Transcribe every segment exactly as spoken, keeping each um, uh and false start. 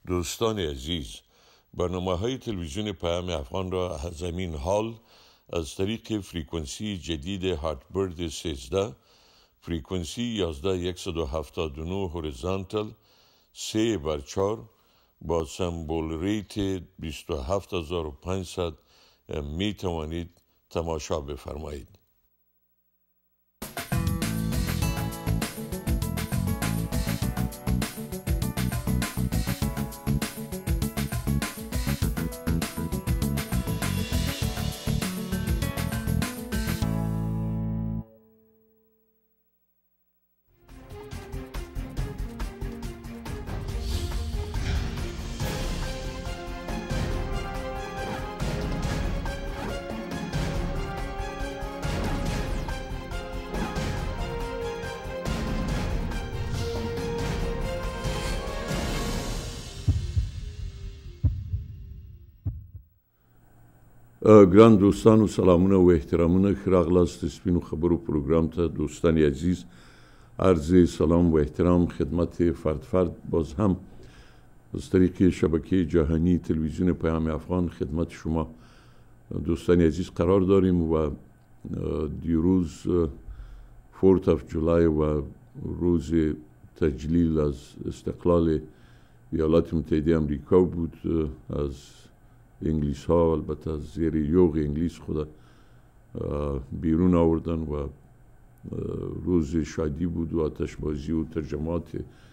دوستان عزیز، برنامه های تلویزیون پیام افغان را از همین حال از طریق فریکونسی جدید هارتبرد سیزده، فریکونسی یازده صد و هفتاد و نه هوریزانتال سه بر چهار با سمبول ریت بیست و هفت هزار و پانصد می توانید تماشا بفرمایید. ګران دوستانو، سلامونه او احترامونه. ښه راغلاست سپینو خبرو پروګرام ته. دوستان عزیز، عرض سلام و احترام خدمت فرد فرد باز هم از طریق شبکه جهانی تلویزیون پیام افغان خدمت شما دوستان عزیز قرار داریم و دیروز فورت آف جولای و روز تجلیل از استقلال ایالات متحده امریکا بود. از انگلیس ها البته از زیر یوغ انگلیس خود بیرون آوردن و روز شادی بود و آتشبازی و ترجمات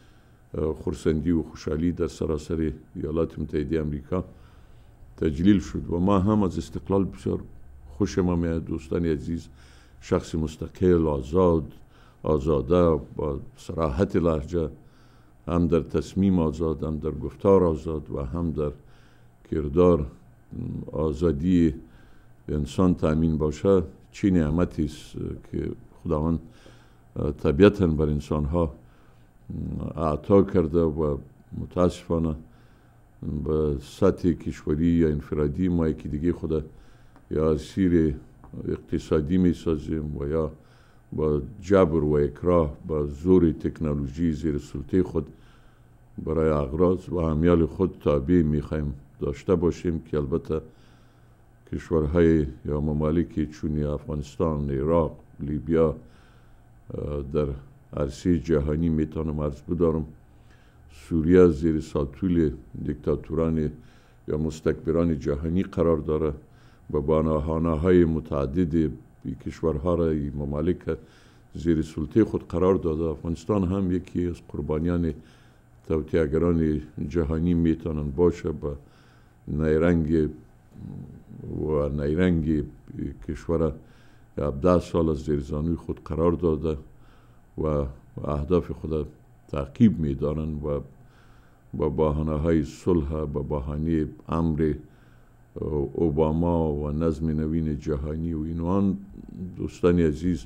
خرسندی و خوشحالی در سراسر ایالات متحده امریکا تجلیل شد و ما هم از استقلال بسیار خوشم آمد. دوستان عزیز، شخص مستقل، آزاد، آزاده، با صراحت لهجه، هم در تصمیم آزاد، هم در گفتار آزاد و هم در کردار آزادی انسان تأمین باشه، چه نعمتی است که خداوند طبیعتاً بر انسانها عطا کرده و متاسفانه به سطح کشوری یا انفرادی ما یکی دیگه خود یا اسیر اقتصادی می سازیم و یا با جبر و اکراه با زور تکنولوژی زیر سلطه خود برای اغراض و امیال خود تابع می خواهیم داشته باشیم که البته کشورهای یا ممالکی چون افغانستان، عراق، لیبیا در عرصه جهانی میتونم عرض بدارم سوریه زیر ساطول دیکتاتوران یا مستکبران جهانی قرار داره و بانهانه های متعدد کشورها را ممالک زیر سلطه خود قرار داده. افغانستان هم یکی از قربانیان توطئه‌گران جهانی میتونن باشه. با نیرنگ و نیرنگ کشور هفده سال از زیر زانوی خود قرار داده و اهداف خود تعقیب میدارن و با بهانه های صلح، با بهانه امر اوباما و نظم نوین جهانی و اینوان دوستان عزیز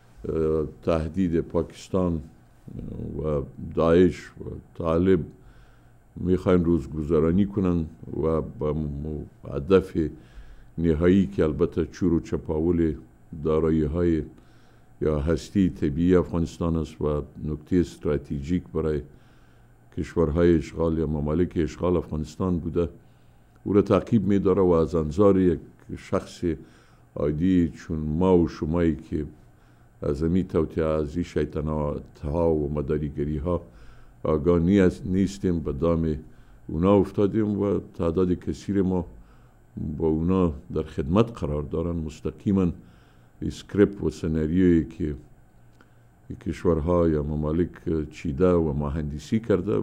تهدید پاکستان و داعش و طالب میخواین روزگذرانی کنن و با هدف نهایی که البته چور و چپاول دارایی های یا هستی طبیعی افغانستان است و نکته استراتژیک برای کشورهای اشغال یا ممالک اشغال افغانستان بوده، او را تعقیب میداره و از انظار یک شخص عادی چون ما و شمایی که از امی توطئه از این شیطنت ها و مداریگری ها آگاه نیستیم به دام اونا افتادیم و تعداد کثیر ما با اونا در خدمت قرار دارن. مستقیما اسکریپت و سناریویی که کشورها یا ممالک چیده و مهندسی کرده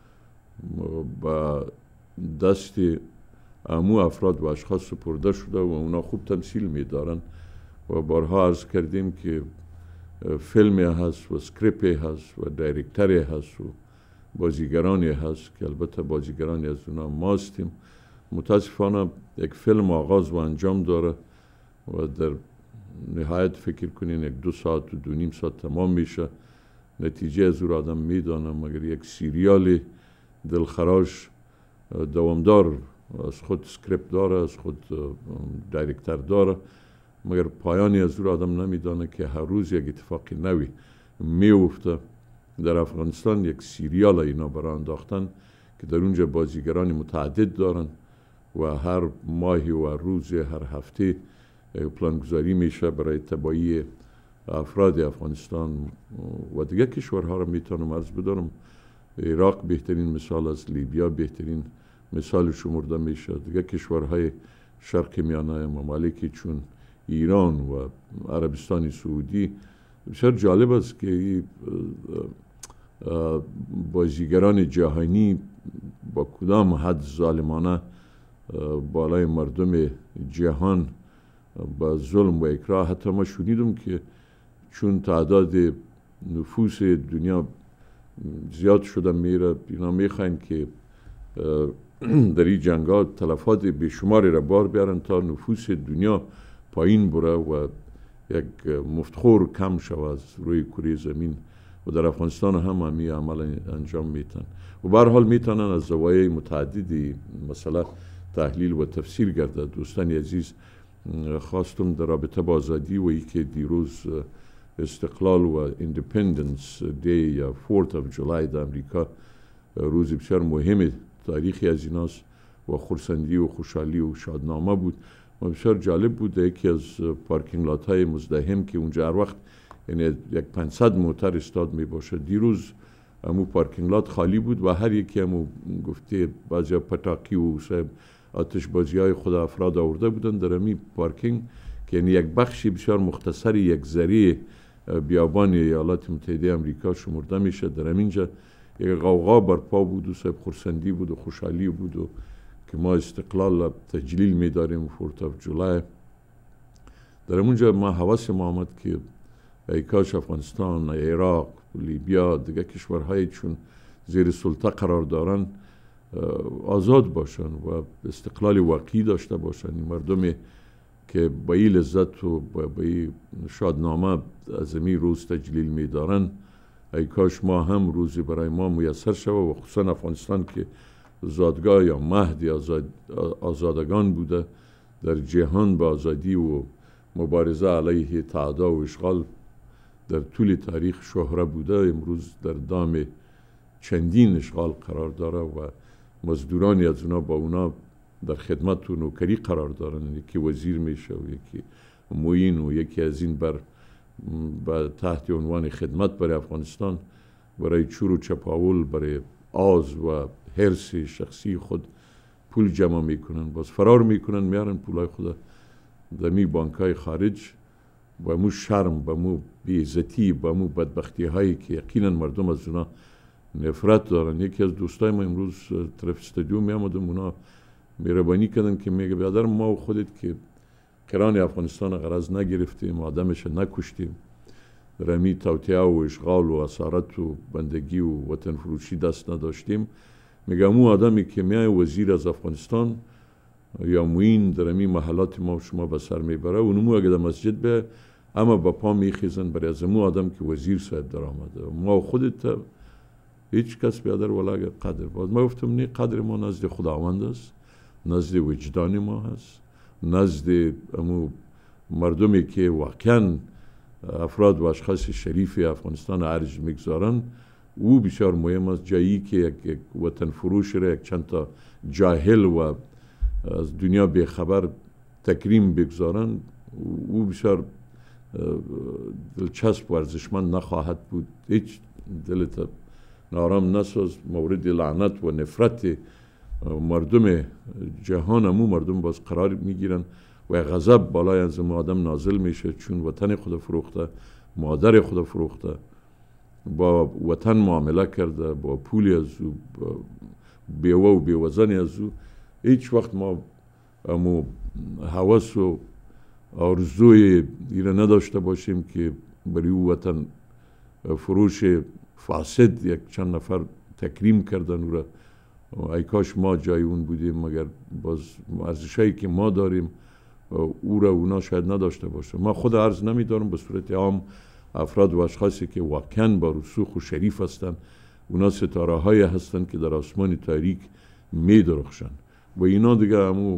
با دست امو افراد و اشخاص سپرده شده و اونا خوب تمثیل میدارن و بارها عرض کردیم که فیلمی هست و سکریپی هست و دایرکتری هست و بازیگرانی هست که البته بازیگرانی از اونا ما هستیم. متاسفانه یک فیلم آغاز و انجام داره و در نهایت فکر کنین یک دو ساعت و دو نیم ساعت تمام میشه. نتیجه از او آدم میدانه مگر یک سیریال دلخراش دوامدار از خود سکریپت داره، از خود دایرکتر داره، مگر پایانی از او آدم نمیدانه که هر روز یک اتفاق نوی میفته. در افغانستان یک سیریال اینا برای انداختن که در اونجا بازیگران متعدد دارن و هر ماهی و روز هر هفته پلانگذاری میشه برای تبایی افراد افغانستان و دیگه کشورها را میتونم عرض بدارم. عراق بهترین مثال است، لیبیا بهترین مثال شمرده میشه، دیگه کشورهای شرق میانه، ممالکی چون ایران و عربستان سعودی. بسیار جالب است که بازیگران جهانی با کدام حد ظالمانه بالای مردم جهان با ظلم و اکراه. حتی ما شنیدم که چون تعداد نفوس دنیا زیاد شده میره، اینا میخواین که در این جنگا تلفات بیشماری را بار بیارن تا نفوس دنیا پایین بره و یک مفتخور کم شود از روی کره زمین. و در افغانستان هم همی عمل انجام میتن و به هر حال میتونن از زوایای متعددی مسئله تحلیل و تفسیر گرده. دوستان عزیز، خواستم در رابطه با آزادی و ای که دیروز استقلال و ایندیپندنس دی یا فورت آف جولای در امریکا روز بسیار مهم تاریخی از ایناست و خرسندی و خوشحالی و شادنامه بود و بسیار جالب بود. یکی از پارکینگ لات های مزدحم که اونجا هر وقت یعنی یک پانصد موتر استاد می باشه، دیروز امو پارکینگ لات خالی بود و هر یکی امو گفته بعضی پتاکی و آتش بازی های خود افراد آورده بودن در امی پارکینگ که یعنی یک بخشی بسیار مختصر یک ذریع بیابان ایالات متحده امریکا شمرده میشه. در همینجا یک غوغا برپا بود و صاحب خرسندی بود و خوشحالی بود و که ما استقلال تجلیل میداریم فورت آف جولای. در همونجا ما حواس ما آمد که ای کاش افغانستان، عراق، لیبیا، دیگه کشورهای چون زیر سلطه قرار دارن آزاد باشن و استقلال واقعی داشته باشن. این مردمی که با این لذت و با این شادنامه از این روز تجلیل میدارن، ای کاش ما هم روزی برای ما میسر شود و خصوصا افغانستان که زادگاه یا مهد آزاد آزادگان بوده در جهان با آزادی و مبارزه علیه تعدی و اشغال در طول تاریخ شهره بوده، امروز در دام چندین اشغال قرار داره و مزدورانی از اونا با اونا در خدمت و نوکری قرار دارن. یکی وزیر میشه و یکی معین و یکی از این بر با تحت عنوان خدمت برای افغانستان برای چور و چپاول، برای آز و حرص شخصی خود پول جمع میکنن، باز فرار میکنن، میارن پولای خود دمی بانکای خارج با مو شرم، با مو بیعزتی، با مو بدبختی هایی که یقینا مردم از اونا نفرت دارن. یکی از دوستای ما امروز طرف استادیوم می آمدم، اونا مهربانی کردن که میگه برادر ما و خودت که قران افغانستان غرض نگرفتیم، آدمش نکشتیم، در امی توطئه و اشغال و اسارت و بندگی و وطن فروشی دست نداشتیم. میگه مو آدمی که میای وزیر از افغانستان یا معین در امی محلات ما شما به سر میبره، اونمو اگه در مسجد به اما با پا میخیزن برای از مو آدم که وزیر صاحب در آمده. ما خودت هیچ کس بیادر ولا قدر باز. ما گفتم نه، قدر ما نزد خداوند است، نزد وجدان ما هست، نزد امو مردمی که واقعا افراد و اشخاص شریف افغانستان ارج میگذارن. او بسیار مهم است. جایی که یک وطن فروش را یک چند تا جاهل و از دنیا بیخبر تکریم بگذارن، او بسیار دلچسب و ارزشمند نخواهد بود. هیچ دلت نارام نساز. مورد لعنت و نفرت مردم جهان همو مردم باز قرار میگیرن و غضب بالای از آدم نازل میشه، چون وطن خود فروخته، مادر خود فروخته، با وطن معامله کرده، با پولی از او، بیوه و بیوزنی از او. هیچ وقت ما امو حواس و آرزوی ایره نداشته باشیم که برای او وطن فروش فاسد یک چند نفر تکریم کردن او را. ای کاش ما جای اون بودیم، مگر باز ارزشایی که ما داریم او را اونا شاید نداشته باشه. ما خود عرض نمیدارم، به صورت عام افراد و اشخاصی که واقعا با رسوخ و شریف هستند، اونا ستاره های هستند که در آسمان تاریک می درخشند و اینا دیگه همو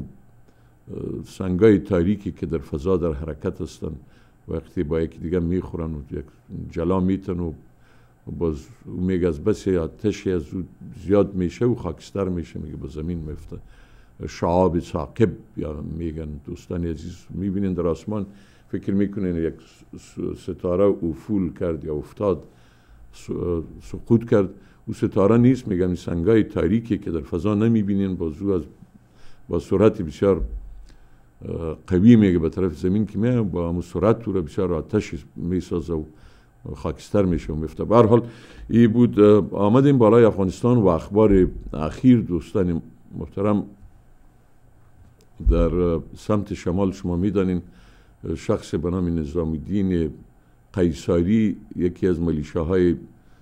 سنگای تاریکی که در فضا در حرکت هستند، وقتی با یکی دیگه میخورن و یک جلا میتن و باز میگه از بس آتشی از او زیاد میشه و خاکستر میشه، میگه با زمین میفته. شعاب ثاقب یا میگن دوستان عزیز، میبینین در آسمان فکر میکنین یک ستاره افول کرد یا افتاد سقوط کرد، او ستاره نیست، میگن سنگای تاریکی که در فضا نمیبینین، باز او از با سرعت بسیار قوی میگه به طرف زمین که میه، با همون سرعت او را بسیار آتش میسازه و خاکستر میشه و میفته. به هر حال این بود. آمدیم بالای افغانستان و اخبار اخیر دوستان محترم. در سمت شمال شما میدانین شخص به نام نظام الدین قیصری یکی از ملیشاهای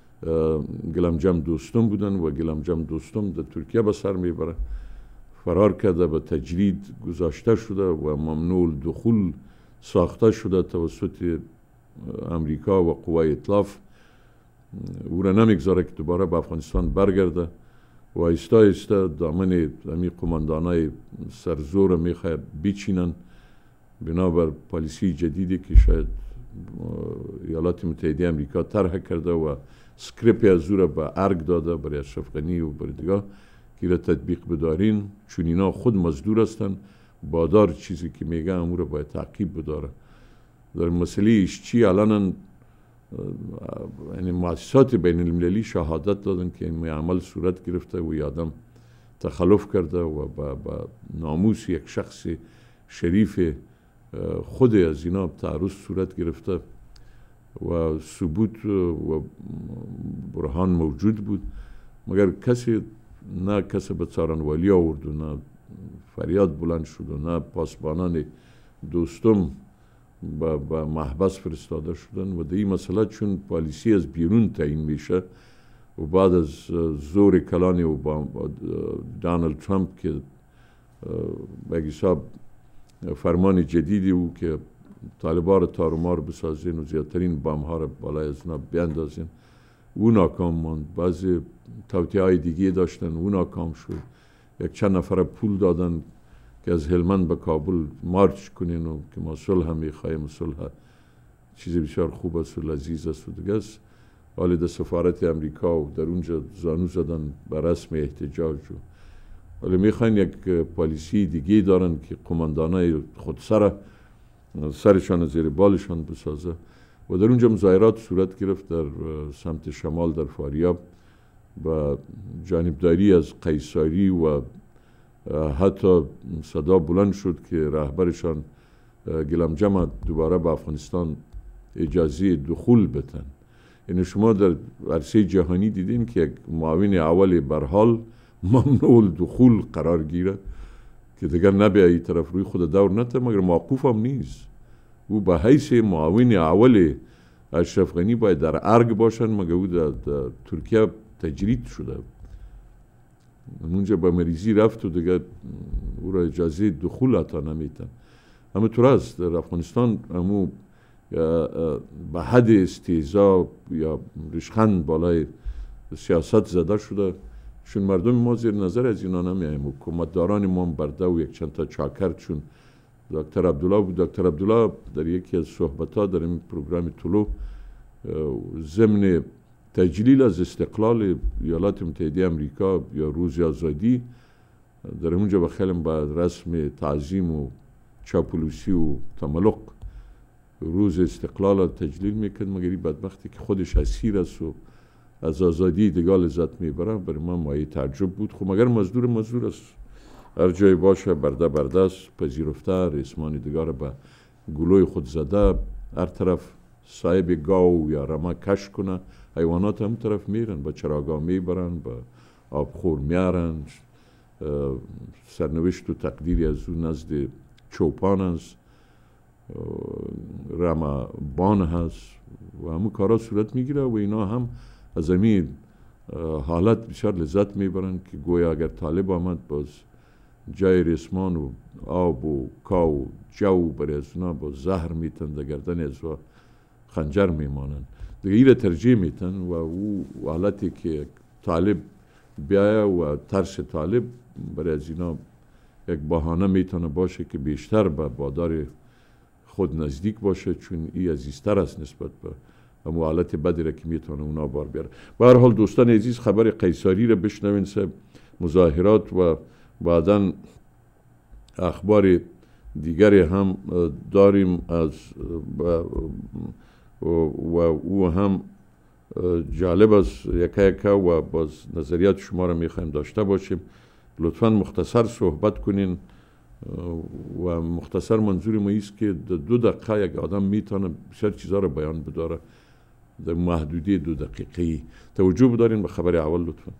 گلمجم دوستم بودن و گلمجم دوستم در ترکیه به سر میبره، فرار کرده، به تجرید گذاشته شده و ممنوع دخول ساخته شده توسط امریکا و قوای ائتلاف. او را نمیگذاره که دوباره به افغانستان برگرده و ایستا ایستا دامن امی قماندانای سرزور میخواه بیچینن بنابر پالیسی جدیدی که شاید ایالات متحده امریکا طرح کرده و سکریپی از او را به ارگ داده برای اشرف غنی و برای دیگه که را تطبیق بدارین، چون اینا خود مزدور هستن، بادار چیزی که میگه امو را باید تعقیب بداره. در مسئله ایشچی الان یعنی مؤسسات بین المللی شهادت دادن که این عمل صورت گرفته و آدم تخلف کرده و با, با ناموس یک شخص شریف خود از اینا تعرض صورت گرفته و ثبوت و برهان موجود بود، مگر کسی نه کسی به څارنوالي آورد و نه فریاد بلند شد و نه پاسبانان دوستم با, با محبس فرستاده شدن. و در این مسئله چون پالیسی از بیرون تعیین میشه و بعد از زور کلان و دانالد ترامپ که به حساب فرمان جدیدی او که طالبان را تار و مار بسازین و زیادترین بام ها را بالای از اونا بیندازین، او ناکام ماند. بعضی توطئه های دیگه داشتن، او ناکام شد. یک چند نفر پول دادن که از هلمند به کابل مارچ کنین و که ما صلح میخواهیم، صلح چیزی بسیار خوب است و لذیذ است و دیگه است. حالی در سفارت امریکا و در اونجا زانو زدن به رسم احتجاج و ولی میخواین یک پالیسی دیگه دارن که قماندانای خودسر سرشان زیر بالشان بسازه و در اونجا مظاهرات صورت گرفت در سمت شمال در فاریاب و جانبداری از قیصری و حتی صدا بلند شد که رهبرشان گلمجم دوباره به افغانستان اجازه دخول بتن. یعنی شما در عرصه جهانی دیدین که یک معاون اول برحال ممنوع دخول قرار گیره که دیگر نبیه ای طرف روی خود دور نته، مگر موقوف هم نیست. او به حیث معاون اول اشرف غنی باید در ارگ باشن، مگر او در, در ترکیه تجرید شده، اونجا به مریضی رفت و دیگر او را اجازه دخول عطا نمیتن. همه طور است در افغانستان همو به حد استهزا یا رشخند بالای سیاست زده شده، چون مردم ما زیر نظر از اینا نمیایم. حکومتداران ما برده و یک چند تا چاکر چون دکتر عبدالله بود. دکتر عبدالله در یکی از صحبت‌ها در این پروگرام طلوع ضمن تجلیل از استقلال ایالات متحده امریکا یا روز آزادی در اونجا بخیلم با رسم تعظیم و چاپلوسی و تملق روز استقلال تجلیل میکرد، مگر بدبختی که خودش اسیر است و از آزادی دیگه لذت میبره. برای ما مایه تعجب بود. خب مگر مزدور مزدور است، هر جای باشه برده برده است، پذیرفته رسمان دیگه را به گلوی خود زده، هر طرف صاحب گاو یا رمه کش کنه، حیوانات هم طرف میرن، به چراگاه میبرن، به آبخور میارن. سرنوشت و تقدیری از اون نزد چوپان است، رمه بان هست و همون کارا صورت میگیره و اینا هم از همین حالت بسیار لذت میبرن که گویا اگر طالب آمد باز جای رسمان و آب و کاو و جو برای از اونا با زهر میتن در گردن از و خنجر میمانن دیگه. ایره ترجیح میتن و او حالتی که طالب بیایه و ترس طالب برای از اینا یک بهانه میتونه باشه که بیشتر به بادار خود نزدیک باشه، چون ای عزیزتر است نسبت به اما حالت بدی را که میتونه اونا بار بیاره. به هر حال دوستان عزیز، خبر قیصری را بشنوین. سه مظاهرات و بعداً اخبار دیگری هم داریم از و او هم جالب است یکا یکا و باز نظریات شما را میخوایم داشته باشیم. لطفاً مختصر صحبت کنین و مختصر منظور ما ایست که دو دقیقه یک آدم میتونه بسیار چیزا را بیان بداره در محدوده دو دقیقه‌ای. توجه بدارین به خبر اول لطفاً.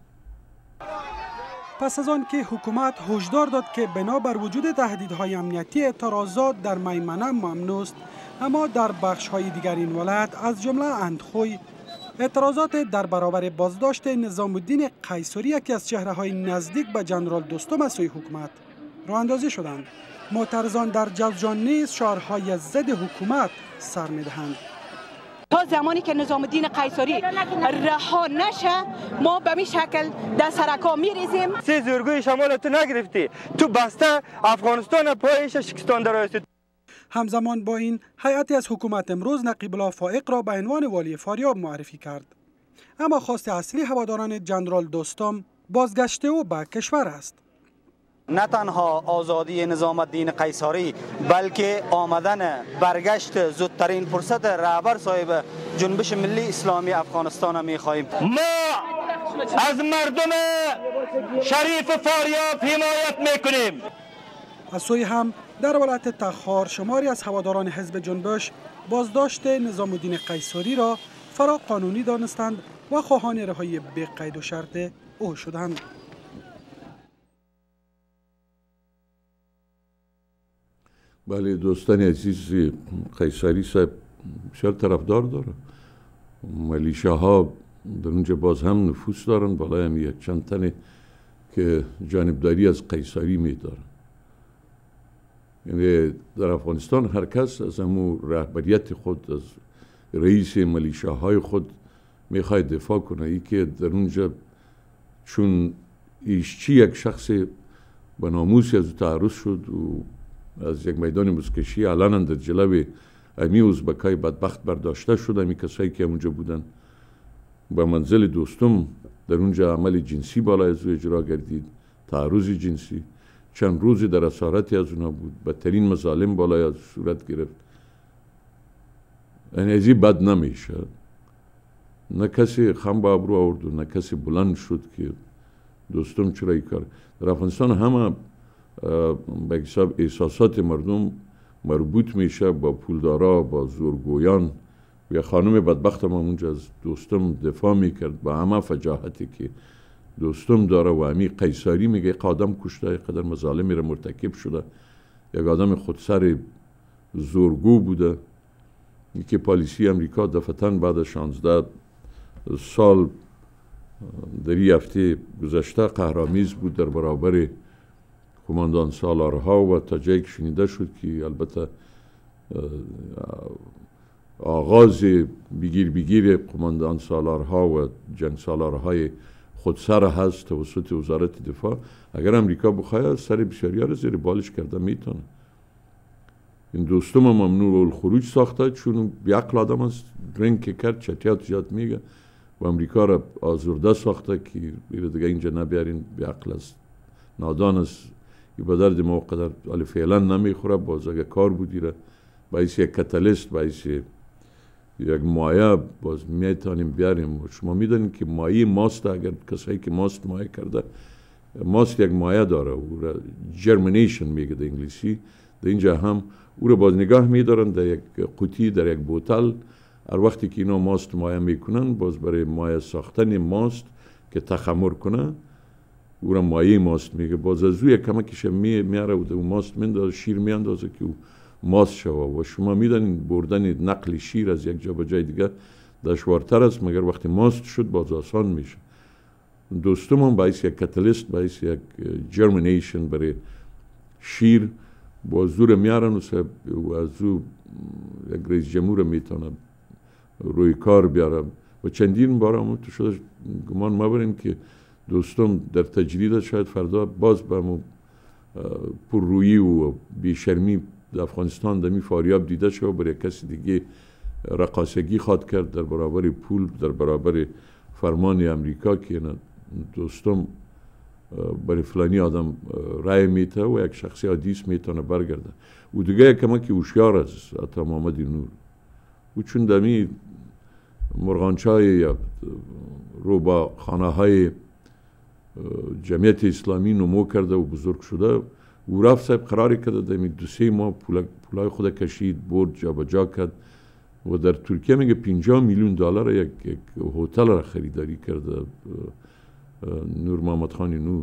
پس از آن که حکومت هشدار داد که بنابر وجود تهدیدهای امنیتی اعتراضات در میمنه ممنوع است، اما در بخش‌های دیگر این ولایت از جمله اندخوی اعتراضات در برابر بازداشت نظام الدین قیصری، یکی از چهره‌های نزدیک به جنرال دوستم از سوی حکومت، راه اندازی شدند. معترضان در جوزجان نیز شعارهای ضد حکومت سر می‌دهند. تا زمانی که نظام الدین قیصری رها نشه ما به این شکل در سرکا میریزیم. سه زورگوی شمال تو نگرفتی، تو بسته افغانستان پایش شکستان درآورد. همزمان با این هیئتی از حکومت امروز نقیب الله فائق را به عنوان والی فاریاب معرفی کرد. اما خواست اصلی هواداران جنرال دوستم بازگشت او به کشور است. نه تنها آزادی نظام الدین قیصری بلکه آمدن برگشت زودترین فرصت رهبر صاحب جنبش ملی اسلامی افغانستان می خواهیم. ما از مردم شریف فاریاب حمایت میکنیم. از سوی هم در ولایت تخار شماری از هواداران حزب جنبش بازداشت نظام الدین قیصری را فرا قانونی دانستند و خواهان رهایی بی قید و شرط او شدند. بله دوستان عزیز، قیصری صاحب بسیار طرفدار داره. ملیشاها در اونجا باز هم نفوذ دارن، بالای هم یک چند تنه که جانبداری از قیصری میدارن. یعنی در افغانستان هر کس از همون رهبریت خود، از رئیس ملیشاهای خود میخواد دفاع کنه. ای که در اونجا چون ایشچی یک شخص به ناموسی از تعرض شد و از یک میدان مسکشی علنا در جلوی امی ازبکای بدبخت برداشته شد. امی کسایی که اونجا بودن به منزل دوستم در اونجا عمل جنسی بالای از او اجرا گردید، تعرض جنسی. چند روزی در اسارتی از اونا بود، بدترین مظالم بالای از صورت گرفت. یعنی ازی بد نمیشه. نه کسی خم به ابرو آورد و نه کسی بلند شد که دوستم چرا ای کار. در افغانستان همه به حساب احساسات مردم مربوط میشه با پولدارا، با زورگویان. و خانم بدبخت هم اونجا از دوستم دفاع میکرد با همه فجاحتی که دوستم داره و همی قیصری میگه یک آدم کشته، یک قدر مظالمی را مرتکب شده، یک آدم خودسر زورگو بوده. یکی پالیسی امریکا دفعتاً بعد از شانزده سال در این هفته گذشته قهرآمیز بود در برابر کماندان سالارها و تا جایی که شنیده شد که البته آغاز بگیر بگیر کماندان سالارها و جنگ سالارهای خودسر هست توسط وزارت دفاع. اگر امریکا بخواد سر بسیاری را زیر بالش کرده میتونه. این دوستم ممنوع الخروج ساخته چون بیعقل آدم است، درنگ که کرد چتیات زیاد میگه و امریکا را آزرده ساخته که بیره دیگه اینجا نبیارین، بیعقل است، نادان است، به درد ما قدر ولی فعلا نمیخوره. باز اگه کار بودی را باعث یک کتالیست، باعث یک مایه باز میتونیم بیاریم. شما میدونید که مایه ماست، اگر کسایی که ماست مایه کرده، ماست یک مایه داره، او را جرمینیشن میگه در انگلیسی. در اینجا هم او را باز نگاه میدارن در یک قوطی، در یک بوتل. هر وقتی که اینا ماست مایه میکنن، باز برای مایه ساختن ماست که تخمر کنه او را مایه ماست میگه. باز از او یک کمکش می میاره و او ماست میندازه، شیر میاندازه که او ماست شوه. و شما میدونید بردن نقل شیر از یک جا به جای دیگه دشوارتر است، مگر وقتی ماست شد باز آسان میشه. دوستم هم باعث یک کتالیست، باعث یک جرمینیشن برای شیر باز زور میارن و از او یک رئیس جمهور میتونه روی کار بیاره. و چندین بار هم تو شده گمان مبرین که دوستم در تجرید شاید فردا باز به همون پررویی و بیشرمی در افغانستان دمی فاریاب دیده شد و برای کسی دیگه رقاصگی خواد کرد در برابر پول، در برابر فرمان امریکا که دوستم برای فلانی آدم رای میته و یک شخصی عادیست میتونه برگرده. و دیگه کمک هوشیار است عطا محمد نور. و چون دمی مرغانچای یا رو با خانه های جمعیت اسلامی نمو کرده و بزرگ شده و رفت صاحب قراری کرده دمی دو سه ماه پولای خود کشید، برد، جا بجا کرد و در ترکیه میگه پنجاه میلیون دلار یک, یک هتل را خریداری کرده نور محمد خان نور.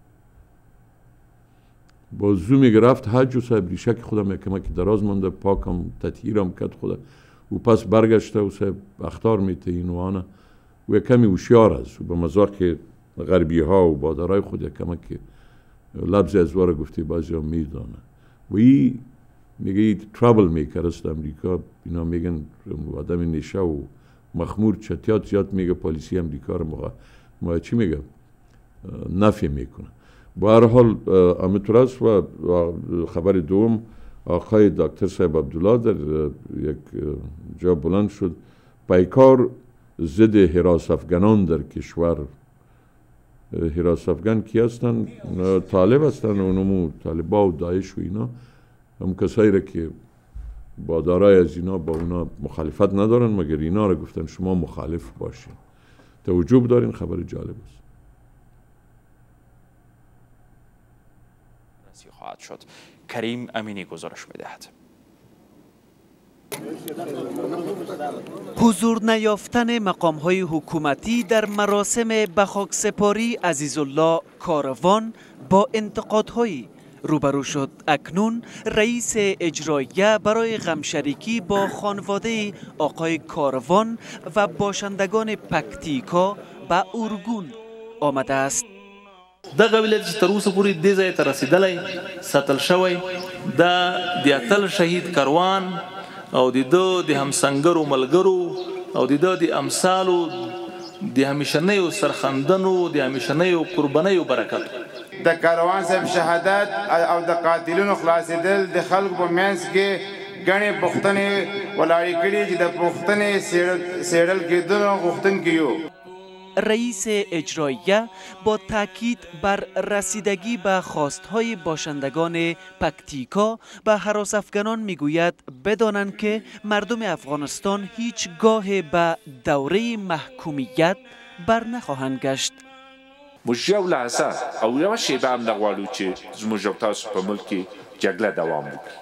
با زو میگه رفت حج و صاحب ریشک خودم یک کمک دراز مانده، پاکم تطهیرم کرد خدا و پس برگشته و صاحب اختار میته این و آنه و یک کمی هوشیار است و به مذاق غربی ها و بادرای خود یک کمک لبز از واره گفته بعضی هم میدانه و این میگه ای ترابل میکر است امریکا. اینا میگن آدم نشه و مخمور چتیات زیاد میگه پالیسی امریکا رو مقا ما چی میگه نفی میکنه. با هر حال امطور است و خبر دوم آقای دکتر صاحب عبدالله در یک جا بلند شد پیکار ضد حراس افغانان در کشور. حراس افغان کی هستن؟ طالب هستن، اونمو طالبا و داعش و اینا هم کسایی را که با دارای از اینا با اونا مخالفت ندارن مگر اینا را گفتن شما مخالف باشین. توجه دارین، خبر جالب است. خواهد شد. کریم امینی گزارش میدهد. حضور نیافتن مقام‌های حکومتی در مراسم به خاکسپاری عزیزالله کاروان با انتقادهایی روبرو شد. اکنون رئیس اجراییه برای غمشریکی با خانواده آقای کاروان و باشندگان پکتیکا به ارگون آمده است. دغه ولایت چې تر اوسه پورې دې ځای ته رسېدلی ساتل شوی د د اتل شهید کاروان او د ده د همسنګرو ملګرو او د ده د امثالو د همیشنیو سرخندنو د همیشنیو قربانیو برکت د کاروان صاحب شهادت او د قاتلونو خلاصېدل د خلکو په منځ کې ګڼې پوښتنې ولاړې کړي چې د پوښتنې څېړل کېدلو غوښتونکي یو. رئیس اجراییه با تاکید بر رسیدگی به خواستهای باشندگان پکتیکا به هراس افغانان میگوید بدانند که مردم افغانستان هیچگاه به دوره محکومیت بر نخواهند گشت. موږ یو لحظه او یوه شیبه هم نه غواړو چې زموږ او تاسو په ملک کې جګړه دوام وکړي،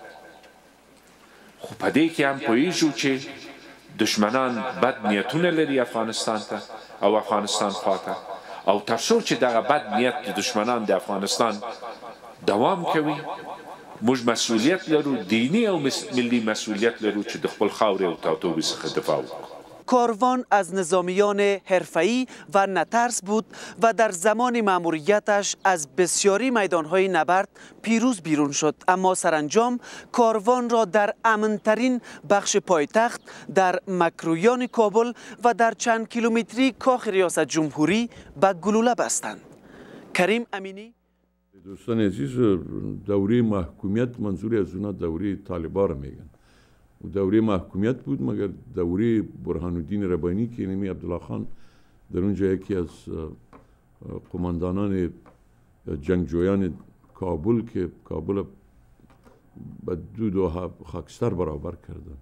خو په دې کې هم پوهیږو چې دشمنان بد نیتونه لري افغانستان ته او افغانستان خواته او تر څو چې دغه بد نیت د دشمنان د افغانستان دوام کوي موږ مسئولیت لرو، دینی او ملی مسئولیت لرو چې د خپل خاورې او ټاټوبي څخه دفاع وکړو. کاروان از نظامیان حرفه‌ای و نترس بود و در زمان مأموریتش از بسیاری میدانهای نبرد پیروز بیرون شد، اما سرانجام کاروان را در امنترین بخش پایتخت در مکرویان کابل و در چند کیلومتری کاخ ریاست جمهوری به گلوله بستند. کریم امینی. دوستان عزیز، دوره محکومیت منظوری از اونا دوره طالبان را میگن. دوره محکومیت بود مگر دوره برهان الدین ربانی که نمی عبدالله خان در اونجا یکی از قماندانان جنگجویان کابل که کابل به دو دو خاکستر برابر کردن،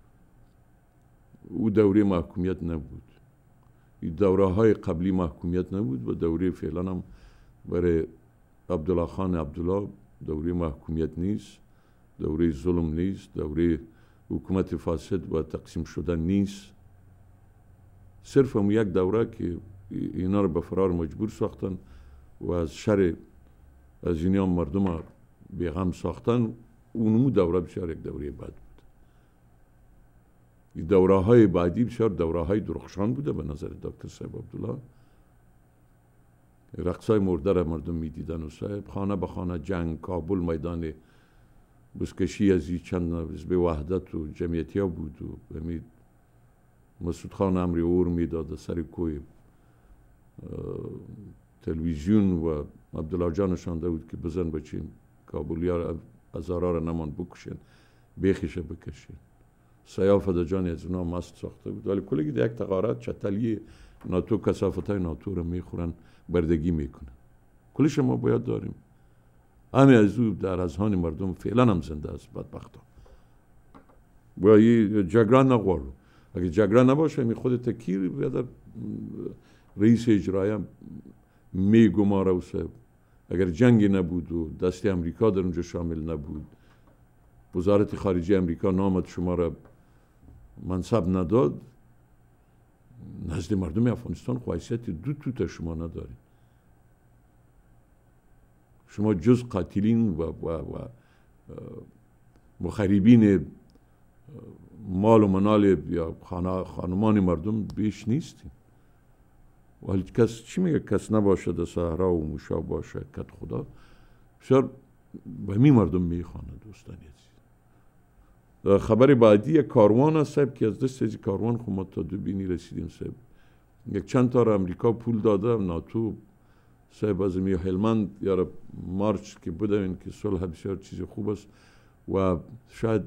او دوره محکومیت نبود. این دوره های قبلی محکومیت نبود و دوره فعلا هم برای عبدالله خان عبدالله دوره محکومیت نیست، دوره ظلم نیست، دوره حکومت فاسد و تقسیم شدن نیست. صرف هم یک دوره که اینا رو به فرار مجبور ساختن و از شر از اینا مردم بیغم ساختن، اونمو دوره بسیار یک دوره بد بود. دوره های بعدی بسیار دوره های درخشان بوده به نظر دکتر صاحب عبدالله. رقصای مرده را مردم می دیدن و صاحب خانه به خانه جنگ، کابل میدان بسکشی از این چند حزب وحدت و جمعیتی ها بود و امید مسعود خان امری اور میداد سر کوی تلویزیون و عبدالله جان نشانده بود که بزن بچین کابلی ها هزارا را نمان بکشین، بیخیشه بکشین. سیافت جان از اونا مست ساخته بود، ولی کلگی در یک تقارت چتلی ناتو کثافت های ناتو رو میخورن، بردگی میکنن. کلش ما باید داریم. همه از او در اذهان مردم فعلا هم زنده است. بدبختا با یه جگران نقوارو، اگه جگران نباشه می خود تکیر بیادر رئیس اجرایی میگماره و سب. اگر جنگی نبود و دست امریکا در اونجا شامل نبود، وزارت خارجه امریکا نامد شما را منصب نداد، نزد مردم افغانستان حیثیت دو توت شما ندارید. شما جز قاتلین و, و, و مخریبین مال و منال یا خانمان مردم بیش نیستیم. ولی کس چی میگه؟ کس نباشه در صحرا و موشا باشه کت خدا. بسیار به می مردم میخوانه دوستانی عزیز. خبر بعدی یک کاروان است که از دست از کاروان خود ما تا دوبینی رسیدیم صاحب. یک چند تا امریکا پول داده ناتو صاحب از می هلمند یا مارچ که بوده این که صلح بسیار چیز خوب است و شاید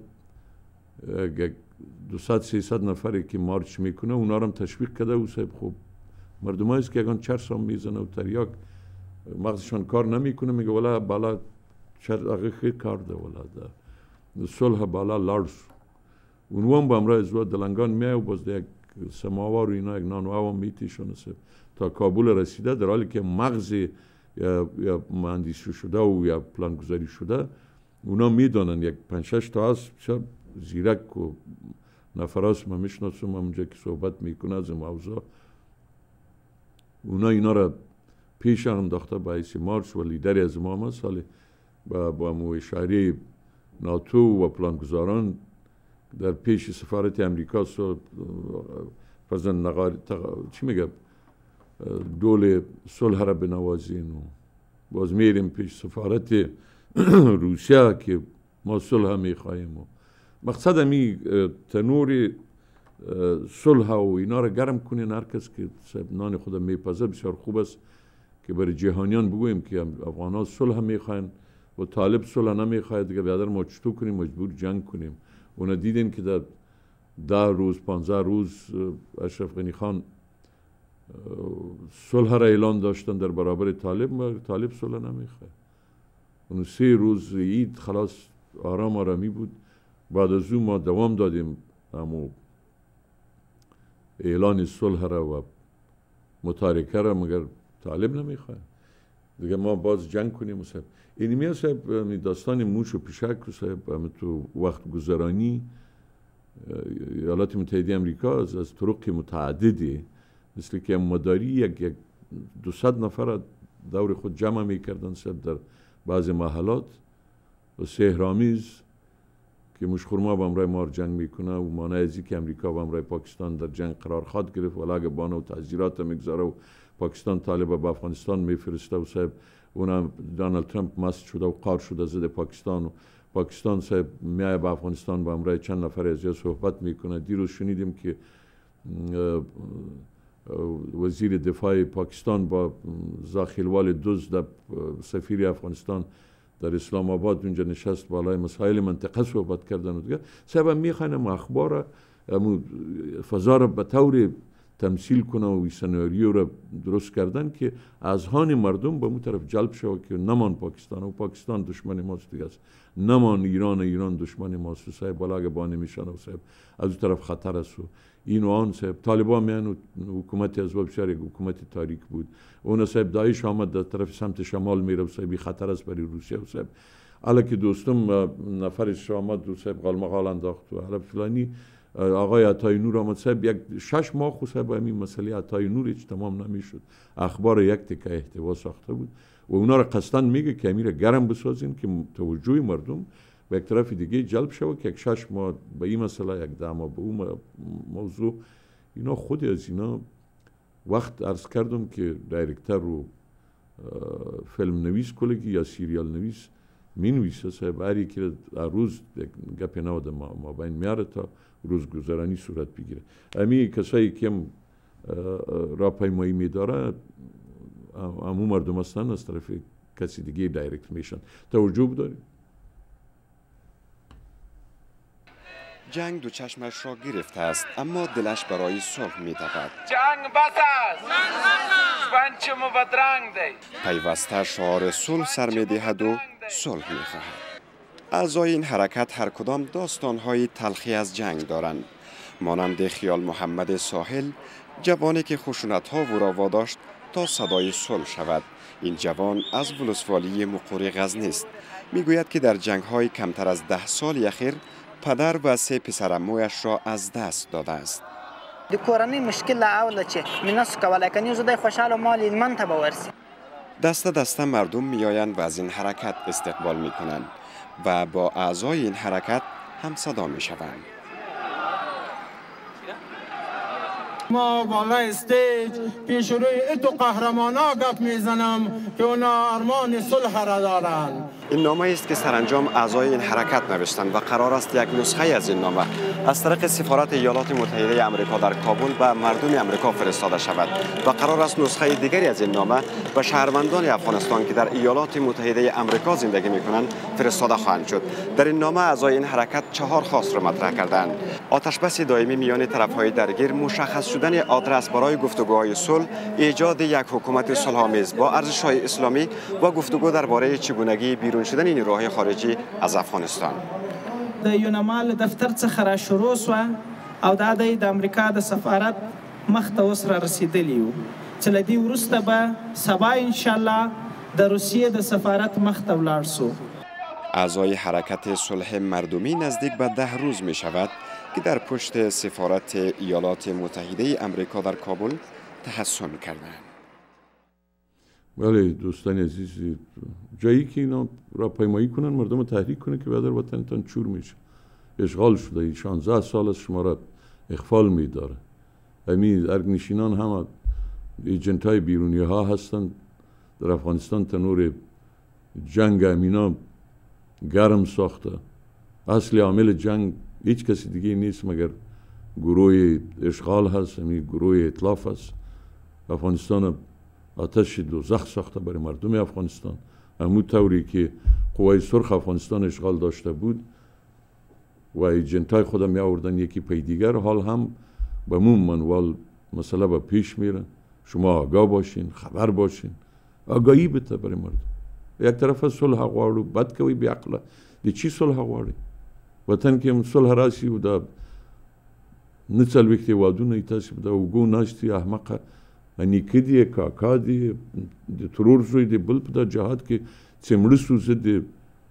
دویست سیصد نفری که مارچ میکنه اونا رو هم تشویق کرده و صاحب خوب مردم هایست که اگان چرس هم میزنه و تریاک مغزشان کار نمیکنه میگه ولی بالا چرس اگه خیلی کار ده ولی ده صلح بالا لارس اونو هم با امرای ازواد دلنگان میه و باز ده یک سماوار و اینا یک نانوها هم میتیشونه تا کابل رسیده در حالی که مغز یا, یا مهندسی شده و یا پلانگذاری شده اونا میدانن یک پنج شش تا هست بسیار زیرک و نفراس ما میشناسم اونجا که صحبت میکنه از موضوع اونا اینا را پیش انداخته با حیث مارچ و لیدری از ما هم سالی با, با مو اشاره ناتو و پلانگذاران در پیش سفارت امریکا سو فرزن نقار چی میگه دول صلح را بنوازین و باز میریم پیش سفارت روسیه که ما صلح میخواهیم و مقصد همی تنور صلح و اینا را گرم کنین. هر کس که نان خود میپزه بسیار خوب است که برای جهانیان بگویم که افغان ها صلح میخواین و طالب صلح نمیخواید دیگه بیادر ما چطور کنیم مجبور جنگ کنیم. اونا دیدین که در ده روز پانزده روز اشرف غنی خان صلح را اعلان داشتن در برابر طالب و طالب صلح نمیخواد. اون سه روز عید خلاص آرام آرامی بود. بعد از اون ما دوام دادیم اما اعلان صلح را و متارکه را مگر طالب نمیخواد دیگه ما باز جنگ کنیم. صاحب اینمی صاحب داستان موش و پیشک رو صاحب تو وقت گذرانی ایالات متحده امریکا از, از طرق متعددی مثل که مداری یک یک دویست نفر دور خود جمع میکردن صاحب در بعض محلات و سحرآمیز که مشخورما با امرای مار جنگ میکنه و مانع ازی که امریکا با امرای پاکستان در جنگ قرار خواد گرفت و لاغ بانه و تعذیرات میگذاره و پاکستان طالب با افغانستان میفرسته و صاحب اونم دانالد ترامپ مست شده و قار شده ضد پاکستان و پاکستان صاحب میای با افغانستان با امرای چند نفر ازیا صحبت میکنه. دیروز شنیدیم که وزیر دفاع پاکستان با زاخیلوال دزد سفیر افغانستان در اسلام آباد اونجا نشست بالای مسائل منطقه صحبت کردن و دیگه سبب میخواینم اخبار فضا را به طور تمثیل کنه و سناریو را درست کردن که اذهان مردم به اون طرف جلب شود که نمان پاکستان و پاکستان دشمن ماست دیگه است، نمان ایران ایران دشمن ماست و صاحب بالا بانه میشن و صاحب از اون طرف خطر است و این و آن صاحب طالبان میان حکومت از باب یک حکومت تاریک بود اون صاحب داعش آمد در طرف سمت شمال میره و صاحب خطر است برای روسیه و صاحب حالا که دوستم نفرش آمد و صاحب قالمقال انداخت و حالا فلانی آقای عطای نور آمد صاحب یک شش ماه خود صاحب همین مسئله عطای نور هیچ تمام نمیشد. اخبار یک تکه احتوا ساخته بود و اونا را قصدن میگه که امیر گرم بسازین که توجه مردم به یک طرف دیگه جلب شود که یک شش ماه به این مسئله یک ده ماه به اون موضوع اینا خود از اینا وقت عرض کردم که دایرکتر رو فیلم نویس کلگی یا سیریال نویس می نویسه صاحب هر یکی روز گپ نو ده ما بین میاره تا روزگذرانی صورت بگیره. امی کسایی که هم راهپیمایی میداره همون مردم هستن از طرف کسی دیگه دایرکت میشن. توجه بدارید. جنگ دو چشمش را گرفته است، اما دلش برای صلح می تپد. جنگ بس است. پنچم و بدرنگ دی. پیوسته شعار صلح سر می دهد و صلح می خواهد. اعضای این حرکت هر کدام داستان‌های تلخی از جنگ دارند. مانند خیال محمد ساحل، جوانی که خشونت‌ها او را واداشت تا صدای صلح شود. این جوان از ولسوالی مقر غزنی است. میگوید که در جنگ‌های کمتر از ده سال اخیر پدر و سه پسرعمویش را از دست داده است. د کورنۍ مشکل اول چې منس کولای کني زه د خوشاله مال من ته ورسی. دسته دسته مردم میآیند و از این حرکت استقبال میکنند و با اعضای این حرکت هم صدا میشوند. ما بالای استیج پیش روی اتو قهرمانا گپ میزنم که اونا ارمان صلح را دارند. این نامه است که سرانجام اعضای این حرکت نوشتند و قرار است یک نسخه از این نامه از طریق سفارت ایالات متحده آمریکا در کابل به مردم آمریکا فرستاده شود و قرار است نسخه دیگری از این نامه به شهروندان افغانستان که در ایالات متحده آمریکا زندگی میکنند فرستاده خواهند شد. در این نامه اعضای این حرکت چهار خواست را مطرح کردند. آتشبس دائمی میان طرفهای درگیر، مشخص شدن آدرس برای گفتگوهای صلح، ایجاد یک حکومت صلح‌آمیز با ارزش‌های اسلامی و گفتگو درباره چگونگی بیرون شدن نیروهای خارجی از افغانستان. د یونمال دفتر څخه را شروع شو او دا د امریکا د سفارت مخ ته اوس را رسیدلی و چې له دې وروسته به سبا ان شاء الله د روسیې د سفارت مخ ته ولاړ سو. اعضای حرکت صلح مردمی نزدیک به ده روز می شود که در پشت سفارت ایالات متحده آمریکا در کابل تحصن کردند. بله دوستان عزیز، جایی که اینا راهپیمایی کنن مردم رو تحریک کنه که بعد وطنتان چور میشه. اشغال شده شانزده سال از شما را اخفال میداره. همین ارگنشینان هم ایجنت های بیرونی ها هستند در افغانستان. تنور جنگ امینا گرم ساخته. اصل عامل جنگ هیچ کسی دیگه نیست مگر گروه اشغال هست، همین گروه ائتلاف هست. افغانستان آتش دوزخ ساخته برای مردم افغانستان، همون طوری که قوای سرخ افغانستان اشغال داشته بود و ایجنتای خودم می آوردن یکی پی دیگر. حال هم به مون منوال مسئله به پیش میره. شما آگاه باشین، خبر باشین، آگاهی بده برای مردم. یک طرف صلح غواړو، بد کوي بی عقله. دی چی صلح غواړي؟ وطن کې صلح راشي و دا نه څلوېښت هېوادونه یې تاسې په دا اوږو ناست یې احمقه نیکه دی، کاکا دی، د ترور زوی دی، بل په دا جهاد کې چې مړه سو. زه د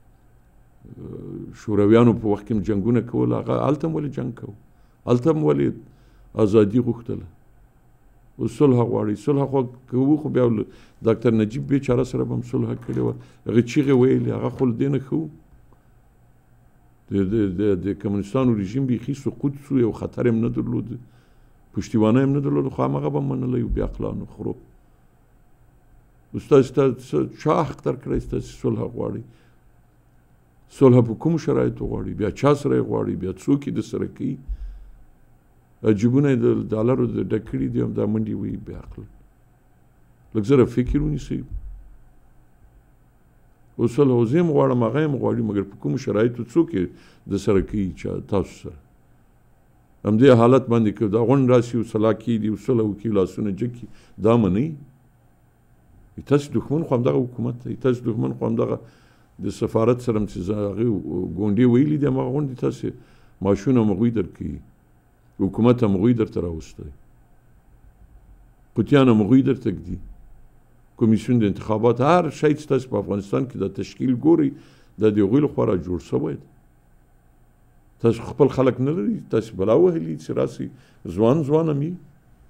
شورویانو په وخت کې م جنګونه کول، هغه هلته م ولې جنګ کوو؟ هلته م ولې ازادي غوښتله؟ اوس صلح غواړي. صلح خو کوو، خو بیا ډاکټر نجیب بیچاره سره به هم صلح کړې وه. هغې چیغې ویلې، هغه خو له دې نه ښه و. د کمونستانو رژیم بیخي سقوط سو، یو خطر هم نه درلود، پشتیوانه هم نه درلود، خو همغه به منلی و بیا عقلانو خرو. اوس تاسې چا حق درکړی چې تاسې صلح غواړئ؟ صلح په کومو شرایطو غواړئ؟ بیا چا سره یې غواړئ؟ بیا څوک یې درسره کوي؟ جیبونه یې د ډالرو ډک کړي دي، هم دا منډې وهي بې عقله. لږ زره فکر ونیسئ. اوس صلح اوس یې هم غواړم، هغه یې هم غواړي، مګر په کومو شرایطو څوک یې درسره کوي تاسو سره؟ همدې حالت باندې که دا غونډ راشي او سلا کېږي او صلح وکړي، لاسونه جګ کړي، دا منئ؟ تاسې دښمن خو همدغه حکومت دی، تاسې دښمن خو همدغه د سفارت سره هم چې هغې ګونډې ویلي دي، همغه غونډې تاسې معاشونه هم هغوی درکوي، حکومت هم هغوی درته راوستی، قوطیان هم هغوی درته ږدي، کمیسیون د انتخابات، هر شی چې تاسې په افغانستان کې دا تشکیل ګورئ دا د هغوی لخوا را جوړ شوی دی. تاسو خپل خلک نه لري، تاسې بلا وهلي چې راسئ ځوان ځوان هم یي.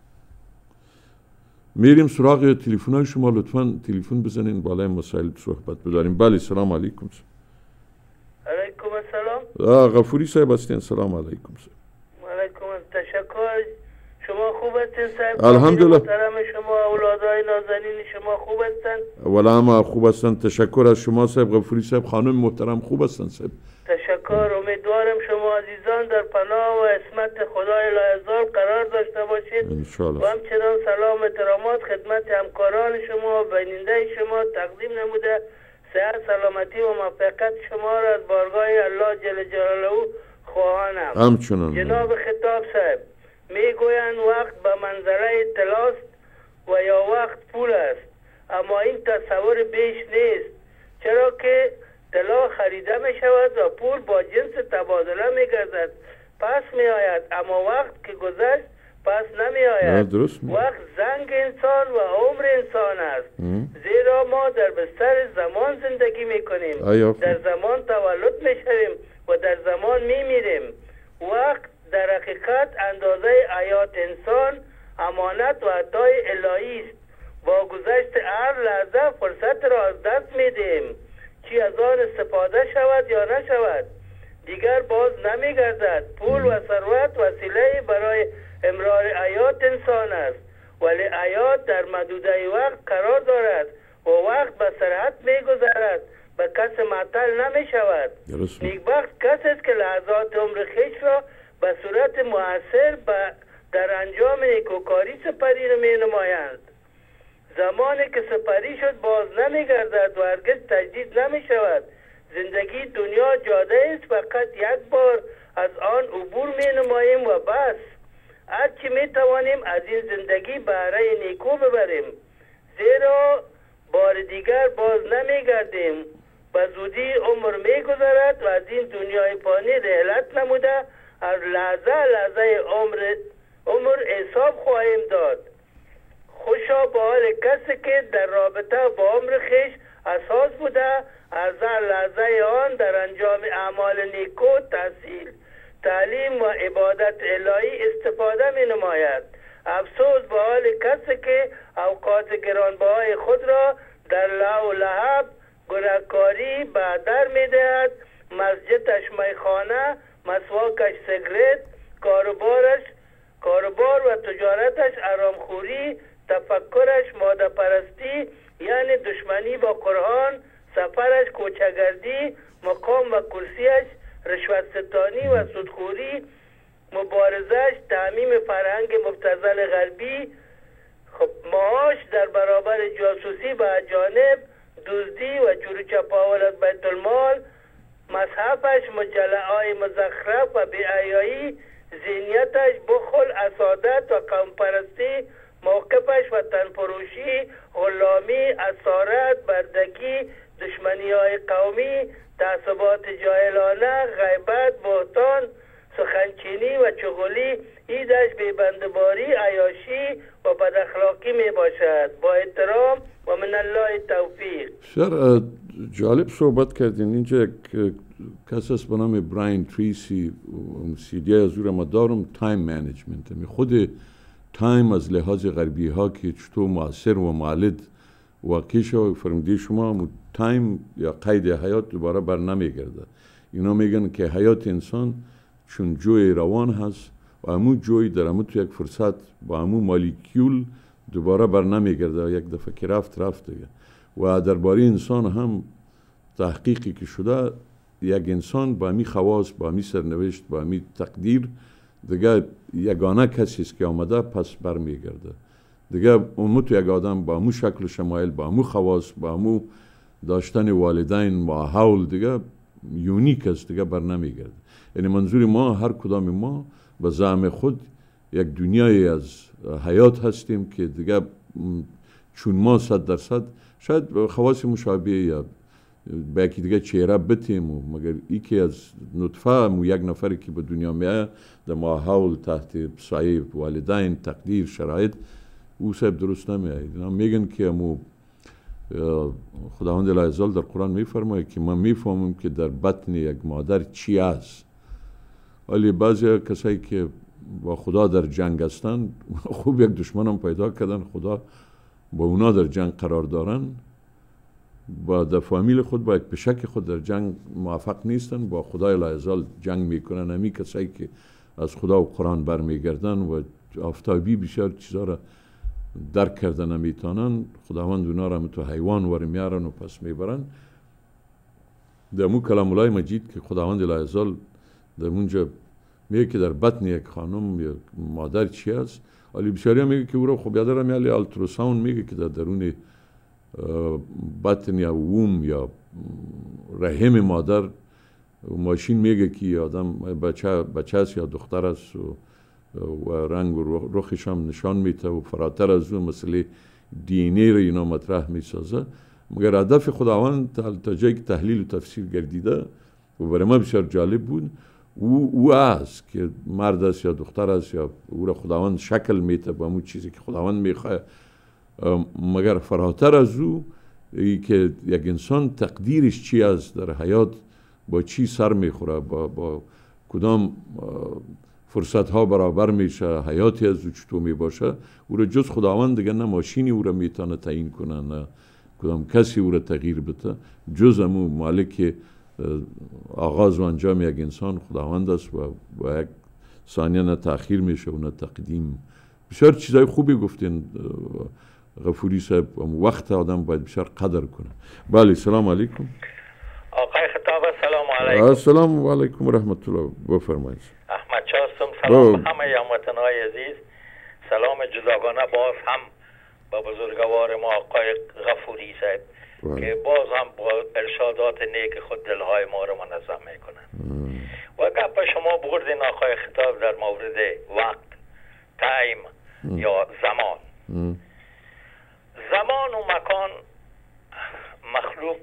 میریم سراغ تلفن‌های شما، لطفاً تلفن بزنین، بالای مسائل صحبت بداریم. بله سلام علیکم. علیکم السلام. غفوری صاحب هستین؟ سلام علیکم. علیکم تشکر. شما خوب هستین صاحب؟ الحمدلله. محترم شما، اولادای نازنین شما خوب هستن؟ اولا هم خوب هستن، تشکر از شما صاحب. غفوری صاحب خانم محترم خوب هستن صاحب؟ تشکر. امیدوارم شما عزیزان در پناه و عصمت خدای لایزال قرار داشته باشید انشاءالله. و همچنان سلام احترامات خدمت همکاران شما و بیننده شما تقدیم نموده صحت سلامتی و موفقیت شما را از بارگاه الله جل جلاله خواهانم. همچنان جناب خطاب صاحب میگویند وقت به منظره طلاست و یا وقت پول است، اما این تصور بیش نیست، چرا که طلا خریده می شود و پول با جنس تبادله می گردد، پس می آید، اما وقت که گذشت پس نمی آید. وقت زنگ انسان و عمر انسان است. زیرا ما در بستر زمان زندگی می کنیم، در زمان تولد می شویم و در زمان می میریم. وقت در حقیقت اندازه حیات انسان، امانت و عطای الهی است. با گذشت هر لحظه فرصت را از دست می دهیم، چی از آن استفاده شود یا نشود دیگر باز نمی گردد. پول و ثروت وسیله برای امرار حیات انسان است، ولی حیات در محدوده وقت قرار دارد و وقت به سرعت می گذرد، به کس معطل نمی شود. نیکبخت کسی است که لحظات عمر خویش را به صورت مؤثر در انجام نیکوکاری سپری می نمایند. زمانی که سپری شد باز نمی گردد و هرگز تجدید نمی شود. زندگی دنیا جاده است، فقط یک بار از آن عبور می نماییم و بس. هرچی می توانیم از این زندگی بهره نیکو ببریم، زیرا بار دیگر باز نمی گردیم. به زودی عمر می گذرد و از این دنیای فانی رحلت نموده هر لحظه لحظه عمر عمر حساب خواهیم داد. خوشا به حال کسی که در رابطه با عمر خویش اساس بوده از هر لحظه آن در انجام اعمال نیکو، تحصیل، تعلیم و عبادت الهی استفاده می نماید. افسوس به حال کسی که اوقات گرانبهای خود را در لهو و لعب، گناهکاری به در می دهد. مسجدش میخانه، مسواکش سیگرت، کاروبارش کاروبار و تجارتش حرامخوری، تفکرش ماده پرستی یعنی دشمنی با قرآن، سفرش کوچگردی، مقام و کرسیش رشوت ستانی و سودخوری، مبارزش تعمیم فرهنگ مبتذل غربی، خب معاش در برابر جاسوسی به اجانب، دزدی و چور چپاول از بیت المال، مذهبش مجله های مزخرف و بی‌حیایی، ذهنیتش بخل، اسادت و قوم پرستی، موقفش وطن فروشی، غلامی، اسارت، بردگی، دشمنی های قومی، تعصبات جاهلانه، غیبت، بهتان، سخنچینی و چغلی، ایدش بیبندباری، عیاشی و بداخلاقی می باشد. با احترام و من الله توفیق. سر جالب صحبت کردین. اینجا یک کس است به نام براین تریسی، سیدی از او را ما دارم، تایم مانیجمنت. می خود تایم از لحاظ غربی ها که چطور مؤثر و معلد واقع شد، فرموده شما تایم یا قید حیات دوباره بر نمی گرده. اینا میگن که حیات انسان چون جوی روان هست و همون جوی در همون تو یک فرصت با همون مالیکیول دوباره بر نمی گرده، یک دفعه که رفت رفت دیگه. و درباره انسان هم تحقیقی که شده، یک انسان با همی خواص، با همی سرنوشت، با همی تقدیر دیگه یگانه کسی است که آمده پس بر می گرده دیگه. اون تو یک آدم با همون شکل و شمایل، با همون خواص، با همون داشتن والدین و حول دیگه یونیک است، دیگه بر نمی گرده. یعنی منظور ما هر کدام ما به زعم خود یک دنیای از حیات هستیم که دیگه چون ما صد درصد شاید خواص مشابه یا به یکی دیگه چهره بتیم و مگر یکی از نطفه مو یک نفری که به دنیا میاد در ماحول تحت سایه والدین، تقدیر، شرایط، او صاحب درست نمیاد. میگن که مو خداوند العزال در قرآن میفرماید که ما میفهمیم که در بطن یک مادر چی است. ولی بعضی کسایی که با خدا در جنگ هستن خوب یک دشمن هم پیدا کردن، خدا با اونا در جنگ قرار دارن، با در فامیل خود با یک پشک خود در جنگ موفق نیستن، با خدای العزال جنگ میکنن. همی کسایی که از خدا و قرآن برمیگردن و آفتابی بسیار چیزا را درک کردن نمیتونن، خداوند اونا را تو حیوان ور میارن و پس میبرن. در مو کلام الله مجید که خداوند العزال در اونجا میگه که در بطن یک خانم یا مادر چی است، ولی بسیاری میگه که او را خب یادرم میالی التراساوند میگه که در درون بطن یا ووم یا رحم مادر ماشین میگه که آدم بچه بچه است یا دختر است و, و رنگ و رخش هم نشان میده و فراتر از اون مسئله دینی را اینا مطرح میسازه. مگر هدف خداوند تا جایی که تحلیل و تفسیر گردیده و برای ما بسیار جالب بود، او او است که مرد است یا دختر است یا او را خداوند شکل میده با همون چیزی که خداوند میخواه. مگر فراتر از او ای که یک انسان تقدیرش چی است در حیات، با چی سر میخوره، با, با کدام فرصت ها برابر میشه، حیاتی از او چطور میباشه، او را جز خداوند دیگه نه ماشینی او را میتونه تعیین کنه، نه کدام کسی او را تغییر بده، جز همو مالک آغاز و انجام یک انسان خداوند است و با یک ثانیه نه تأخیر میشه و نه تقدیم. بسیار چیزای خوبی گفتین غفوری صاحب، وقت آدم باید بسیار قدر کنه. بله، سلام علیکم. آقای خطاب سلام علیکم. السلام علیکم و رحمت الله. بفرمایید. احمد چاستم. سلام به همه هموطنان عزیز. سلام جداگانه باز هم با بزرگوار ما آقای غفوری صاحب که باز هم با ارشادات نیک خود دلهای ما رو منظم میکنن. و گپ شما بردین آقای خطاب در مورد وقت، تایم یا زمان. ام. زمان و مکان مخلوق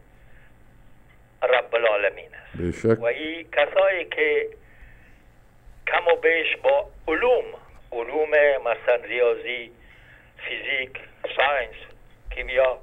رب العالمین است. بشک. و این کسایی که کم و بیش با علوم علوم مثلا ریاضی، فیزیک، ساینس، کیمیا،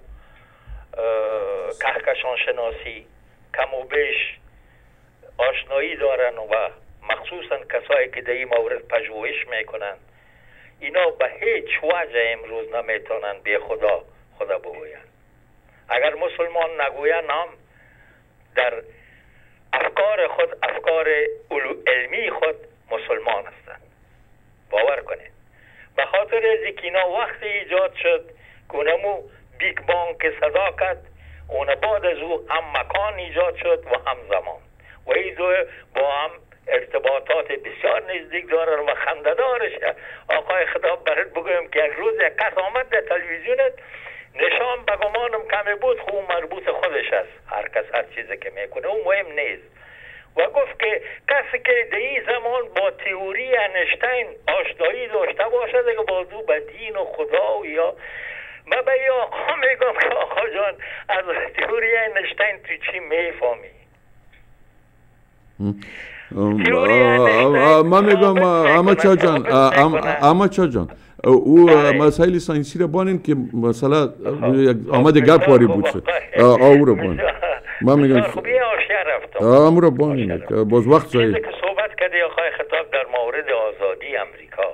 کهکشان شناسی کم و بیش آشنایی دارن و مخصوصا کسایی که در این مورد پژوهش میکنن، اینا به هیچ وجه امروز نمیتونن به خدا خدا بگوین. اگر مسلمان نگوین هم در افکار خود، افکار علمی خود مسلمان هستند. باور کنید. به خاطر از که اینا وقتی ایجاد شد که اونمو بیگ بانگ که صدا کرد، اون بعد از او هم مکان ایجاد شد و هم زمان و این دو با هم ارتباطات بسیار نزدیک دارن و خنده‌دارش. آقای خطاب برات بگویم که یک روز یک کس آمد در تلویزیونت نشان بگمانم کمی بود، خوب مربوط خودش است، هر کس هر چیزی که میکنه اون مهم نیست، و گفت که کسی که در این زمان با تئوری انشتین آشنایی داشته باشه دیگه بازو به دین و خدا و یا من به یه آقا میگم که آقا جان از تئوری انشتین تو چی میفهمی؟ من میگم اما چا جان اما چا جان او مسائل ساینسی را بانین که مثلا آمده گپ واری بود شد او را بانین. من میگم خوبی آشیا رفتم امو را بانین باز وقت زایی چیزی که صحبت کرده آقای خطاب در مورد آزادی امریکا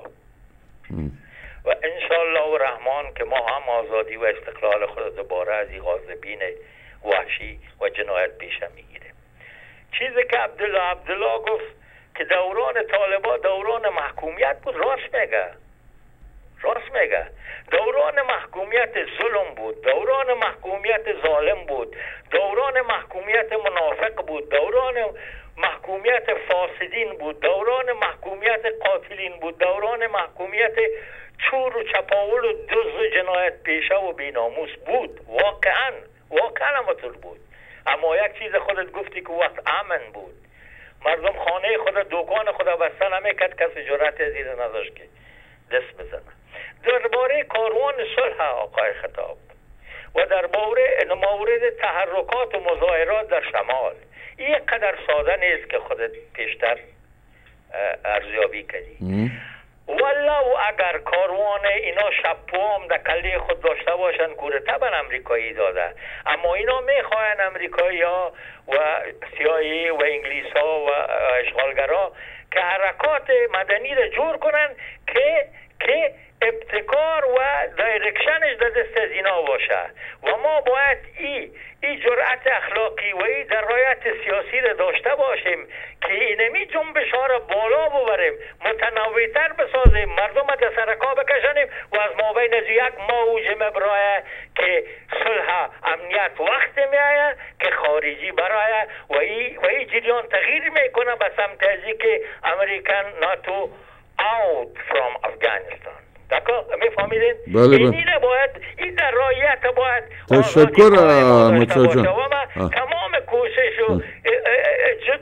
و انشالله و رحمان که ما هم آزادی و استقلال خود دوباره از این غاصبین وحشی و جنایت پیش میگیره. چیزی که عبدالله عبدالله گفت که دوران طالبان دوران محکومیت بود، راست میگه، راست میگه. دوران محکومیت ظلم بود، دوران محکومیت ظالم بود، دوران محکومیت منافق بود، دوران محکومیت فاسدین بود، دوران محکومیت قاتلین بود، دوران محکومیت چور و چپاول و دزد و جنایت پیشه و بیناموس بود. واقعا واقعا همطور بود. اما یک چیز خودت گفتی که وقت امن بود، مردم خانه خود دکان خود بسته نمیکرد، کسی جرأت از این نداشت که دست بزنه. درباره کاروان صلح آقای خطاب و درباره مورد تحرکات و مظاهرات در شمال، این قدر ساده نیست که خودت پیشتر ارزیابی کردی. والله اگر کاروان اینا شپوام در کله خود داشته باشن کوره طبعا امریکایی داده، اما اینا میخواین امریکایی ها و سیایی و انگلیس ها و اشغالگرا که حرکات مدنی را جور کنن که که ابتکار و دایرکشنش در دست از اینا باشه و ما باید ای ای جرأت اخلاقی و ای درایت سیاسی را داشته باشیم که اینمی جنبش ها را بالا ببریم، متنوعتر بسازیم، مردم را سرکا بکشانیم و از ما بین از یک موج مبرایه که صلح امنیت وقت میایه که خارجی برایه و ای و ای جریان تغییر میکنه به سمت ازی که امریکن ناتو out from Afghanistan. دکا میفهمیدین؟ بله بله. اینی را باید این در رایت باید تشکر مچا جان. تمام کوشش و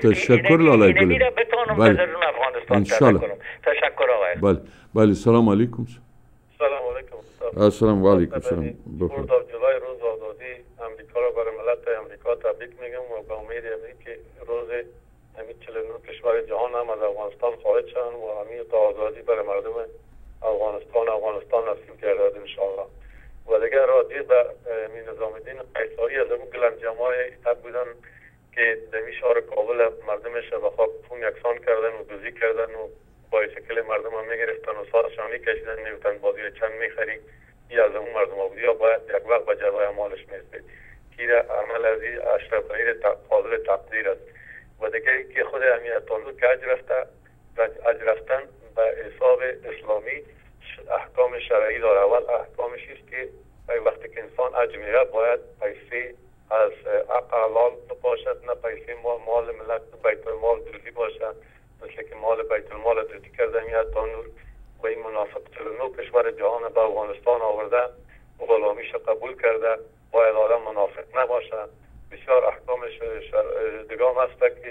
تشکر لالای گلم. اینه بتونم بله. در درون افغانستان انشالله. کنم. تشکر آقای. بله بله سلام علیکم. سلام علیکم. السلام علیکم. سلام. بفرمایید. در جولای روز آزادی امریکا را برای ملت امریکا تبریک میگم و به امید که روز همین چهل و نه کشور جهان هم از افغانستان خارج شدن و همین تا آزادی برای مردم افغانستان افغانستان نصیب گردد ان شاء الله. و دیگر راجع به نظام الدین قیصری از اون گلنجمای تب بودن که در شهر کابل مردمش به خواب خون یکسان کردن و دوزی کردن و با شکل مردم هم میگرفتن و سارشان میکشیدن میگفتن بازی چند میخری ای از اون مردم ها بود یا باید یک وقت به جوای مالش میستید که عمل از این اشرف غنی قابل تقدیر است. و دیگر که خود امیت طالب که اج رفته اج رفتن به حساب اسلامی احکام شرعی داره. اول احکامش است که وقتی که انسان اج میره باید پیسه از حلال باشد، نه پیسه مال مال ملت بیت المال دزدی باشد، مثل که مال بیت المال دزدی کرده میاد تا نور و این منافق چهل و نه کشور جهان به افغانستان آورده غلامیش قبول کرده. باید آدم منافق نباشه. بسیار احکامش دگام هست که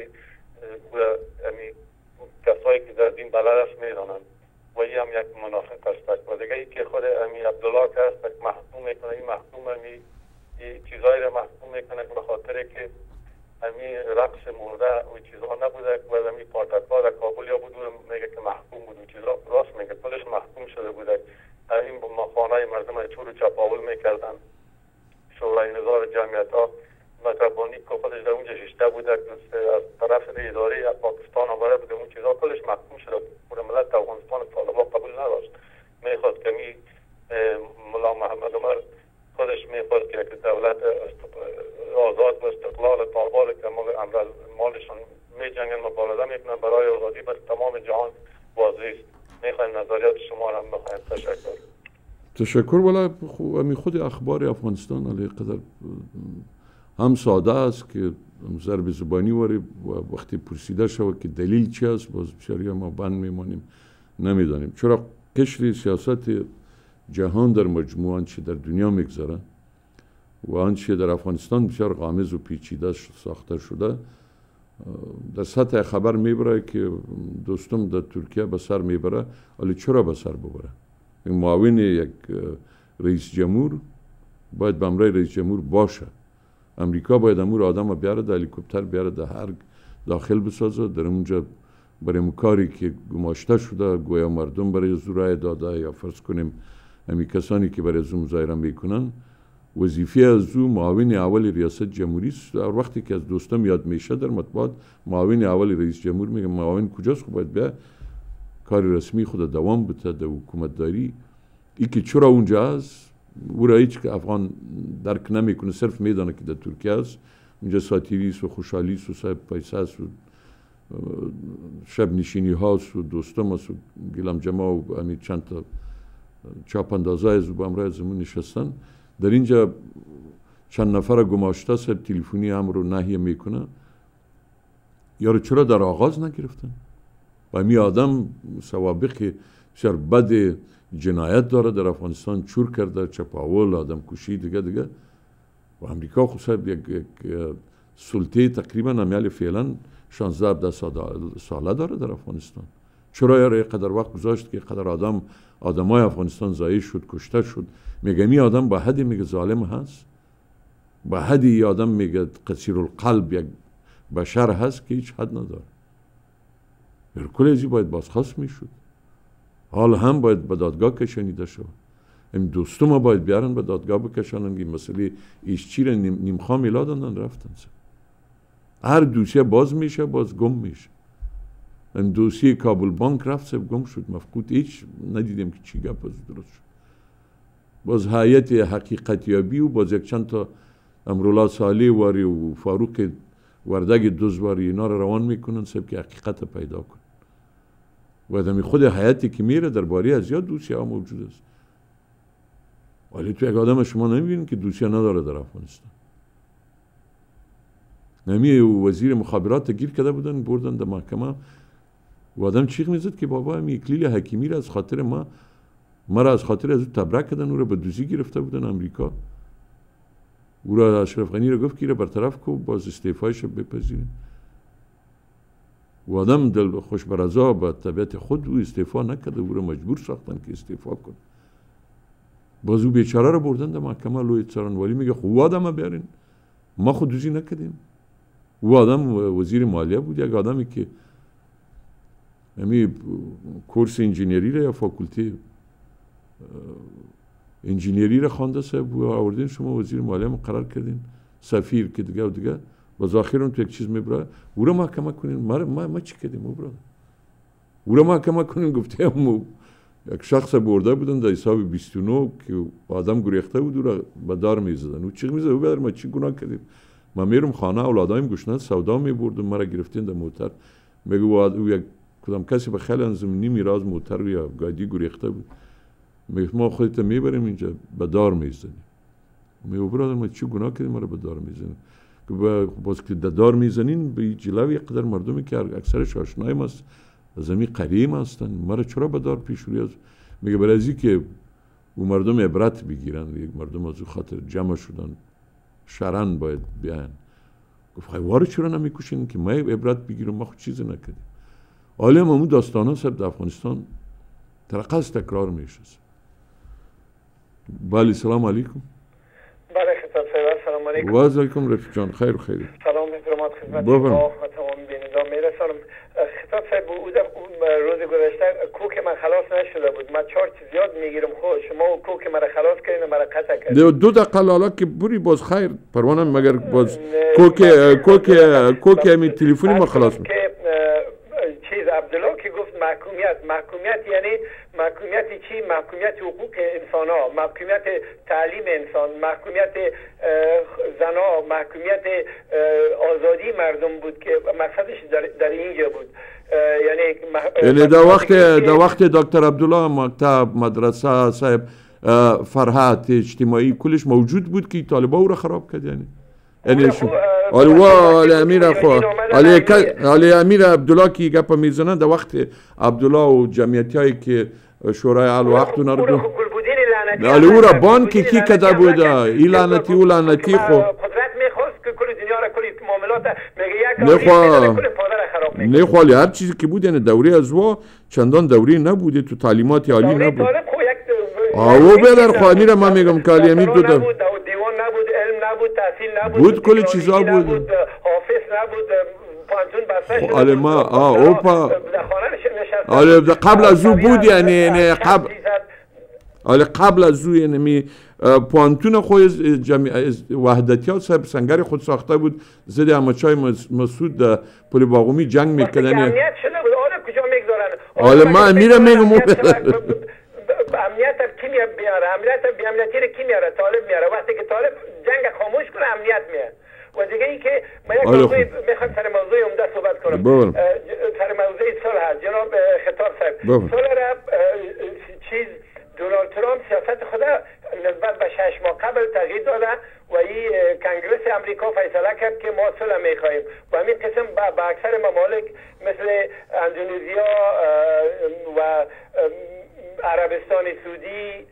یعنی کسایی که در دین بلد است میدانند و این هم یک منافق است. و دیگه ای که خود امی عبدالله که هست محکوم میکنه، این محکوم امی چیزایی را محکوم میکنه به خاطر که امی رقص مرده و چیزها نبوده و امی پارتکا در کابل یا بود میگه که محکوم بود و چیزها راست میگه خودش محکوم شده بوده. این خانه مردم چور و چپاول میکردن. شورای نظار جمعیت ها مطربانی که خودش در اونجا ششته بوده از طرف اداره پاکستان آورده بوده اون چیزها کلش محکوم شده. پور ملت افغانستان طالبان قبول نداشت. میخواست که می ملا محمد عمر خودش میخواست که دولت آزاد و استقلال طالبان که امرال مالشان میجنگن مبارزه میکنن برای آزادی بر تمام جهان واضح است. میخوایم نظریات شما را هم بخوایم. تشکر. تشکر. ولی خود اخبار افغانستان علیه قدر هم ساده است که ضرب زبانی واره و وقتی پرسیده شود که دلیل چی است باز بسیاری ما بند میمانیم نمیدانیم. چرا قشر سیاست جهان در مجموع آنچه در دنیا میگذره و آنچه در افغانستان بسیار غامض و پیچیده ساخته شده در سطح خبر میبره که دوستم در ترکیه به سر میبره. ولی چرا به سر ببره؟ معاون یک رئیس جمهور باید به امرای رئیس جمهور باشه. امریکا باید امور آدم بیاره در هلیکوپتر بیاره در هر داخل بسازه در اونجا برای کاری که گماشته شده گویا مردم برای زورای داده یا فرض کنیم همی کسانی که برای زوم مظاهره میکنن وظیفه از او معاون اول ریاست جمهوری است. در وقتی که از دوستم یاد میشه در مطبوعات معاون اول رئیس جمهور میگه معاون کجاست؟ خب باید بیا کار رسمی خود دوام بده در حکومت داری. ای که چرا اونجا است او را هیچ که افغان درک نمیکنه، صرف میدانه که در ترکیه است. اونجا ساتیری است و خوشحالی است و صاحب پیسه است و شب نشینی هاست و دوستم است و گلم جمع و همین چند تا چاپ اندازه از او به امرای زمون نشستن. در اینجا چند نفر گماشته صاحب تلفنی هم رو نهیه میکنه. یارو چرا در آغاز نگرفتن؟ و همی آدم سوابق بسیار بد جنایت داره در افغانستان، چور کرده، چپاول، آدم کشی دیگه دیگه. و امریکا خود صاحب یک, یک سلطه تقریبا امیال فعلا شانزده هفده ساله داره در افغانستان. چرا یاره اینقدر وقت گذاشت که اینقدر آدم آدمای افغانستان ضایع شد، کشته شد؟ میگه می آدم با حدی میگه ظالم هست، با حدی آدم میگه قصیر القلب یک بشر هست که هیچ حد نداره. هرکل ازی باید بازخواست میشد. حال هم باید به دادگاه کشانیده شد. این دوستو ما باید بیارن به دادگاه بکشانن که مسئله ایشچی را نیمخواه میلادن رفتن. هر دوسیه باز میشه باز گم میشه. این دوسیه کابل بانک رفت سب گم شد، مفقود هیچ ندیدیم که چی گپ از درست شد. باز هیئت حقیقتیابی و باز یک چند تا امرالله صالح واری و فاروق وردگ دوزواری اینا رو روان میکنن سب که حقیقت پیدا کن. و دمی خود حیاتی که میره در باری از یاد دوسیه ها موجود است. ولی تو یک آدم شما نمیبینید که دوسیه نداره در افغانستان. نمی وزیر مخابرات گیر کرده بودن بردن در محکمه و آدم چیغ میزد که بابا همی اکلیل حکیمی را از خاطر ما ما را از خاطر از او تبرک کردن، او را به دوزی گرفته بودن امریکا. او را اشرف غنی را گفت که را برطرف کو باز استعفایش بپذیرن. و آدم دل خوش برضا به طبیعت خود او استعفا نکرده، او را مجبور ساختن که استعفا کنه. باز او بیچاره را بردن در محکمه لوی څارنوالي، میگه خب او آدم بیارین، ما خوددوزی نکردیم. او آدم وزیر مالیه بود، یک آدمی که همی کورس انجینیری را یا فاکولتی انجینیری را خوانده صاحب و آوردین شما وزیر مالیه مقرر کردین، سفیر که دیگه و دیگه، باز آخر اون تو یک چیز میبره او را محکمه کنین. ما, ما, ما چی کردیم او برادر؟ او را محکمه کنین. گفته هم یک شخص برده بودن در حساب بیست و نه که آدم گریخته بود او را به دار میزدن. او چی میزد؟ او بدر ما چی گناه کردیم؟ ما میرم خانه اولادایم گشنه سودا میبردم، مرا گرفتین در موتر. میگه او یک کدام کسی به خیلی انزمینی میراز موتر یا گادی گریخته بود. میگه ما خودت میبریم اینجا به دار میزنیم. میگه برادر ما چی گناه کردیم مرا به دار میزنیم؟ که باز که در دار میزنین به جلوی قدر مردمی که اکثرش آشنایم است، زمین قدیم هستن، مرا چرا به دار پیش روی است؟ میگه برای ازی که او مردم عبرت بگیرن، یک مردم از او خاطر جمع شدن شرن باید بیان. گفت خیوارو چرا نمیکشین که ما عبرت بگیرم؟ ما خود چیزی نکردیم. حالا هم همون داستان ها سب در افغانستان ترقص تکرار میشه. بله سلام علیکم. بله خطاب صاحب سلام علیکم. و علیکم رفیق جان، خیر و خیری. سلام احترامات خدمت شما و تمام بینندگان میرسانم. خطاب صاحب بود روز گذشته کوک من خلاص نشده بود، من چهار چیز یاد میگیرم، خب شما کوک من خلاص کردین و من قطع کردین. دو دقیقه حالا که بری باز خیر پروانه، مگر باز کوک کوک کوک می تلفنی ما خلاص می چیز عبدالله که گفت محکومیت، محکومیت یعنی محکومیت چی؟ محکومیت حقوق انسان ها، محکومیت تعلیم انسان، محکومیت زنا، محکومیت آزادی مردم بود که مقصدش در, در اینجا بود. یعنی یعنی در وقت در وقت دکتر عبدالله مکتب مدرسه صاحب فرهاد اجتماعی کلش موجود بود که طالبا او را خراب کرد. یعنی یعنی شو علی امیر خو علی علی امیر عبدالله کی گپ میزنن در وقت عبدالله و جمعیتایی که شورای اعلی وقت اون رو علی او را بان کی کی کده بود ای لعنتی او لعنتی خو قدرت میخواست که کل دنیا را کل معاملات میگه یک کل پادر خراب میکنه. نه خالی هر چیزی که بود یعنی دوره از وا چندان دوری نبوده، تو تعلیمات عالی نبود. آو بدر خو امیر ما میگم که علی امیر دو دیوان نبود، علم نبود، تحصیل نبود، بود کلی چیزا بود، حافظ نبود، پانتون بسته شده. آله ما آه اوپا آله قبل از او بود یعنی نه قبل آله قبل از او یعنی می پانتون خود وحدتی ها صاحب سنگر خود ساخته بود، زد اماچای مسعود در پل باغومی جنگ میکردن. امنیت شده بود، آله کجا میگذارن؟ آله ما امیره میگم امنیت کی میاره؟ امنیت بی امنیتی رو کی میاره؟ طالب میاره. وقتی که طالب جنگ خاموش کنه امنیت میاره. و دیگه این که من یک موضوع میخوام سر موضوع عمده صحبت کنم. سر موضوع صلح جناب خطاب صاحب. صلح را چیز دونالد ترامپ سیاست خود نسبت به شش ماه قبل تغییر داده و این کنگرس امریکا فیصله کرد که ما صلح میخواهیم و همین قسم به اکثر ممالک مثل اندونزیا و عربستان سعودی،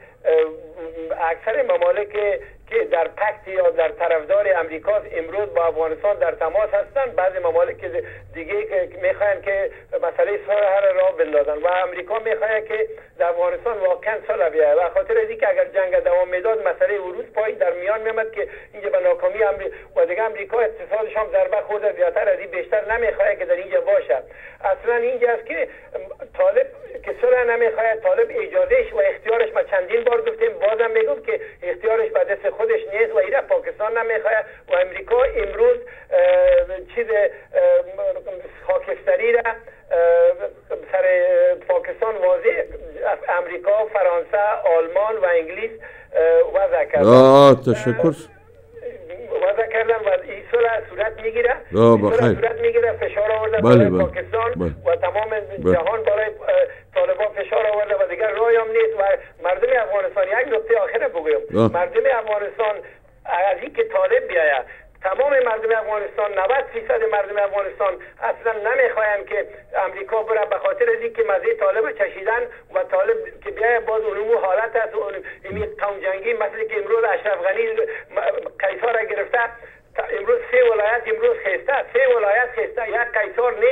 اکثر ممالک که در پکت یا در طرفدار امریکا امروز با افغانستان در تماس هستند. بعضی ممالک دیگه که میخواین که مسئله صلح را راه بندازن و امریکا میخواد که در افغانستان واقعا صلح بیاید و خاطر از اینکه اگر جنگ دوام میداد مسئله عروض پای در میان میامد که اینجا به ناکامی امریکا و دیگه امریکا اقتصادش هم ضربه خورده، زیادتر از این بیشتر نمیخواد که در اینجا باشه. اصلا اینجا است که طالب که صلح نمیخواد، طالب اجازهش و اختیارش ما چندین بار گفتیم، بازم میگم که اختیارش به دست خودش نیست و ایره پاکستان نمیخواد و امریکا امروز چیز خاکستری را سر پاکستان واضح امریکا، فرانسه، آلمان و انگلیس وضع کردن. آه تشکر. وضع کردن و این صلح صورت میگیره. آه بخیر. صورت میگیره، فشار آورده بله برای بله. پاکستان بله. و تمام بله. جهان برای طالبان فشار آورده و دیگر رای هم نیست و مردم افغانستان یک نقطه آخر بگویم. مردم افغانستان از این که طالب بیاید، تمام مردم افغانستان، نود فیصد مردم افغانستان اصلا نمیخواین که امریکا بره به خاطر از اینکه مزه طالب چشیدن و طالب که بیاید باز اونمو حالت هست و این قوم جنگی مثل که امروز اشرف غنی قیصر را گرفته. امروز سه ولایت امروز خسته، سه ولایت خسته، یک قیصر نیست،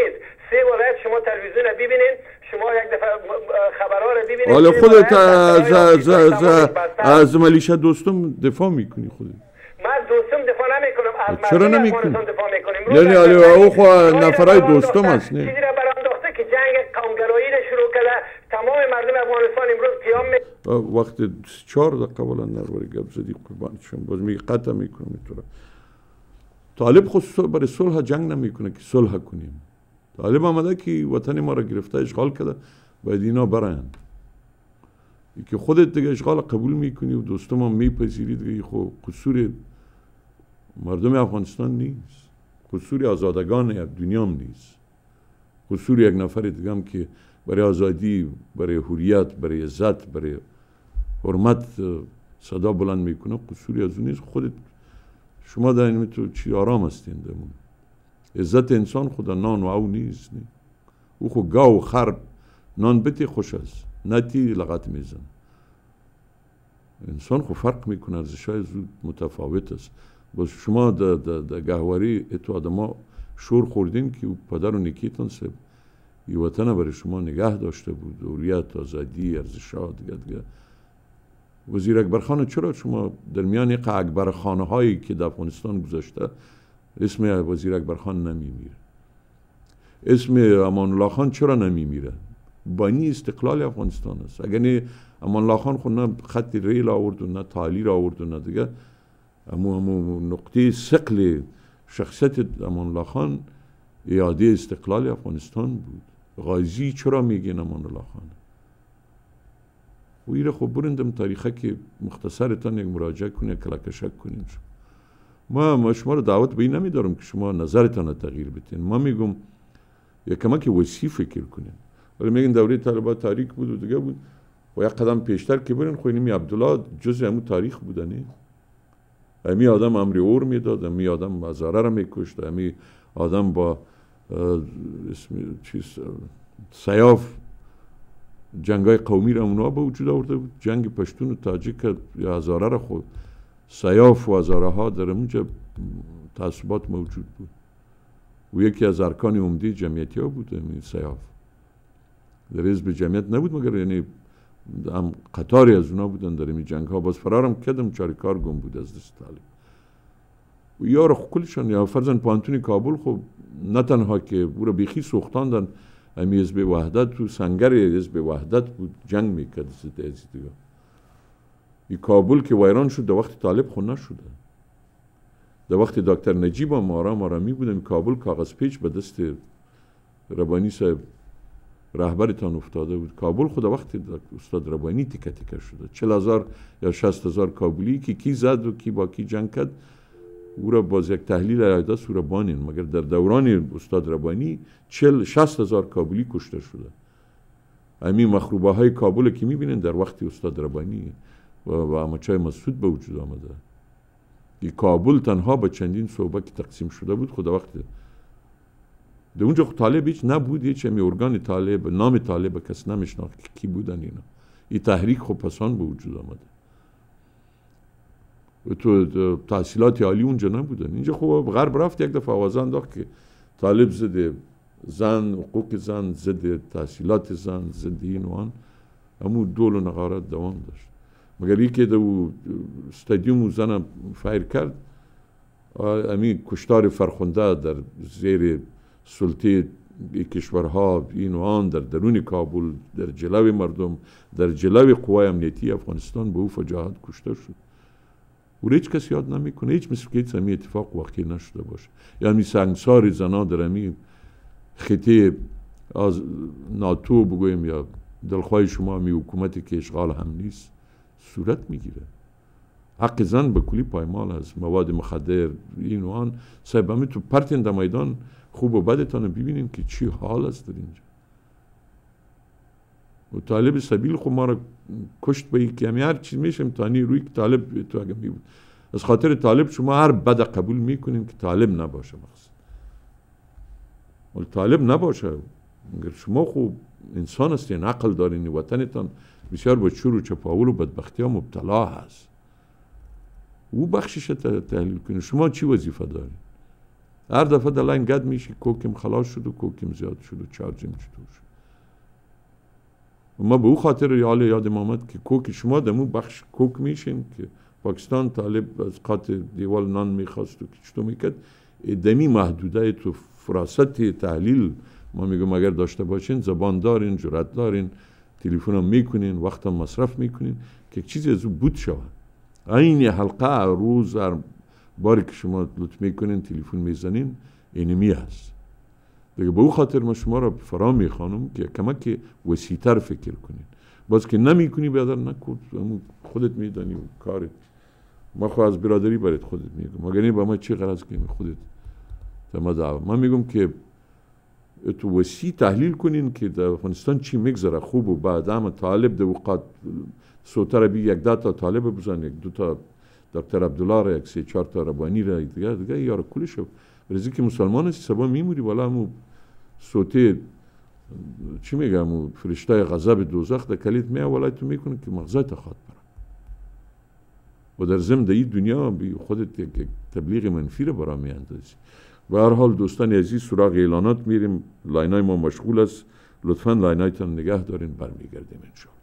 سه ولایت شما تلویزیون رو ببینین، شما یک دفعه خبرها رو ببینین. حالا خودت از از از از ملیشه دوستم دفاع میکنی خودت؟ ما از دوستم دفاع نمیکنم، از چرا مردم نمیکنی؟ افغانستان دفاع میکنیم. یعنی حالا او خو نفرای دوستم است نه؟ چیزی را برانداخته که جنگ قومگرایی را شروع کرده، تمام مردم افغانستان امروز قیام می وقت چهار دقیقه ولا نروری گپ زدی قربان شم، باز میگه قطع میکنم تو را. طالب خود برای صلح جنگ نمیکنه که صلح کنیم. طالب آمده که وطن ما را گرفته اشغال کرده، باید اینا برن. که خودت دیگه اشغال قبول میکنی و دوستم هم میپذیری دیگه، خب قصور مردم افغانستان نیست، قصور آزادگان دنیا هم نیست، قصور یک نفر دیگه هم که برای آزادی، برای حریت، برای عزت، برای حرمت صدا بلند میکنه، قصوری از اون نیست. خودت شما در این تو چی آرام هستین دمون. عزت انسان خدا نان و او نیست نی. او خو گاو و خر نان بتی خوش است، نتی لغت میزن. انسان خو فرق میکنه، ارزشای زود متفاوت است. باز شما در در گهواری اتو آدما شور خوردین که پدر و نیکیتان سب یه وطن برای شما نگه داشته بود، حریت، آزادی، ارزش‌ها دیگه دیگه. وزیر اکبرخان چرا شما در میان یک اکبرخانه هایی که در افغانستان گذاشته اسم وزیر اکبرخان نمیمیره؟ اسم امان الله خان چرا نمیمیره؟ بانی استقلال افغانستان است. اگر نه امان الله خان خود نه خط ریل آورد و نه تالی را آورد و نه دیگه، اما اما نقطه ثقل شخصیت امان الله خان اعاده استقلال افغانستان بود. غازی چرا میگین امان الله خان؟ و ایره خب برندم تاریخه که مختصرتان یک مراجعه کنید، کلکشک کنید. ما ما شما رو دعوت به این نمیدارم که شما نظرتان رو تغییر بدین. ما میگم یک کمک وسیع فکر کنید. ولی میگن دوره طالبان تاریک بود و دیگه بود و یک قدم پیشتر که برین خو اینمی عبدالله جزء همون تاریخ بودنی. امی آدم امری اور میداد، امی آدم هزاره را میکشت، امی آدم با اسم چیز سیاف جنگای قومی را اونا به وجود آورده بود. جنگ پشتون و تاجیک یا هزاره را خود سیاف و هزاره ها در اونجا تعصبات موجود بود و یکی از ارکان عمده جمعیتی ها بود این سیاف. در حزب جمعیت نبود مگر یعنی هم قطاری از اونا بودن در این جنگ ها. باز فرارم کردم چاریکار گم بود از دست طالب و یار کلشان. یا فرزن پانتونی کابل خب نه تنها که او را بیخی سوختاندن، امی حزب وحدت تو سنگر حزب وحدت بود جنگ میکرد ضد از دیگه. این کابل که ویران شد در وقت طالب خود نشده. در وقت دکتر نجیب هم آرام آرامی بودن. کابل کاغذ پیچ به دست ربانی صاحب رهبرتان افتاده بود. کابل خود وقت استاد ربانی تیکه تیکه شده. چل هزار یا شست هزار کابلی که کی زد و کی با کی جنگ کرد او را باز یک تحلیل عیده سوره بانین. مگر در دوران استاد ربانی چل شست هزار کابلی کشته شده. امی مخروبه های کابل که میبینن در وقت استاد ربانی و, و اماچای مسعود به وجود آمده. این کابل تنها به چندین صوبه که تقسیم شده بود خود وقت در اونجا طالب هیچ نبود. هیچ همی ارگان طالب، نام طالب کس نمیشناخت کی بودن اینا. این تحریک خب پسان به وجود آمده و تو تحصیلات عالی اونجا نبودن. اینجا خب غرب رفت یک دفعه آوازه انداخت که طالب ضد زن، حقوق زن، ضد تحصیلات زن، ضد این و آن. همون دول و نقارت دوام داشت. مگر ای که دو استادیوم زن فایر کرد، امی کشتار فرخنده در زیر سلطه کشورها این و آن در درون کابل، در جلوی مردم، در جلوی قوای امنیتی افغانستان به او فجاعت کشته شد. و هیچ کسی یاد نمیکنه. هیچ مثل که هیچ همی اتفاق واقعی نشده باشه. یا همی سنگسار زنا در همی خطه از ناتو بگویم یا دلخواه شما همی حکومتی که اشغال هم نیست صورت میگیره. حق زن به کلی پایمال هست. مواد مخدر این و آن صاحب همی تو پرتین در میدان خوب و بدتان ببینیم که چی حال است در اینجا. و طالب سبیل خود ما را کشت به ای که همی هر چیز میشه امتحانی روی که طالب تو اگه می بود. از خاطر طالب شما هر بد قبول میکنیم که طالب نباشه مقصد. ولی طالب نباشه. اگر شما خوب انسان هستین، عقل دارین، وطنتان بسیار با شور و چپاول و بدبختی ها مبتلا هست. او بخشش تحلیل کنید. شما چی وظیفه دارین؟ هر دفعه در لاین گد میشی کوکم خلاص شد و کوکم زیاد شد و چارجیم چطور شد. ما به او خاطر یال یاد آمد که کوک شما دمو بخش کوک میشین که پاکستان طالب از قات دیوال نان میخواست و که چطور میکرد دمی محدوده تو فراست تحلیل ما میگم اگر داشته باشین زبان دارین، جرأت دارین، تلفن هم میکنین، وقت هم مصرف میکنین که چیزی از او بود شود. این حلقه روز هر باری که شما لطف میکنین تلفن میزنین اینمی هست دیگه. به او خاطر ما شما را فرا میخوانم که کمک وسیع‌تر فکر کنین. باز که نمیکنی بیادر نکن، خودت میدانی و کارت. ما خواهد از برادری برات خودت میگم مگر با ما چی غرض کنیم خودت تما دعوا. من میگم که تو وسیع تحلیل کنین که در افغانستان چی میگذره خوب و بعد هم طالب در وقت سوتر بی یک دو تا طالب بزن، یک دو تا دکتر عبدالله را، یک سه چهار تا ربانی را دیگه دیگه یارو کلش رزی که مسلمان هستی سبا میموری بالا همو صوته چی میگه همو فرشته غضب دوزخ در کلیت میه ولای تو میکنه که مغزای تا خواد برن و در ضمن در این دنیا بی خودت یک تبلیغ منفی را برا میاندازی. به هر حال دوستان عزیز سراغ اعلانات میریم. لاینای ما مشغول است، لطفا لاینایتان نگه دارین، برمیگردیم انشاءالله.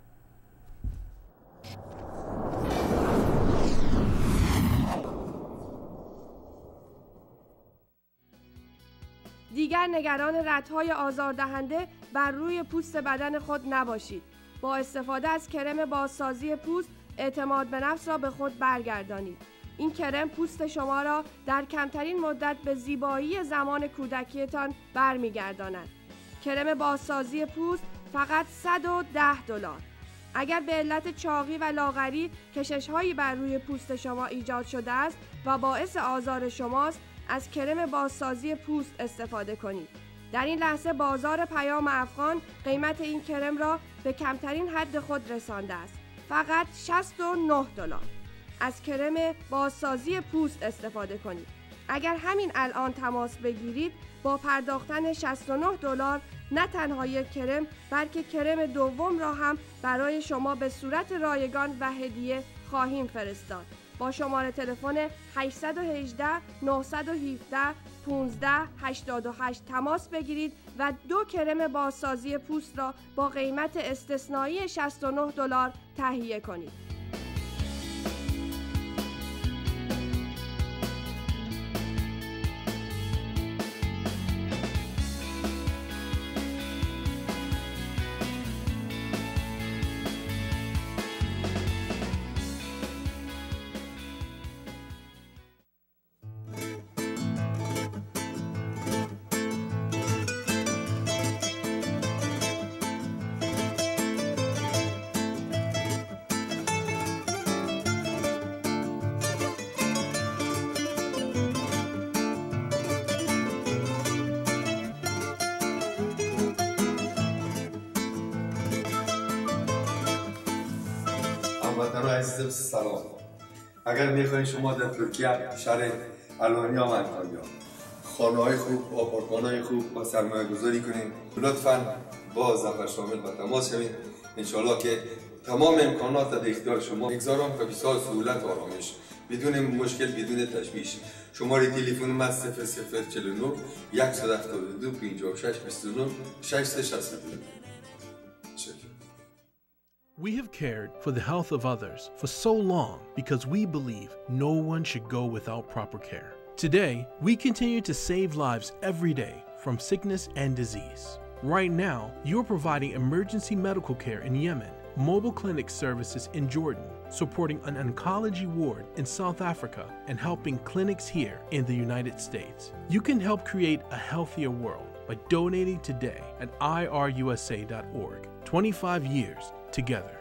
دیگر نگران ردهای آزاردهنده بر روی پوست بدن خود نباشید. با استفاده از کرم بازسازی پوست اعتماد به نفس را به خود برگردانید. این کرم پوست شما را در کمترین مدت به زیبایی زمان کودکیتان برمیگرداند. کرم بازسازی پوست فقط صد و ده دلار. اگر به علت چاقی و لاغری کشش‌هایی بر روی پوست شما ایجاد شده است و باعث آزار شماست، از کرم بازسازی پوست استفاده کنید. در این لحظه بازار پیام افغان قیمت این کرم را به کمترین حد خود رسانده است. فقط شصت و نه دلار. از کرم بازسازی پوست استفاده کنید. اگر همین الان تماس بگیرید با پرداختن شصت و نه دلار نه تنها یک کرم بلکه کرم دوم را هم برای شما به صورت رایگان و هدیه خواهیم فرستاد. با شماره تلفن هشت یک هشت نه یک هفت پانزده هشتاد و هشت تماس بگیرید و دو کرم بازسازی پوست را با قیمت استثنایی شصت و نه دلار تهیه کنید. هموطنان عزیزم سلام. اگر میخواین شما در ترکیه شهر الانیا و انتالیا خانه های خوب، آپارتمان های خوب و سرمایه گذاری کنین لطفاً با ظفر شامل با تماس شوین. انشالله که تمام امکانات در اختیار شما میگذارم که بسیار سهولت و آرامش بدون مشکل بدون تشویش. شماره تلفن من صفر صفر چهل و نه صد و هفتاد و دو پنجاه و شش بیست و نه ششصد و شصت و دو. We have cared for the health of others for so long because we believe no one should go without proper care. Today, we continue to save lives every day from sickness and disease. Right now, you are providing emergency medical care in Yemen, mobile clinic services in Jordan, supporting an oncology ward in South Africa, and helping clinics here in the United States. You can help create a healthier world by donating today at I R U S A dot org. twenty-five years together.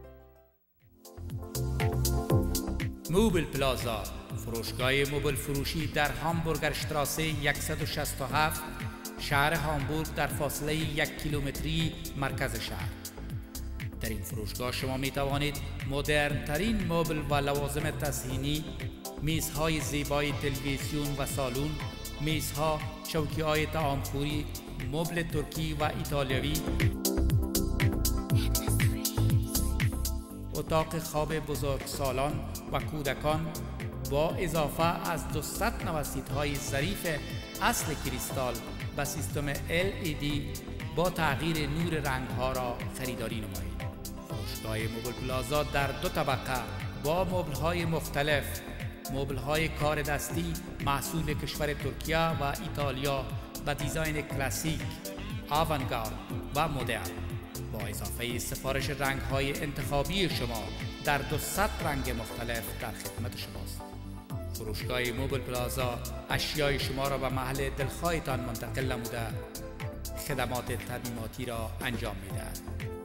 موبل پلازا، فروشگاه موبل فروشی در هامبورگر شتراسه صد و شصت و هفت، شهر هامبورگ در فاصله یک کیلومتری مرکز شهر. در این فروشگاه شما می توانید مدرن ترین مبل و لوازم تزئینی، میزهای زیبای تلویزیون و سالن، میزها، چوکی‌های طعامخوری، مبل ترکی و ایتالیایی، اتاق خواب بزرگسالان و کودکان با اضافه از دویست نوسیدهای ظریف اصل کریستال و سیستم ال ای دی با تغییر نور رنگها را خریداری نمایید. فروشگاه موبل پلازا در دو طبقه با مبل‌های مختلف، مبل‌های کار دستی محصول کشور ترکیه و ایتالیا با دیزاین کلاسیک، آوانگارد و مدرن، با اضافه سفارش رنگ‌های انتخابی شما در دویست رنگ مختلف در خدمت شماست. فروشگاه موبل پلازا اشیای شما را به محل دلخواهتان منتقل نموده خدمات ترمیماتی را انجام می‌دهد.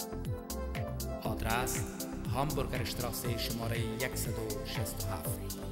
آدرس هامبورگر اشتراسه شماره صد و شصت و هفت.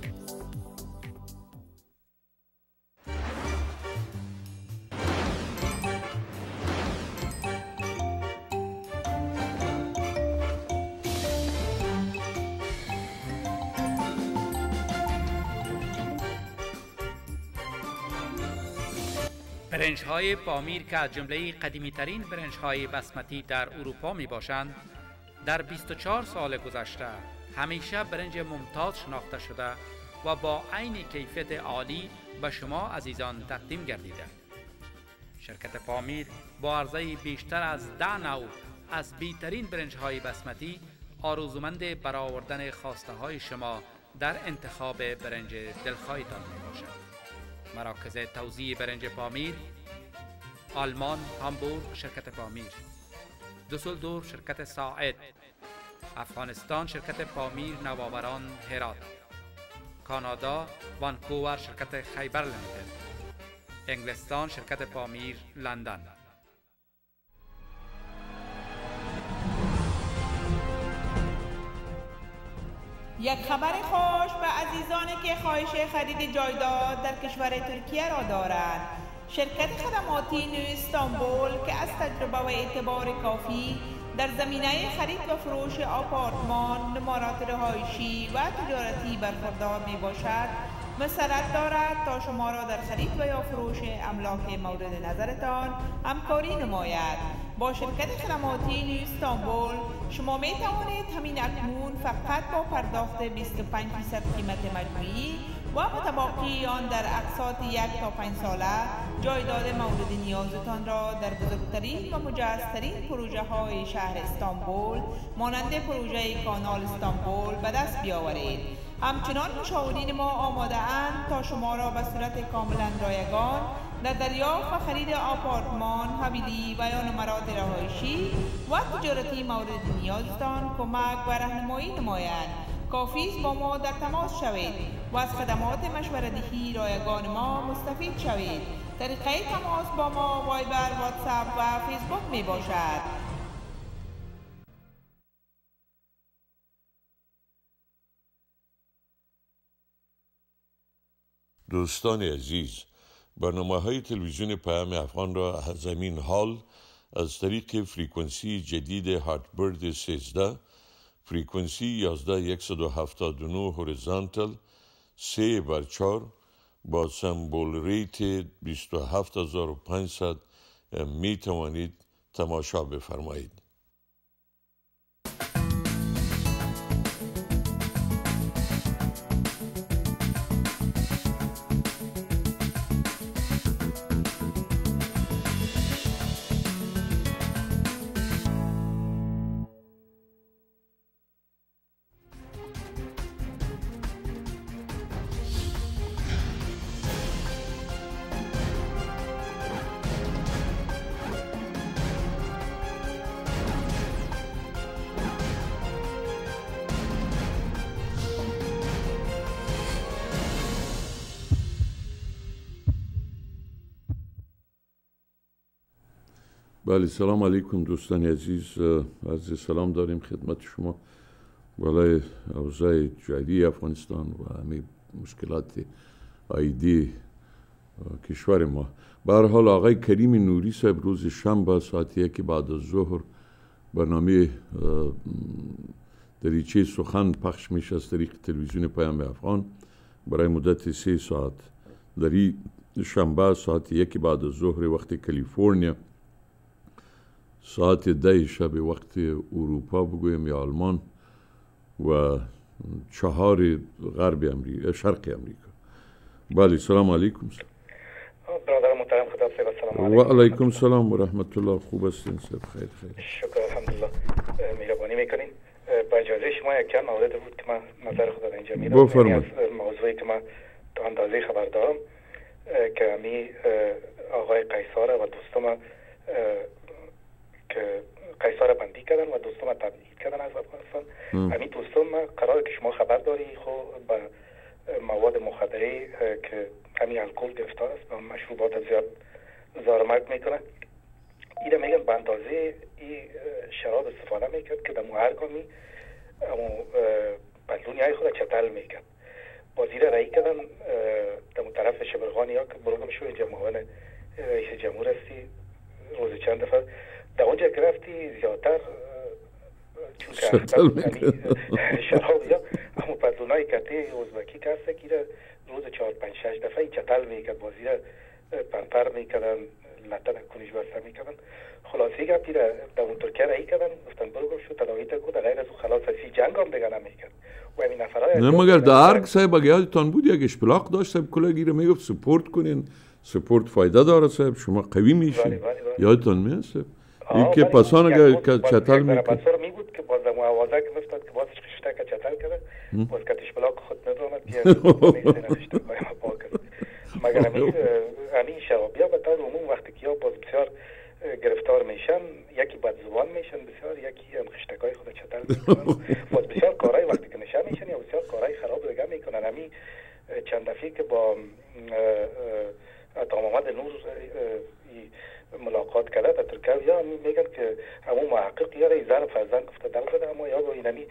برنج های پامیر که از جمله قدیمی ترین برنج های بسمتی در اروپا می باشند، در بیست و چهار سال گذشته همیشه برنج ممتاز شناخته شده و با عین کیفیت عالی به شما عزیزان تقدیم گردیده. شرکت پامیر با عرضه بیشتر از ده نوع از بهترین برنج های بسمتی آرزومند برآوردن خواسته های شما در انتخاب برنج دلخواهتان می باشد. مراکز توزیع برنج پامیر: آلمان هامبورگ شرکت پامیر، دوسلدورف شرکت ساعد، افغانستان شرکت پامیر نوآوران هرات، کانادا وانکوور شرکت خیبر لیمیتد، انگلستان شرکت پامیر لندن. یک خبر خوش به عزیزانی که خواهش خرید جایداد در کشور ترکیه را دارند. شرکت خدماتی نو استانبول که از تجربه و اعتبار کافی در زمینه خرید و فروش آپارتمان، نمرات رهایشی و تجارتی برخوردار می باشد، مسرت دارد تا شما را در خرید و یا فروش املاک مورد نظرتان همکاری نماید. با شرکت خدماتی نو استانبول شما می توانید همین اکنون فقط با پرداخت بیست و پنج درصد قیمت مجموعی و متباقی آن در اقساط یک تا پنج ساله جایداد مورد نیازتان را در بزرگترین و مجهزترین پروژه های شهر استانبول مانند پروژه کانال استانبول به دست بیاورید. همچنان مشاورین ما آماده اند تا شما را به صورت کاملا رایگان در دریافت و خرید آپارتمان، حویلی و یا نمرات رهایشی و تجارتی مورد نیازتان کمک و راهنمایی نمایند. کافی است با ما در تماس شوید و از خدمات مشوره‌دهی رایگان ما مستفید شوید. طریقه تماس با ما وایبر، واتساپ و فیسبوک می باشد. دوستان عزیز، برنامه های تلویزیون پیام افغان را از همین حال از طریق فریکونسی جدید هارتبرد سیزده، فریکونسی یازده صد و هفتاد و نه هوریزانتال سه بر چهار با سمبول ریت بیست و هفت هزار و پانصد می توانید تماشا بفرمایید. بله، سلام علیکم دوستان عزیز، عرض سلام داریم خدمت شما. بالای اوضاع جاری افغانستان و همه مشکلات آیدی کشور ما. به هر حال آقای کریم نوری صاحب روز شنبه ساعت یک بعد از ظهر برنامه دریچه سخن پخش میشه از طریق تلویزیون پیام افغان برای مدت سه ساعت. در این شنبه ساعت یک بعد از ظهر وقت کالیفرنیا، ساعت ده شب وقت اروپا بگویم یا آلمان و چهار غرب امریکا، شرق امریکا. بله، سلام علیکم. برادر محترم، خدا بخیر. سلام علیکم. و علیکم سلام و رحمت الله. خوب هستین؟ سب خیر خیر. شکر الحمدلله. مهربانی میکنین. با اجازه شما یک چند مورد بود که من نظر خود اینجا میدم. بفرمایید. موضوعی که من تا اندازه خبر دارم که امی آقای قیصر و دوستم که قیصر بندی کردن و دوستم تبعید کردن از افغانستان. امی دوستم قرار که شما خبر داری خو با مواد مخدره که همین الکل گرفتار است و مشروبات زیاد زارمک میکنه. ایره میگن به اندازه این شراب استفاده میکرد که در هرگامی اما بدلونی خود چتل میکرد. بازی را رایی کردن در طرف شبرغانی ها که بروگم شو اینجا معاون رئیس جمهور هستی روز چند دفعه در اونجا گرفتی زیادتر چون که شراب یا اما بدلونای کتی ازبکی که هسته که روز چهار پنج شش دفعه چتل میکرد. بازی را پنپر میکردن، لطن کنیش بسته میکردن. خلاصی گفتی در اون ترکیه رایی کردن، گفتن برو گفت شو تداویت کو در غیر از خلاص سی جنگ هم دیگه نمیکرد. و همین نفرهای نه مگر در ارگ صاحب اگه یادتان بود یک اشپلاق داشت صاحب کلاگیره میگفت سپورت کنین، سپورت فایده داره صاحب، شما قوی میشین. یادتان میاد صاحب این که پسان اگه چتل میکرد پسار میبود که باز دمو آوازه که میفتاد که بازش خشته که چتل کرده باز که اشپلاق خود ندارمد که نیسته نشته باید پاک است. مگر همین شرابی ها به طور عموم وقتی که باز بسیار گرفتار میشن، یکی بد زبان میشن بسیار، یکی هم خشتکای خود چتل میکنن. باز بسیار کارهای وقتی که نشن میشن یا بسیار کارهای خراب دیگه میکنن. همین چند دفعه که با عطا محمد نور ملاقات کرده در ترکیه یا میگن که همون محقق یا زن فرزند گفته دل زده، اما یا با اینمی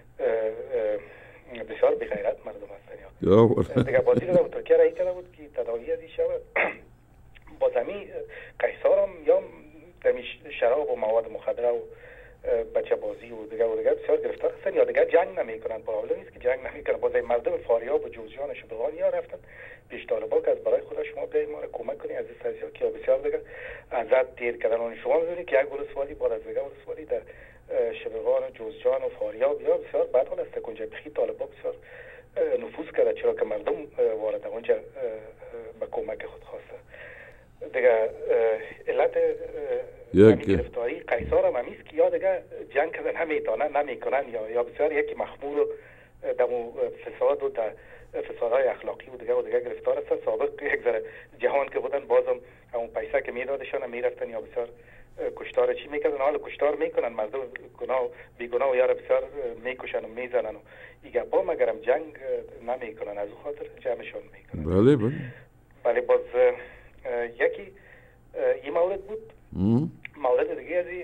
بسیار بغیرت مردم هستن. یا دیگه بازی رو در ترکیه رایی کرده بود که تداوی از این شود با زمین قیصار هم یا دمی شراب و مواد مخدره و بچه بازی و دیگه و دیگه بسیار گرفتار هستن یا دیگه جنگ نمیکنن. پرابلم نیست که جنگ نمیکنن. باز مردم فاریاب و جوزجان و شبرغانی ها رفتن پیش طالبا که از برای خدا شما بیاید ما را کمک کنی از این سازیا که بسیار دیگه ازت دیر کردن. اون شما می‌دونید که یک ولسوالی بعد از دیگه ولسوالی در شبرغان و جوزجان و فاریاب یا بسیار بد حال است. اونجا بخی طالبا بسیار نفوذ کرده چرا که مردم وارد اونجا به کمک خود خواسته. دیگه علت همین گرفتاری قیصر هم همیست که یا دیگه جنگ کردن نمیتونن نمیکنن یا یا بسیار یکی مخمول در فساد و در فسادهای اخلاقی و دیگه و دیگه گرفتار هستن. سابق یک ذره جهان که بودن بازم همون پیسه که میدادشان میرفتن یا بسیار کشتار چی میکردن. حالا کشتار میکنن مردم گناه بیگناه و یا بسیار میکشن و میزنن و این گپا مگرم جنگ نمیکنن. از اون خاطر جمعشان میکنن. بله بله بله. باز یکی این مورد بود. مورد دیگه از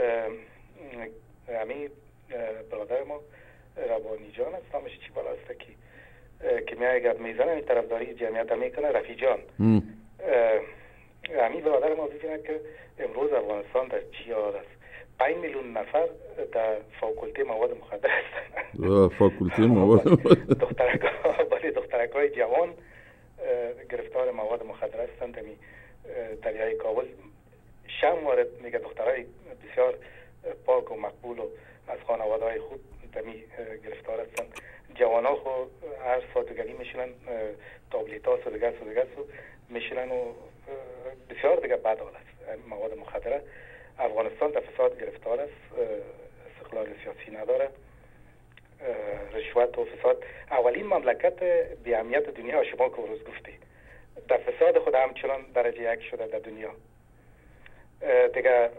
همین برادر ما ربانی جان است، نامش چی بالا است که که میای گپ میزنه این طرفداری جمعیت میکنه رفیع جان. همین برادر ما ببینه که امروز افغانستان در چی حال است. پنج میلیون نفر در فاکولته مواد مخدر هستند. فاکولته مواد دخترک‌ها ولی دخترک‌های جوان گرفتار مواد مخدر هستند. همین دریای کابل شم وارد میگه دخترای بسیار پاک و مقبول و از خانواده‌های خود دمی گرفتار هستند. جوان‌ها خو هر ساعتگری میشنن تابلیتا و دیگه و دیگه میشنن و بسیار دیگه بد حال است. مواد مخدره افغانستان در فساد گرفتار است، استقلال سیاسی نداره، رشوت و فساد. اولین مملکت بی اهمیت دنیا شما که روز گفتی در فساد خود همچنان درجه یک شده در دنیا دیگه.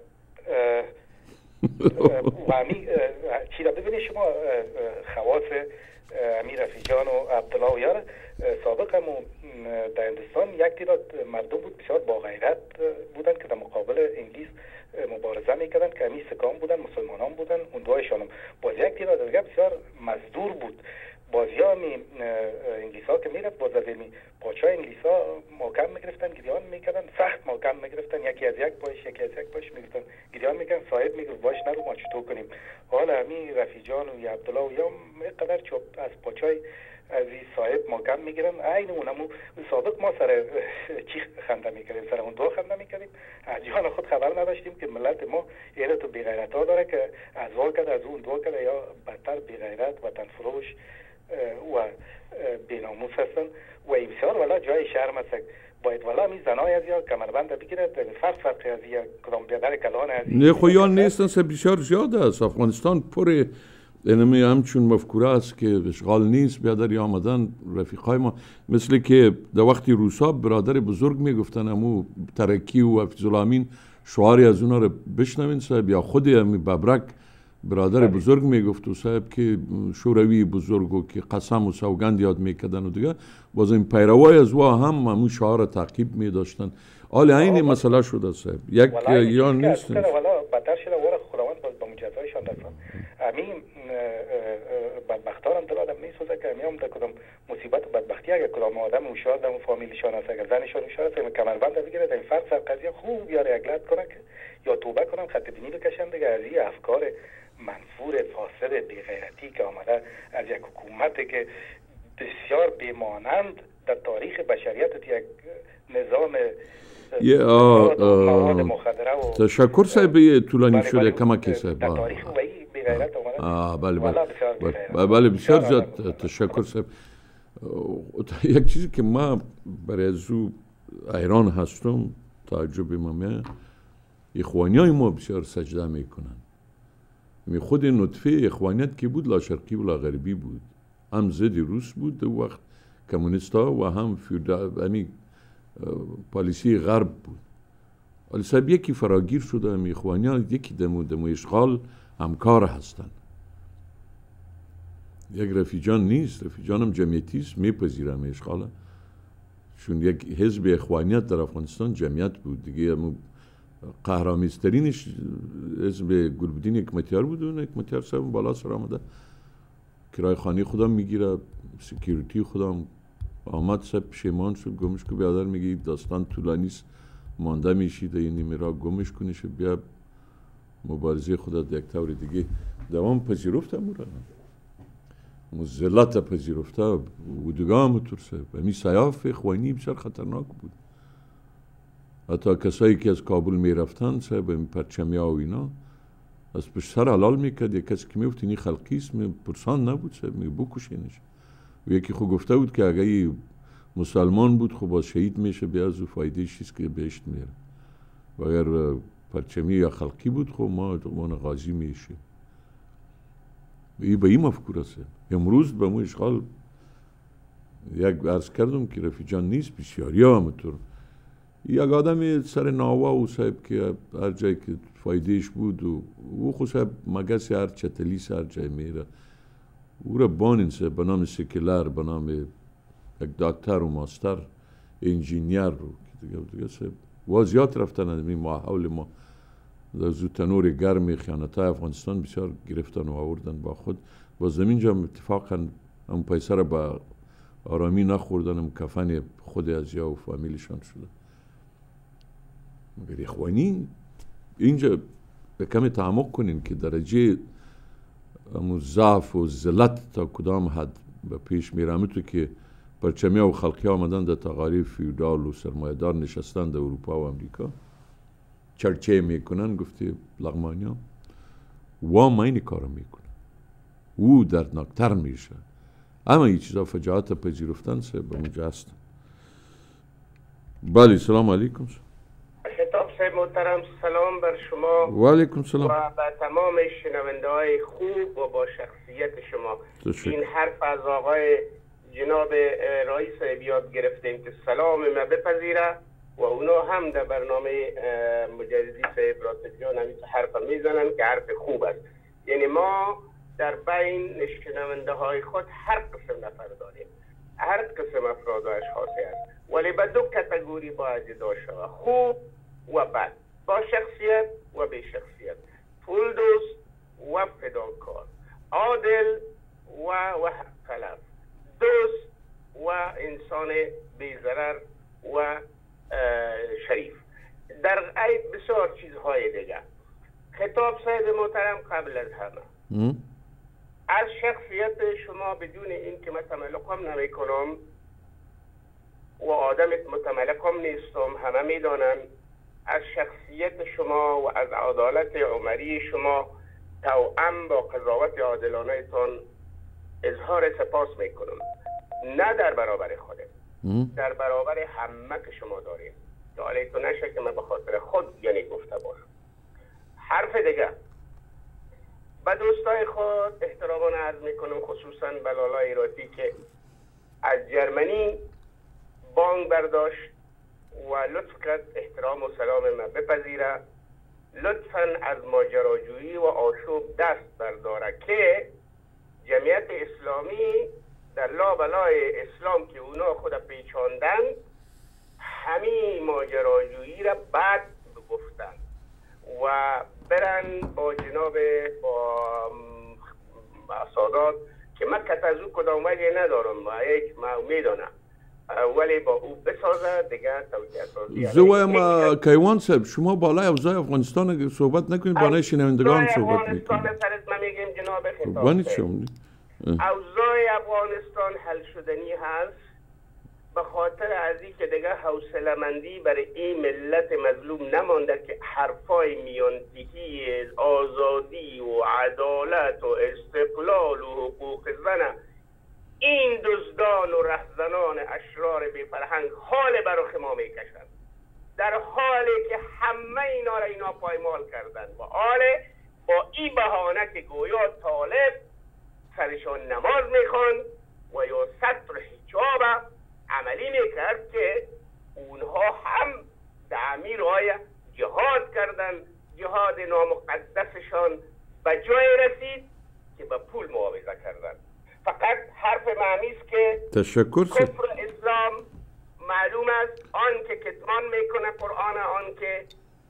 و همی چی را ببینید شما خواص امیر رفیع جان و عبدالله و یار سابق هم در هندوستان یک تعداد مردم بود بسیار با غیرت بودن که در مقابل انگلیس مبارزه میکردن که همی سکان بودن، مسلمانان بودن. اون دوایشان باز یک تعداد دیگه بسیار مزدور بود. بازی ها می انگلیس ها که میرفت باز از این پاچه انگلیس ها محکم میگرفتن، گریان میکردن، سخت محکم میگرفتن. یکی از یک پاش یکی از یک پاش میگرفتن، گریان میکردن. صاحب میگفت باش نرو ما چطور کنیم. حالا همین رفیع جان و عبدالله و یا قدر چوب از پاچه از این صاحب ما کم میگیرن. عین اونمو سابق ما سر چی خنده میکردیم، سر اون دو خنده میکردیم، از جان خود خبر نداشتیم که ملت ما ایره تو بیغیرت ها داره که از وا کرده از اون دو کرده یا بدتر بیغیرت وطن فروش و بیناموس هستن و این بسیار والا جای شرم است. باید والا می زنای از یا کمربند بگیره فرق فرق از یا کدام بیادر کلان از نه خویان نیستن سه بسیار زیاده است. افغانستان پر اینمی همچون مفکوره است که اشغال نیست، بیادر یا آمدن رفیقای ما مثل که در وقتی روسا برادر بزرگ میگفتن امو ترکی و حفیظالامین شعاری از اونا رو بشنوین صاحب، یا خود امی ببرک برادر بزرگ میگفت و صاحب که شوروی بزرگو که قسم و سوگند یاد میکردن و دیگه باز این پیروای از وا هم همون شعار تعقیب میداشتن. حال این مسئله شده صاحب یک یا نیست والا بدتر شده وره خداوند باز با مجازایشان دستان همین بدبختان دل آدم میسوزه که همیام در کدام مصیبت و بدبختی اگر کدام آدم اوشار در فامیلشان است، اگر زنشان اوشار است کمربند بگیره در این فرد سر قضیه خوب یا ریگلت کنن که یا توبه کنن خط بینی بکشن دیگه از این افکار منفور فاسد بیغیرتی که آمده از یک حکومتی که بسیار بیمانند در تاریخ بشریت یک نظام یه مواد مخدره و تشکر صاحب طولانی شده کمک صاحب در تاریخ و این بیغیرت آمده. بله بله بله بسیار زیاد تشکر صاحب. یک چیزی که ما برای ازو ایران هستم تعجب مامه اخوانی های ما بسیار سجده میکنن. می خود نطفه اخوانیت که بود لا شرقی و لا غربی بود، هم ضد روس بود در وقت کمونیستا و هم فیودالی پالیسی غرب بود. ولی صاحب یکی فراگیر شده همی اخوانیان یکی دمو دمو اشغال همکار هستن. یک رفیجان نیست، رفیجان هم جمعیتیست میپذیره همی اشغاله، چون یک حزب اخوانیت در افغانستان جمعیت بود دیگه. همو قهرامیزترینش حزب گلبدین حکمتیار بود و حکمتیار صاحب بالا سر آمده کرای خانه خودم میگیره، سکیوریتی خودم آمد صاحب پشیمان شد گمش که بیادر میگه داستان طولانیست مانده میشید این میرا گمش کنیش بیا مبارزه خودت یک طور دیگه دوام پذیرفته مورا مزلت پذیرفته و دیگه هم ترسه و می سیاف اخوانی بسیار خطرناک بود. حتی کسایی که از کابل می رفتن صاحب این پرچمیا و اینا از پشت سر حلال میکرد. یک کسی که میفت اینی خلقیست می پرسان نبود صاحب می بکشینش و یکی خود گفته بود که اگه مسلمان بود خب باز شهید میشه بیا از او فایده چیست که بهشت میره و اگر پرچمی یا خلقی بود خب ما اتقمان غازی میشه. ای به این مفکور است. امروز به مو اشغال یک عرض کردم که رفیجان نیست بسیاری ها همطور یک آدم سر ناوا و صاحب که هر جایی که فایدهش بود و او خود صاحب مگس هر چتلیس هر جای میره او را بانین صاحب به نام سکلر به نام یک دکتر و ماستر انجینیر رو دیگه دیگه صاحب وازیات رفتن از این ماحول ما در زودتنور گرم خیانتای افغانستان بسیار گرفتن و آوردن با خود با زمین جا اتفاقا هم پیسر با آرامی نخوردن هم کفن خود از یا و فامیلشان شده. مگر اخوانی اینجا به کمی تعمق کنین که درجه همون ضعف و ذلت تا کدام حد به پیش میره. تو که پرچمی و خلقی آمدن در تقاریب فیودال و سرمایه‌دار نشستن در اروپا و امریکا چرچه میکنن گفتی لغمانی ها وام این کارو میکنن او دردناکتر میشه. اما این چیزا فجاعت پذیرفتن سه به اونجا هستن. بله سلام علیکم. خطاب صاحب محترم سلام بر شما و علیکم سلام و به تمام شنونده های خوب و با شخصیت شما. تشکر. این حرف از آقای جناب رئیس صاحب یاد گرفتیم که سلام ما بپذیره و اونا هم در برنامه مجددی صاحب راتب جان همین حرف میزنن که حرف خوب است. یعنی ما در بین شنونده های خود هر قسم نفر داریم، هر قسم افراد و اشخاصی هست، ولی به دو کتگوری باید جدا شود، خوب و بد، با شخصیت و بی شخصیت، پول دوست و فداکار، عادل و و حق طلب، دوست و انسان بی ضرر و شریف، در ای بسیار چیزهای دیگه. خطاب صاحب محترم قبل از همه از شخصیت شما بدون این که من تملقم نمی کنم و آدم متملقم نیستم، همه می دانن از شخصیت شما و از عدالت عمری شما توأم با قضاوت عادلانه تان اظهار سپاس می کنم، نه در برابر خودم، در برابر همه که شما داریم، که حالی تو نشه که من به خاطر خود یعنی گفته باشم. حرف دیگه به دوستای خود احترامانه عرض میکنم، خصوصا بلالا ایراتی که از جرمنی بانگ برداشت و لطف کرد احترام و سلام من بپذیره، لطفاً از ماجراجویی و آشوب دست برداره که جمعیت اسلامی در لابلای اسلام که اونا خود پیچاندن همین ماجراجویی را بعد بگفتن و برن با جناب با سادات که من کت از او کدام وجه ندارم و یک ما میدانم ولی با او بسازه دیگه توجیه سازی. زوایم کیوان صاحب شما بالای اوضاع افغانستان صحبت نکنید، بالای شنوندگان صحبت میکنید. ما میگیم جناب خطاب اوضاع افغانستان حل شدنی هست به خاطر از این که دیگه حوصله مندی برای این ملت مظلوم نمانده که حرفای میانتهی آزادی و عدالت و استقلال و حقوق زن این دزدان و رهزنان اشرار بی فرهنگ حال برای ما میکشند، در حالی که همه اینا را اینا پایمال کردن و حاله با این بهانه که گویا طالب سرشان نماز میخوان و یا سطر حجاب عملی میکرد که اونها هم تعمیر های جهاد کردن، جهاد نامقدسشان به جای رسید که به پول معاوضه کردن. فقط حرف معنیست که تشکر کفر اسلام معلوم است، آن که کتمان میکنه قرآن، آن که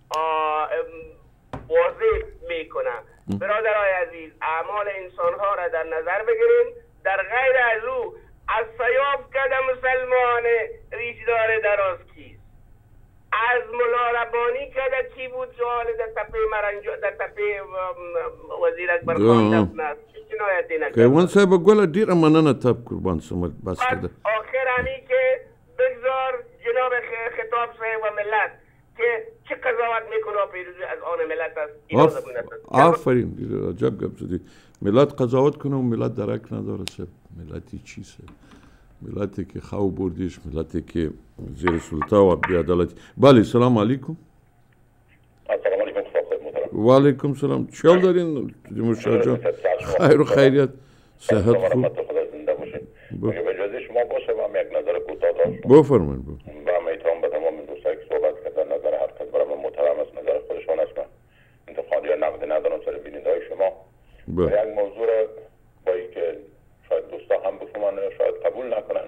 واضح میکنه. برادرای عزیز اعمال انسانها را در نظر بگیریم، در غیر از او از سیاف کده مسلمان ریشدار دراز کیست، از ملا ربانی کده کی بود جوال در تپه مرنجو در تپه وزیر اکبر خان دفن است. کیوان صاحب گل دیر مننه تب قربان سمت بس کده. آخر همی که بگذار جناب خطاب صاحب و ملت که چه قضاوت میکنه پیروزی از آن ملت است. آفرین عجب گپ زدی. ملت قضاوت کنه و ملت درک نداره صاحب. ملتی چیست؟ ملتی که خو بردیش، ملتی که زیر سلطه و بی‌عدالتی. بله سلام علیکم. سلام علیکم خدمت محترم. و علیکم سلام. چیکار دارین جمهور جان؟ خیر و خیریت. صحت خوب. خدا زنده باشید. اگه اجازه شما باشه من یک نظر کوتاه داشتم. بفرمایید. با احترام به تمام دوستانی که صحبت کردن، نظر هر کس برای من محترم است، نظر خودشان است. من انتقادی یا نقدی ندارم سر بیننده‌های شما. یک موضوع را با اینکه شاید دوستا هم بفهمن شاید قبول نکنن،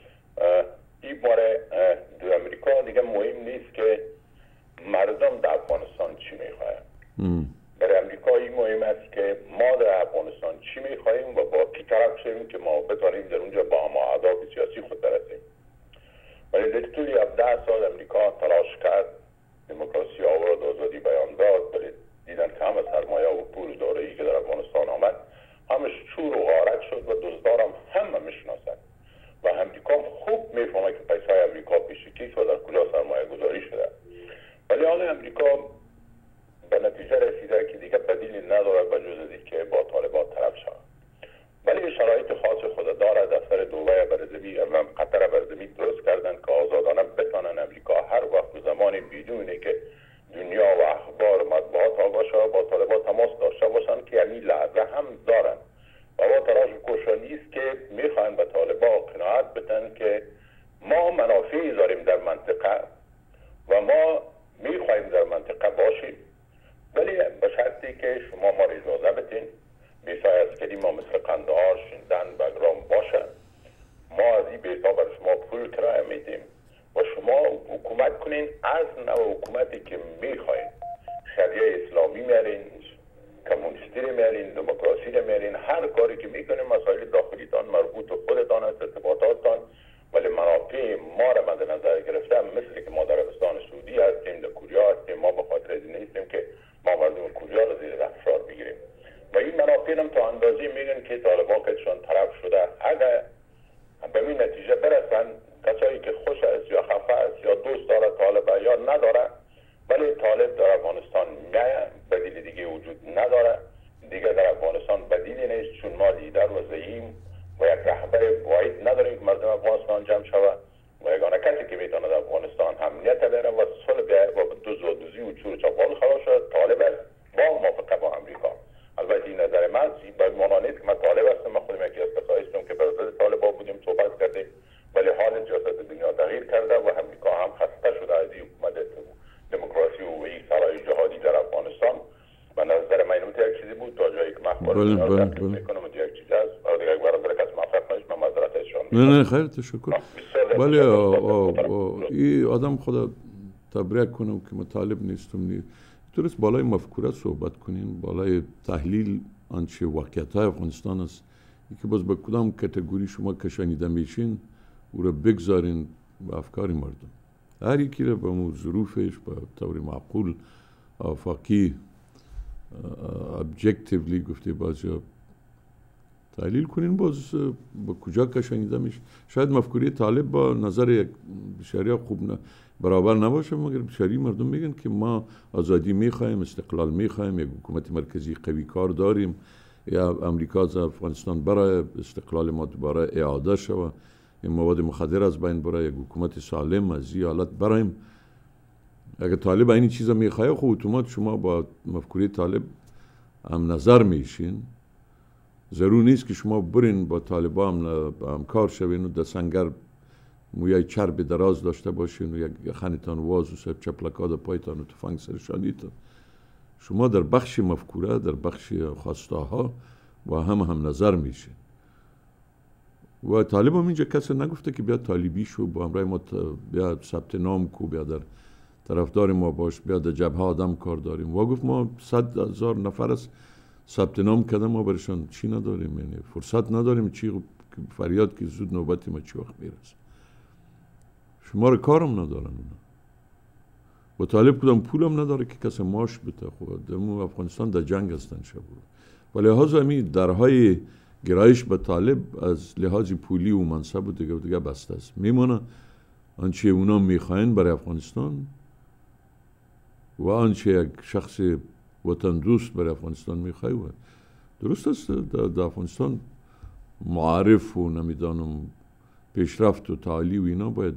این باره در امریکا دیگه مهم نیست که مردم در افغانستان چی میخواهند. برای امریکا این مهم است که ما در افغانستان چی میخواهیم و با کی طرف شویم که ما بتوانیم در اونجا با هم اهداف سیاسی خود برسیم. ولی در طول هفده سال امریکا تلاش کرد، دموکراسی آورد، آزادی بیان داد، ولی دیدن که همه سرمایه و پول دارایی که در افغانستان آمد همش چور و غارت شد و دزدارم همه میشناسند و امریکا خوب میفهمه که پیسای امریکا پیش کیست و در کجا سرمایه گذاری شده. ولی حال امریکا به نتیجه رسیده که دیگه بدیلی نداره به جز از اینکه با طالبان طرف شود. ولی شرایط خاص خود داره. دفتر دبی برزمی امام قطر برزمی درست کردن که آزادانه بتانن امریکا هر وقت و زمانی بدونه که دنیا و اخبار مطبوعات آگاه با طالبان تماس داشته باشن که یعنی لحظه هم دارن و با تلاش کوشانی است که میخواین به طالبان قناعت بدن که ما منافعی داریم در منطقه و ما میخوایم در منطقه باشیم، ولی به شرطی که شما ما را اجازه بدین بیسای عسکری ما مثل قندهار، شیندن، بگرام باشه، ما از این بیسا بر شما پول کرایه میدیم و شما حکومت کنین از نوع حکومتی که میخواین. شریعه اسلامی میارین، کمونیستی رو میارین، دموکراسی رو میارین، هر کاری که میکنین مسائل داخلیتان مربوط به خودتان است، ارتباطاتتان، ولی منافع ما را مد نظر گرفته مثل که ما در عربستان سعودی هستیم، در کوریا هستیم، ما به خاطر از نیستیم که ما مردم کوریا رو زیر فشار بگیریم و این منافع هم تا اندازه میگن که تا طالب در افغانستان میایه، بدیل دیگه وجود نداره. دیگه در افغانستان بدیلی نیست، چون ما لیدر و زعیم و یک رهبر واحد نداریم که مردم افغانستان جمع شود و یگانه کسی که میتونه در افغانستان امنیت بیاره و صلح بیاره و دو زادوزی و چور چاپال خلاص شد طالب است با موافقه با امریکا. البته این نظر من به معنی نیست که من طالب هستم. من خودم یکی از کسایی هستم که برادر طالبان بودیم، صحبت کردیم، ولی حال سیاست دنیا تغییر کرده و امریکا هم خسته شده از این حکومت دموکراسی و این سرای جهادی در افغانستان. و نظر من اینم یک چیزی بود تا جایی که من خودم تحقیق میکنم و یک چیز است و دیگه برادر کس موفق نشد من معذرت ازشان. نه نه خیر تشکر. ولی این آدم خدا تبریک کنم که مطالب نیستم. نی درست بالای مفکوره صحبت کنین، بالای تحلیل آنچه واقعیت های افغانستان است که باز به کدام کاتگوری شما کشانیده میشین او را بگذارین به افکار مردم. هر یکی را به مو ظروفش به طور معقول آفاقی ابجکتیولی گفته باز یا تحلیل کنین، باز به کجا کشانیده میشه. شاید مفکوری طالب با نظر یک بسیاری خوب نه برابر نباشه، مگر بسیاری مردم میگن که ما آزادی میخوایم، استقلال میخوایم، یک حکومت مرکزی قوی کار داریم، یا امریکا از افغانستان برای استقلال ما دوباره اعاده شود، این مواد مخدر از بین برای یک حکومت سالم از این حالت برایم. اگر طالب این چیزا میخواه خب اتومات شما با مفکوری طالب هم نظر میشین. ضرور نیست که شما برین با طالبا هم همکار شوین و در سنگر مویای چرب دراز داشته باشین و یک خانتان واز و سب چپلکا در پایتان و تفنگ سرشانیتان. شما در بخش مفکوره، در بخش خواستاها با هم هم نظر میشین. و طالب هم اینجا کسی نگفته که بیا طالبی شو، با همراه ما بیا ثبت نام کو، بیا در طرفدار ما باش، بیا در جبهه آدم کار داریم. و گفت ما صد هزار نفر است ثبت نام کردن، ما برشان چی نداریم، یعنی فرصت نداریم. چی فریاد که زود نوبتی ما چی وقت میرسه. شما رو کارم ندارن اونا. و طالب کدام پولم نداره که کسی ماش بده. خود دمو افغانستان در جنگ هستن شب. و لحاظ همی درهای گرایش به طالب از لحاظ پولی و منصب و دیگه و دیگه بسته است. میمونه آنچه اونا میخواین برای افغانستان و آنچه یک شخص وطن دوست برای افغانستان میخواه. درست است در افغانستان معارف و نمیدانم پیشرفت و تعالی و اینا باید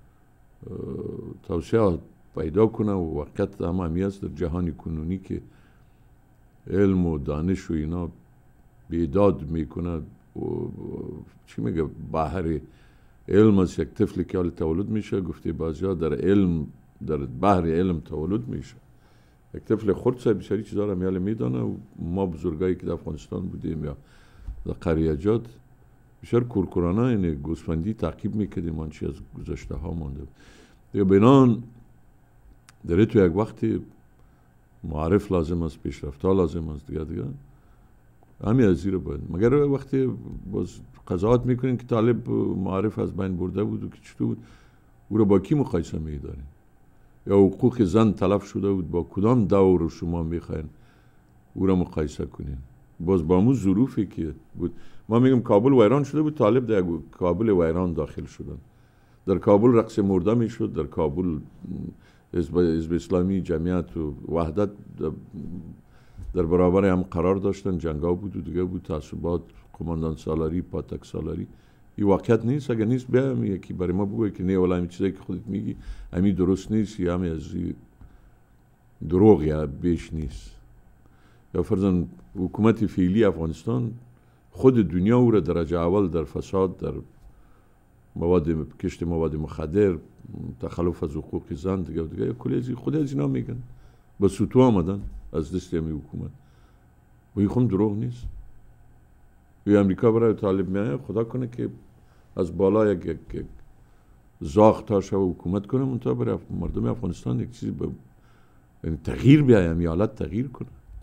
توسعه پیدا کنه و وقت همه همی است در جهان کنونی که علم و دانش و اینا بیداد میکنه و چی میگه بحر علم از یک طفلی که حال تولد میشه، گفته بعضی ها در علم در بحر علم تولد میشه. یک طفل خرد سه بسیاری چیزا را میاله میدانه و ما بزرگایی که در افغانستان بودیم یا در قریجات بسیار کورکورانه یعنی گوسفندی تعقیب میکردیم آنچه از گذشته ها مانده. دیگه بینان در تو یک وقتی معرف لازم است، پیشرفت ها لازم است دیگه دیگه همین از زیر باید. مگر وقتی باز قضاوت میکنین که طالب معرف از بین برده بود و که چطور بود، او را با کی مقایسه میدارین؟ یا حقوق زن تلف شده بود، با کدام دور شما میخواین او را مقایسه کنین؟ باز با همون ظروفی که بود. ما میگم کابل ویران شده بود، طالب در کابل ویران داخل شدن. در کابل رقص مرده میشد، در کابل حزب اسلامی جمعیت و وحدت در برابر هم قرار داشتن، جنگا بود و دیگه بود، تعصبات، قماندان سالاری، پاتک سالاری. این واقعیت نیست. اگر نیست بیا هم یکی برای ما بگوی که نه والا همین چیزایی که خودت میگی همین درست نیست یا همین از دروغ یا بیش نیست. یا فرضاً حکومت فعلی افغانستان خود دنیا او را درجه اول در فساد، در مواد کشت مواد مخدر، تخلف از حقوق زن دیگه دیگه کلی از خود از اینا میگن. با سوتو آمدن از دست همی حکومت. و این خون دروغ نیست. و امریکا برای طالب میایه خدا کنه که از بالا یک یک زاغ تا شو حکومت کنه، منتها برای مردم افغانستان یک چیزی به تغییر بیایه، همی حالت تغییر کنه.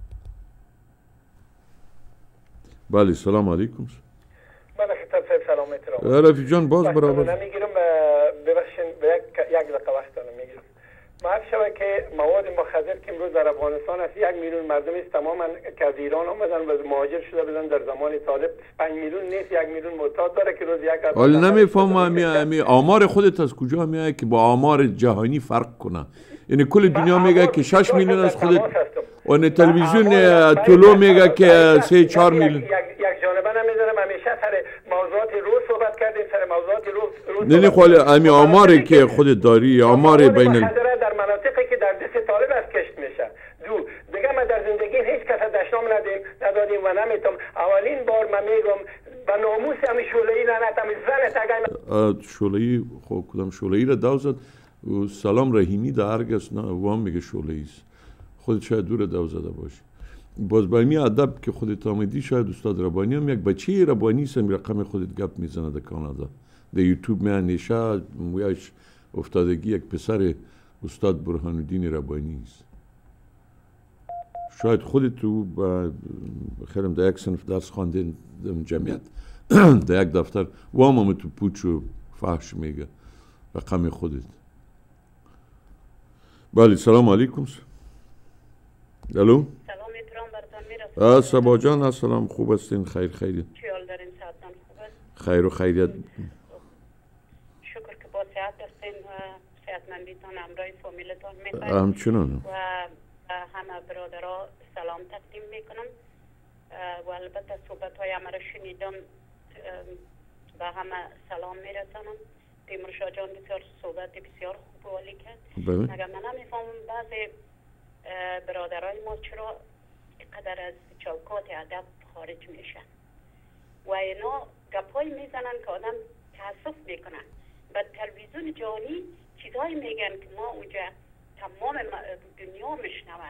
بله سلام علیکم. بله خطاب صاحب سلام احترام. رفیق جان باز برابر نمیگیرم، ببخشید به یک یک دقیقه وقت میگیرم. باید شود که مواد مخدر که امروز در افغانستان است یک میلیون مردم است تماما که از ایران آمدن و مهاجر شده بودن در زمان طالب پنج میلیون نیست یک میلیون معتاد داره که روز یک حالا نمیفهمم می آمار خودت از کجا میاد که با آمار جهانی فرق کنه یعنی کل دنیا میگه که شش میلیون از خودت و تلویزیون طلوع میگه که سه چهار میلیون یک جانبه نمیذارم همیشه سر موضوعات روز صحبت کردیم سر موضوعات روز نه نه خاله امی آماری که خودت داری آمار بین در مناطقی که در دست طالب است کشت میشه دو دیگه ما در زندگی هیچ کس دشنام ندیم ندادیم و نمیتم اولین بار من میگم به ناموس همی شوله‌ای ننتم زنت اگر شوله‌ای خب کدام شوله‌ای را دوزد سلام رحیمی در هرگز نه وام میگه شوله‌ای است خودت شاید دور دو زده باشی باز با می ادب که خودت آمدی شاید استاد ربانی هم یک بچه ربانی است رقم خودت گپ میزنه در کانادا در یوتیوب می نشه مویش افتادگی یک پسر استاد برهان الدین ربانی است شاید خودت تو با خیرم در یک صنف درس خواندن جمعیت در یک دفتر وام هم تو پوچ و فحش میگه رقم خودت بله سلام علیکم الو سلام احترام براتون میرسه سبا جان السلام خوب هستین خیر خیریت چیال دارین صحتتان خوب است خیر و خیریت شکر که با صحت هستین و صحتمندیتان همراه فامیلتان میخواید همچنان و همه برادرها سلام تقدیم میکنم و البته صحبت های همه را شنیدم به همه سلام میرسانم تیمورشاه جان بسیار صحبت بسیار خوب و عالی کرد مگر من نمیفهمم بعضی برادرای ما چرا قدر از چوکات ادب خارج میشن و اینا گپایی میزنن که آدم تاسف میکنن به تلویزیون جهانی چیزایی میگن که ما اونجا تمام دنیا میشنون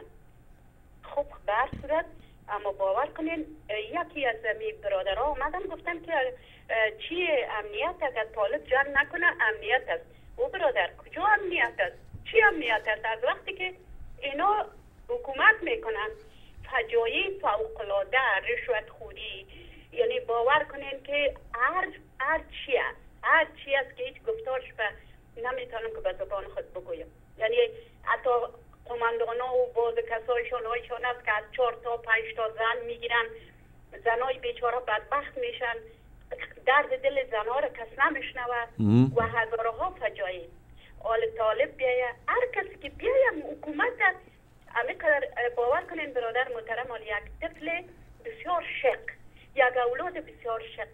خب به هر صورت اما باور کنین یکی از می برادرها آمدن گفتن که چی امنیت اگر طالب جنگ نکنه امنیت است او برادر کجا امنیت است چی امنیت است از وقتی که اینا حکومت میکنن فجایع فوق‌العاده رشوت خوری یعنی باور کنین که هر هر چی است هر چی است که هیچ گفتارش به نمیتونم که به زبان خود بگویم یعنی حتی قماندانا و باز کسایشان هایشان است که از چهار تا پنج تا زن میگیرن زنای بیچاره بدبخت میشن درد دل زنها را کس نمیشنوه و هزارها فجایع آل طالب بیایه هر کسی که بیایه حکومت همینقدر باور کنین برادر محترم آل یک طفل بسیار شق یک اولاد بسیار شق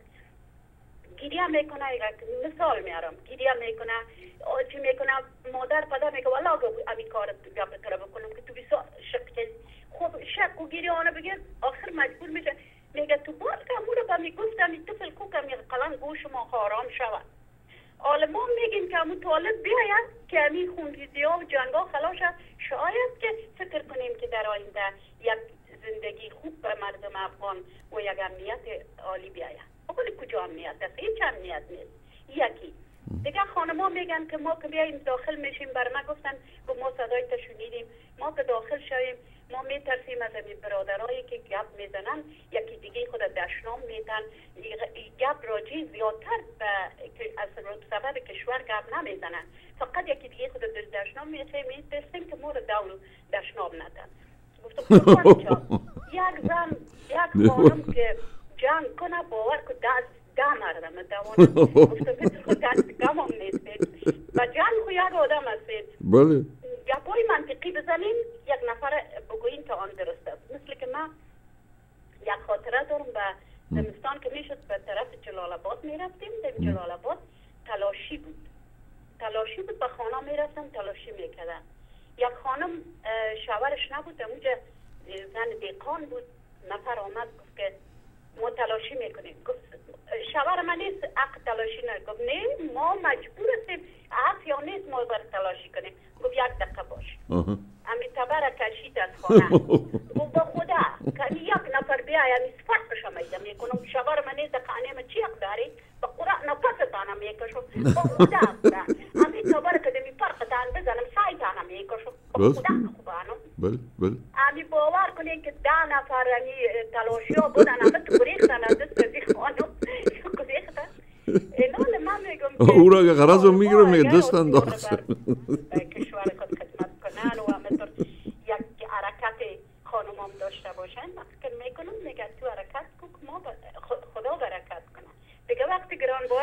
گریه میکنه مثال میارم گریه میکنه چی میکنه مادر پدر میگه والا امی کار گپ بکنم که تو بسیار شق کردی خب شق و گریه آنه بگیر آخر مجبور میشه میگه تو باز که امو رو با میگفتم این طفل کو که می قلن گوش ما خارام شود حالا ما میگیم که امو طالب بیاید که امی خونریزی ها و جنگ ها خلاص شاید که فکر کنیم که در آینده یک زندگی خوب به مردم افغان و یک امنیت عالی بیاید ولی کجا امنیت است هیچ امنیت نیست یکی دیگه خانما میگن که ما که بیاییم داخل میشیم بر ما گفتن که ما صدای تا شنیدیم ما که داخل شویم ما میترسیم از این برادرایی که گپ میزنن یکی دیگه خود دشنام میتن گپ راجی زیادتر از سبب کشور گپ نمیزنن فقط یکی دیگه خود دشنام میشه میترسیم که ما رو دولو دشنام ندن گفتم یک زن یک خانم که جنگ کنه باور که دست ده مردم دوانم گفتم مثل خود دست گم هم نیستید و جنگ خو یک آدم هستید بله گپای منطقی بزنیم یک نفر بگوین که آن درست است مثل که من یک خاطره دارم به زمستان که میشد به طرف جلال آباد میرفتیم در جلال آباد تلاشی بود تلاشی بود به خانه میرفتم تلاشی میکردن یک خانم شوهرش نبود اونجا زن دیقان بود نفر آمد گفت که ما تلاشی میکنیم گفت شوهر من نیست حق تلاشی نه گفت نه ما مجبور هستیم حق یا نیست ما بر تلاشی کنیم گفت یک دقیقه باش امی تبر کشید از خانه گفت با خدا که یک نفر بیا یعنی فرقش هم ایده میکنم شوهر من نیست خانه من چی حق داری با خدا نفس تانم میکشم با خدا خدا امی تبر که دمی فرق تان بزنم سای تانم میکشم با خدا خوبانم بله بله امی باور کنین که ده نفر یعنی تلاشی ها بودن همه تو بریختن از دست بزی خانم گریختن اینال من میگم او را اگه غرض رو میگیره میگه دست انداخت کشور خود خدمت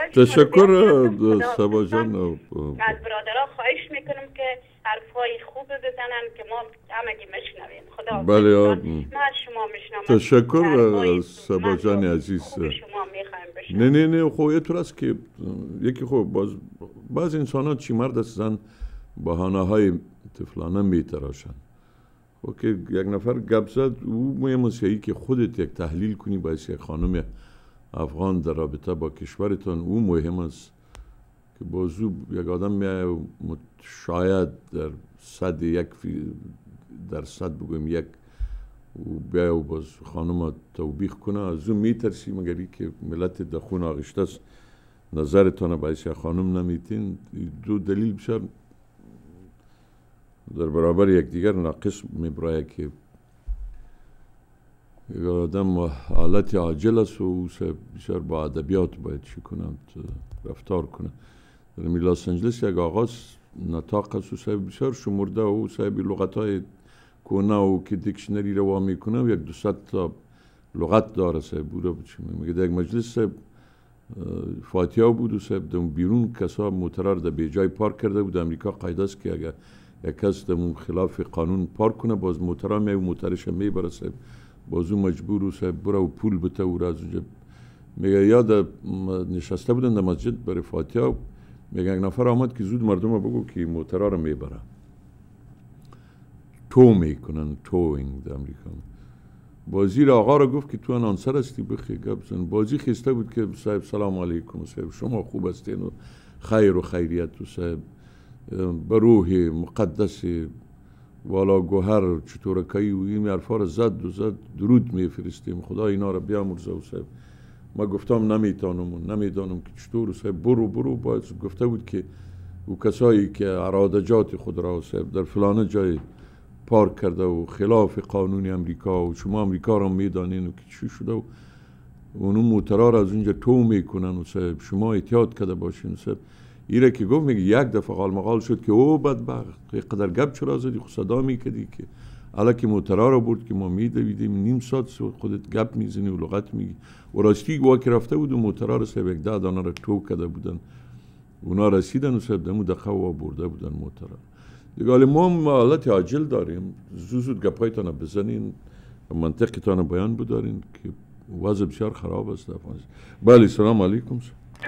تشکر سبا جان. از برادرها خواهش میکنم که حرفای خوب بزنن که ما همگی مشنویم. خدا بله من از شما میشنوم. تشکر سبا جان عزیز. شما میخوایم بشنویم. نه نه نه خب اینطور است که یکی خب باز بعض انسان ها چی مرد است زن بهانه های طفلانه میتراشن. خب که یک نفر گپ زد او مهم است که خودت یک تحلیل کنی باعث یک خانم افغان در رابطه با کشورتان. او مهم است که بازو یک آدم میای شاید در صد یک در صد بگویم یک و بیا و باز خانم توبیخ کنه از اون میترسی مگری که ملت در خون آغشته است نظرتان باعث یک خانم نمیتین. دو دلیل بسیار در برابر یک دیگر ناقص میبرای که یک آدم حالت عاجل است و او بسیار با ادبیات باید چی کنند رفتار کنه. در لس آنجلس یک آغاز نطاق است و صاحب بسیار شمرده و صاحب لغت های کنه و که دیکشنری روا میکنه و یک دوصد تا لغت داره صاحب بوده میگه در یک مجلس صاحب فاتحه بود و صاحب در بیرون کسا موترار در بیجای پارک کرده بود. امریکا قاعده است که اگر یک کس در خلاف قانون پارک کنه باز موترها می و موترش میبره صاحب باز او مجبور و صاحب برا و پول بته و را از اونجا میگه یاد نشسته بودن در مسجد برای فاتحه میگه یک نفر آمد که زود مردم بگو که موترها رو میبره تو میکنن توینگ در امریکا. بازی آقا را گفت که تو انانسر هستی بخی گپ زن. بازی خسته بود که صاحب سلام علیکم صاحب شما خوب هستین و خیر و خیریت و صاحب بروح مقدس والا گوهر چطورکایی و این حرفا را زد و زد درود میفرستیم خدا اینا را بیامرزه و صاحب ما گفتم نمیتانم و نمیدانم که چطور صاحب برو برو باید گفته بود که او کسایی که ارادجات خود را صاحب در فلانه جای پارک کرده و خلاف قانون امریکا و شما امریکا را میدانین و که چی شده و اونو موترها را از اونجا تو میکنن و صاحب شما احتیاط کرده باشین صاحب. ایره که گفت میگه یک دفعه قال مقال شد که او بدبخت قدر گپ چرا زدی خود صدا میکدی که حالا که موترها را برد که ما میدویدیم نیم ساعت خودت گپ میزنی و لغت میگی و راستی گواه که رفته بود و موترها را صاحب یک ده دانه را تو کده بودن اونا رسیدن و صاحب دمو دقیقه و برده بودن موترها دیگه. حالا ما هم حالت عاجل داریم زود زود گپایتان را بزنین منطقتان را بیان بدارین که وضع بسیار خراب است. بله سلام علیکم.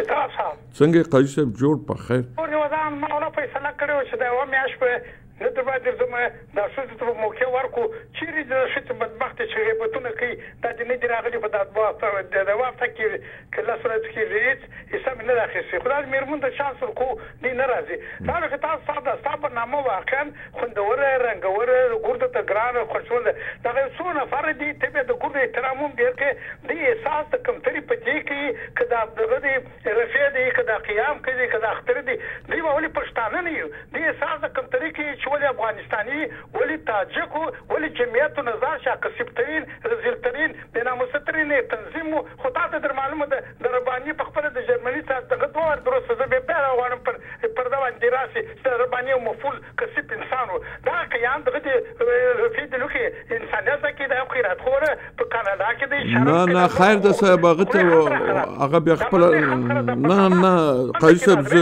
څنګه قاضي صاحب جوړ په خیر ورنه ما نه فیصله کړو چې دا و میاش په نه در باندې زما دا څه ته موقع ورکو چیرې د شت بدبخت چې غیبتونه کوي دا د نه دراغلي په دات واسطه د واسطه کې کله سره چې ریټ حساب نه راخسي خدای مېرمن د شانس کو دی ناراضي دا که تاسو ساده ساده نامه واقعا خوندور رنگور ګورد ته ګران خوشول دا څو نفر دي ته د ګورد احترام ډیر کې د احساس د کمتري په دې کې کدا دغه دی رفیع دی کدا قیام کوي کدا اختر دی دی ولې پښتانه نه یو د احساس د کمتري کې ولې افغانستاني ولې تاجک ولې جمعیت نظر شاه کسبترین رزلترین د ناموسترین تنظیم خطا د معلومه د رباني په خپل د جرمني څخه دغه دوه درسته زه به پیرا غواړم پر پر دا باندې راسي د رباني مفعول کسب انسانو دا قیام دغه د فید لوکي انسانیت کې د خیرات خوره په کاناډا کې د نه نه خیر د صاحب هغه ته هغه بیا خپل نه نه قاضي صاحب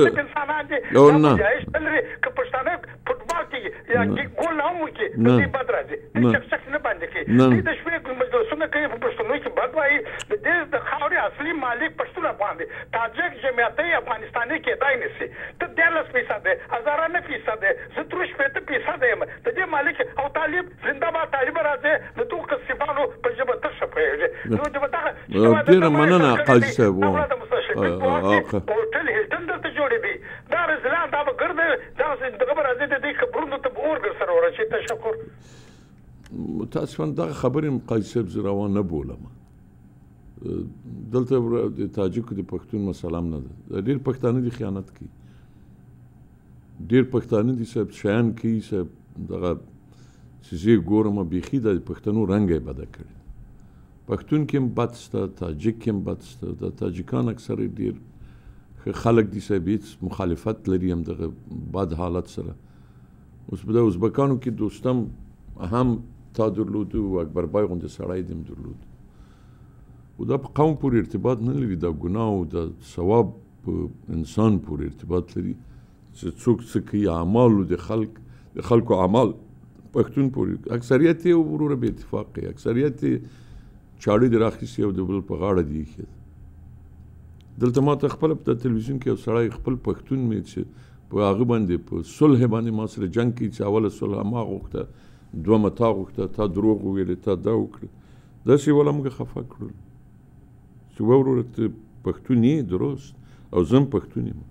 زه یو نه که پښتانه فوټبال کې یا ګول نه مو کې دې بد راځي هیڅ څه نه باندې کې د شپې مجلسونه کوي په پښتنو کې بد وایي د دې د خاوري اصلي مالک پښتون باندې تاجک جمعیتي افغانستاني کې دای نسی ته دلس فیصد هزار نه فیصد زه تر شپې فیصد یم د دې مالک او طالب زنده باد طالب راځي د دوه کسبانو په جبه تر شپې نو د وتا ډیر مننه قاضي صاحب هوټل هیلټن دلته جوړې دي دا رزلان دا به ګرځي دا دغه راځي د دې خبرونو ته اورګ سره ورشي. تشکر. متاسفانه دغه خبرې قاضي صاحب زه روان نه بولم دلته د تاجکو د پښتون مسله نه ده ډېر پښتانه دي خیانت کوي ډېر پښتانه دي صاحب شیان کوي صاحب دغه چې زه ګورم بیخي د پښتنو رنګ یې بده کړی پښتون کې هم بد شته تاجک کې هم بد شته د تاجکان اکثر ډېر خلک دي صاحب هېڅ مخالفت لري هم دغه بد حالت سره. اوس په د ازبکانو کې دوستم هم تا درلود و اکبر بای غوندې سړی دې هم درلود و دا په قوم پورې ارتباط نه لري، دا ګناه او دا ثواب په انسان پورې ارتباط لري چې څوک څه کوي. اعمالو د خلق د خلکو اعمال پښتون پورې اکثریت یې وروره بې اتفاق کوي، اکثریت یې چاړې دې راخیستې او د بل په غاړه دې ایښې. دلته ما ته خپله په تلویزیون کې یو سړی خپل پښتون مې چې په هغه باندې په صلح باندې ما سره جنګ کوي چې اوله صلح ما غوښته، دومه تا غوښته، تا دروغ وویلې، تا دا وکړه، داسې وله موږ خفه کړل چې وروره ته پښتون یې درست او زه هم پښتون یم.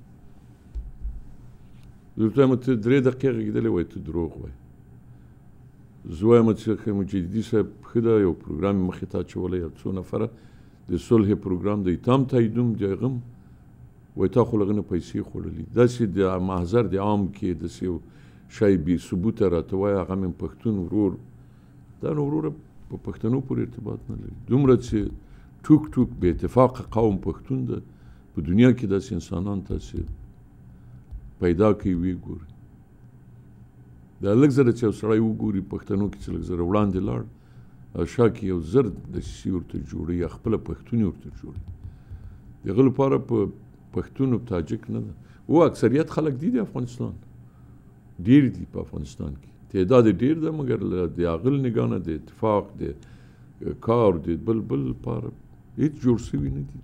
زه ورته وایم ته درې دقیقې غږېدلی وایي ته دروغ وایي. زه وایم چې مجددي صاحب ښه ده یو پروګرام یې مخې ته اچولی یو څو نفره د صلح پروګرام دی تا هم تاییدوم د هغه هم وایي تا خو له هغه نه پیسې خوړلي. داسې د محضر د عام کې داسې یو شی بې ثبوته راته وایي هغه مې پښتون ورور. دا نو وروره په پښتنو پورې ارتباط نه لري. دومره چې ټوک ټوک بې اتفاقه قوم پښتون ده، په دنیا کې داسې انسانان تاسې پیدا کوي ویې ګوري. دا لږ زره چې یو سړی وګوري پښتنو کې چې لږ زره وړاندې لاړ او شا کې یو زر دسیسې ورته جوړوي یا خپله پښتون یې ورته جوړوي. د هغه لپاره په پښتون او تاجک نه ده. او اکثریت خلک دي د افغانستان ډېر دي په افغانستان کې، تعداد ډېر ده، مګر د هغه له نګاه نه د اتفاق د کار د بل بل لپاره هېڅ جوړ سوي نه دي.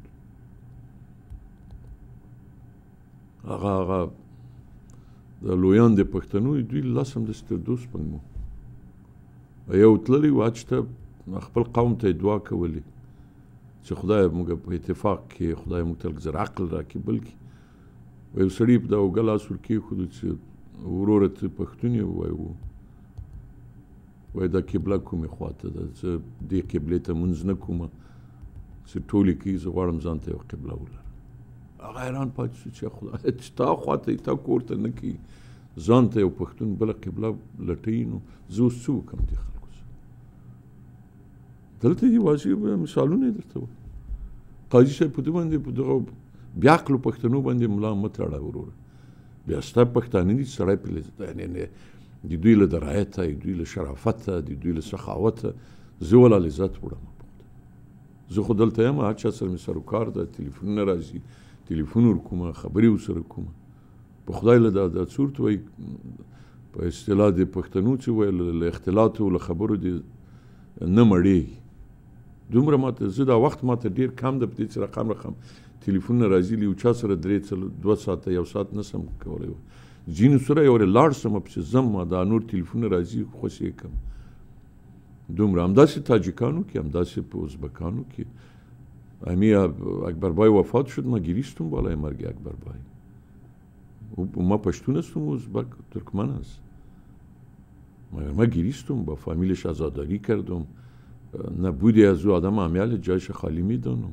هغه هغه د لویان د پښتنو دوی لس همداسې تر دوست پنګمو یو تللی و حج ته خپل قوم ته یې دعا کولې چې خدای موږ په اتفاق کې خدای موږ ته لږ زر عقل راکړي. بلکې یو سړي په د اوږه لاس ور کېښودو چې وروره ته پښتون یې ووایي و وایي دا قبله کومې خوا ته ده، زه دې قبلې ته مونځ نه کومه چې ټولې کوي، زه غواړم ځان ته یو قبله ولرم. هغه حیران پاتې شو چې خدای چې تا خوا ته تا کور ته نه کوي، ځان ته یو پښتون بله قبله لټوي، نو زه اوس څه وکړم دې خلکو سره. دلته دې واضح مثالونه یې درته وایي. قاضي صاحب په دې باندې په دغه بیا عقلو پښتنو باندې ملا مه تړه وروره، بیا ستا پښتانه دي سړی پرې د دوی له درایته، د دوی له شرافته، د دوی له سخاوته زه ولا لذت وړم. زه خو دلته یم، هر چا سره مې سر و کار ده، تلیفونونه راځي، تلیفون ورکومه، خبرې ورسره کومه. په خدای له دا دا څه ورته وایي په اصطلاح د پښتنو چې وایي له اختلاطو له خبرو دې نه مړېږي. دومره ماته زه دا وخت ماته ډېر کم ده په دې چې رقم رقم تلیفونونه راځي له یو چا سره درې دوه ساعته یو ساعت نه سم کولی. ځینو سره یو وارې لاړ سم پسې ځم ما دا نور تلیفونونه راځي خوښ یې کړم. دومره همداسې تاجکانو کې، همداسې په ازبکانو کې. امی اکبر بای وفات شد، ما گریستم بالای مرگ اکبر بای. ما پشتون هستم و ازبک ترکمن هست، مگر ما گریستم، با فامیلش عزاداری کردم، نبودی از او آدم امیال جایش خالی میدانم.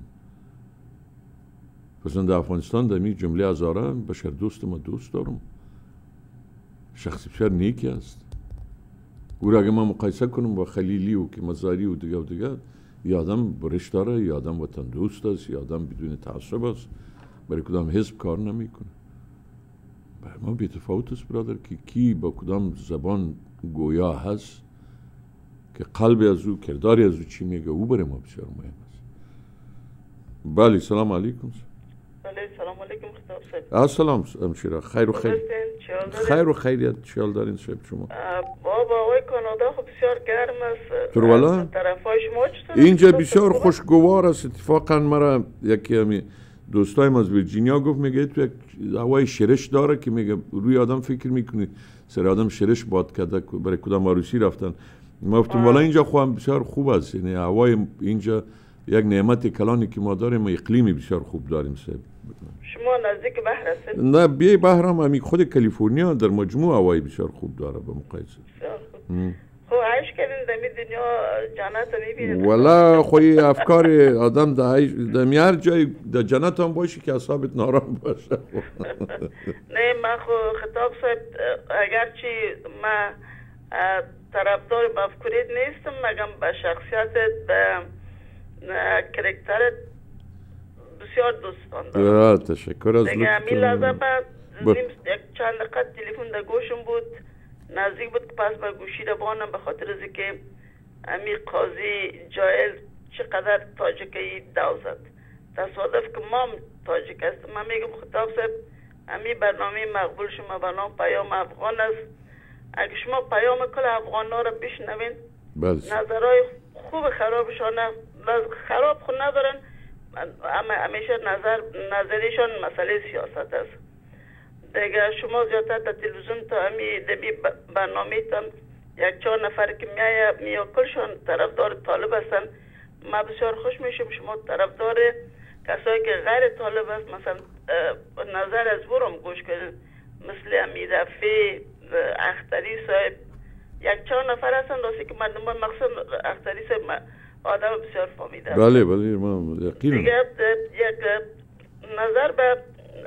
پس در افغانستان در می جمله هزاره بشر دوست ما دوست دارم، شخصی بسیار نیکی است. او را اگه من مقایسه کنم با خلیلی و که مزاری و دیگه و دیگه، یه آدم برش داره، یه آدم وطن دوست است، یه آدم بدون تعصب است، برای کدام حزب کار نمیکنه. برای ما بی‌تفاوت است برادر که کی با کدام زبان گویا هست، که قلب از او، کرداری از او چی میگه، او برای ما بسیار مهم است. بله، سلام علیکم. بله، سلام علیکم خطاب صاحب. السلام همشیره، خیر و خیر. خیر و خیریت چیال دارین صاحب شما؟ بابا آقای کانادا خب بسیار گرم است. تروالا؟ طرفای شما چطور؟ اینجا بسیار خوشگوار است. اتفاقا مرا یکی همی دوستایم از ویرجینیا گفت میگه تو یک هوای شرش داره که میگه روی آدم فکر میکنی سر آدم شرش باد کرده برای کدام عروسی رفتن. ما گفتم والا اینجا خو هم بسیار خوب است، یعنی هوای اینجا یک نعمت کلانی که ما داریم، اقلیمی بسیار خوب داریم صاحب. شما نزدیک بحر هستید؟ نه بی بحر هم همی خود کالیفرنیا در مجموع هوای بسیار خوب داره به مقایسه. بسیار خوب. خب عیش کردین دمی دنیا جنت میبینید؟ والا خوی افکار آدم در دمی هر جای در جنت هم باشی که اعصابت نارام باشه. نه من خو خطاب صاحب اگرچه من طرفدار مفکوریت نیستم، مگم به شخصیتت به کرکترت بسیار دوستان دارم. تشکر از دیگه همین لحظه بعد نیم یک چند دقیقه تلفن در گوشم بود، نزدیک بود که پس به گوشی رو بانم، به خاطر از که امی قاضی جایل چقدر تاجیکی دو زد. تصادف که ما تاجیک هستم. من میگم خطاب صاحب امی برنامه مقبول شما به نام پیام افغان است. اگه شما پیام کل افغان ها را بشنوین نظرهای خوب خرابشان خراب خود ندارن، اما همیشه نظر نظریشان مسئله سیاست است. دیگه شما زیادتر در تلویزیون تا همی دمی برنامه تان یک چهار نفر که میایه میاد کلشان طرفدار طالب هستن. ما بسیار خوش میشم شما طرفدار کسایی که غیر طالب است مثلا نظر از ورم گوش کنین، مثل امیر رفیع، اختری صاحب، یک چهار نفر هستن راستی که مردم مقصد اختری صاحب آدم بسیار فامیده. بله بله ما یقینا. دیگه یک نظر به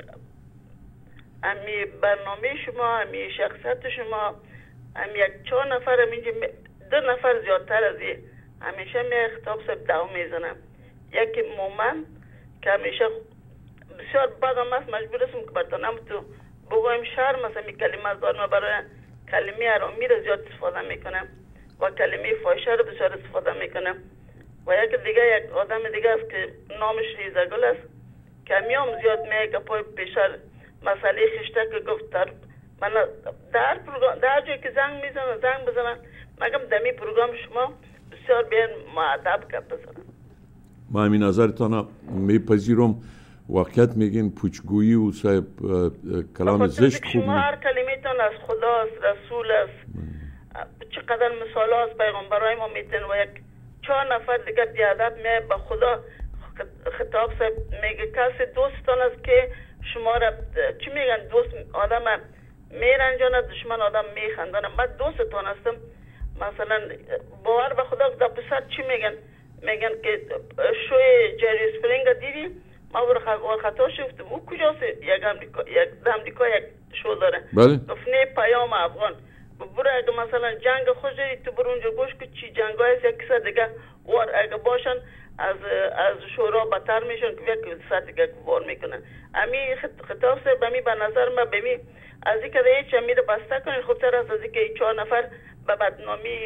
امی برنامه شما، امی شخصیت شما، امی یک چهار نفر همینجا دو نفر زیادتر از این همیشه می خطاب صاحب دو میزنم. یکی مومن که همیشه بسیار بدم است، مجبور هستم که برتانم تو بگویم شرم است می کلمه از دارم برای کلمه ارامی را زیاد استفاده میکنم و کلمه فاحشه را بسیار استفاده میکنم. و یک دیگه یک آدم دیگه است که نامش ریزگل است که همیام زیاد میگه که پای پیشر مسئله خشته که گفت در من در پروگرام در جایی که زنگ میزنن زنگ بزنن مگم دمی پروگرام شما بسیار بیان معدب که بزنن. ما همین نظرتان میپذیرم. واقعیت میگین پوچگویی و صاحب کلام زشت خوب شما هر کلمه‌تان از خداست، رسول است، چقدر مثال است پیغمبرای ما میتن و یک چهار نفر دیگه بیادب می به خدا خطاب صاحب میگه کسی دوستان است که شما را چی میگن دوست آدم میرنجانه دشمن آدم میخندانه. من دوستتان هستم. مثلا باور به خدا در پسر چی میگن میگن که شوی جری اسپرینگ دیدی ما برو خطا شفتم او کجاست یک امریکا یک امریکا یک شو داره نفنه پیام افغان برو اگه مثلا جنگ خوش داری تو برو اونجا گوش که چی جنگ های است یک کسا دیگه وار اگه باشن از از شورا بدتر میشن که یک کسا دیگه وار میکنن. امی خطاب صاحب امی به نظر من بمی از اینکه هیچ امی رو بسته کنین خوبتر است از اینکه چهار نفر به بدنامی